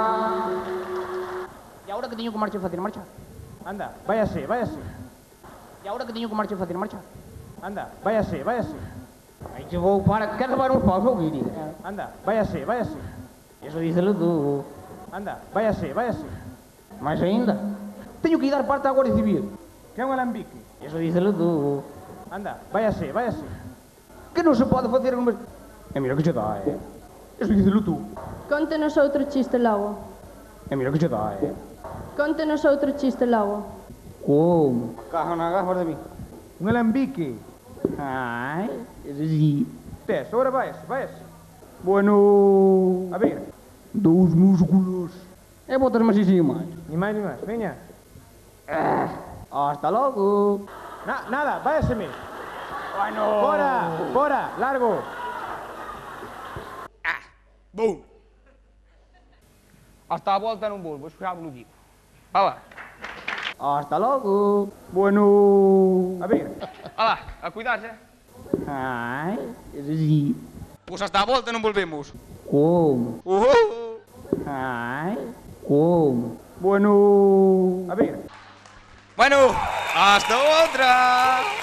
[SPEAKER 3] E agora que teño que marchar facer marcha?
[SPEAKER 20] Anda, váyase.
[SPEAKER 3] E agora que teño que marchar facer marcha?
[SPEAKER 20] Anda, váyase.
[SPEAKER 3] Aí che vou para... Queres levar uns paus ou guiri?
[SPEAKER 20] Anda, váyase.
[SPEAKER 3] Eso díselo tú.
[SPEAKER 20] Anda, váyase.
[SPEAKER 3] Mais ainda. Teño que ir dar parte á Guardia Civil.
[SPEAKER 20] Que é un alambique?
[SPEAKER 3] Eso díselo tú.
[SPEAKER 20] Anda, váyase.
[SPEAKER 3] Que non se pode facer un... E mira que che dá, Eso díselo tú.
[SPEAKER 12] Contenos outro chiste logo.
[SPEAKER 3] E mira que che dá,
[SPEAKER 12] Contenos outro chiste logo.
[SPEAKER 3] Como? Caja na gafas de mí.
[SPEAKER 20] Un alambique.
[SPEAKER 3] Ai, eso sí.
[SPEAKER 20] Tes, agora váyase.
[SPEAKER 3] Bueno...
[SPEAKER 20] A ver.
[SPEAKER 3] 2 músculos. E botas-me así máis.
[SPEAKER 20] Ni máis, veña.
[SPEAKER 3] Hasta logo.
[SPEAKER 20] Nada, váyaseme.
[SPEAKER 3] Bueno.
[SPEAKER 20] Fora, largo.
[SPEAKER 7] Bum. Hasta a volta non volvo, xa vos lo digo. Alá.
[SPEAKER 3] Hasta logo. Bueno...
[SPEAKER 20] A ver.
[SPEAKER 7] Alá, a cuidarse.
[SPEAKER 3] Ai, eso sí.
[SPEAKER 7] Pois hasta a volta non volvemos.
[SPEAKER 3] Como? Ai, como?
[SPEAKER 20] Bueno... A ver.
[SPEAKER 7] Bueno, hasta outra.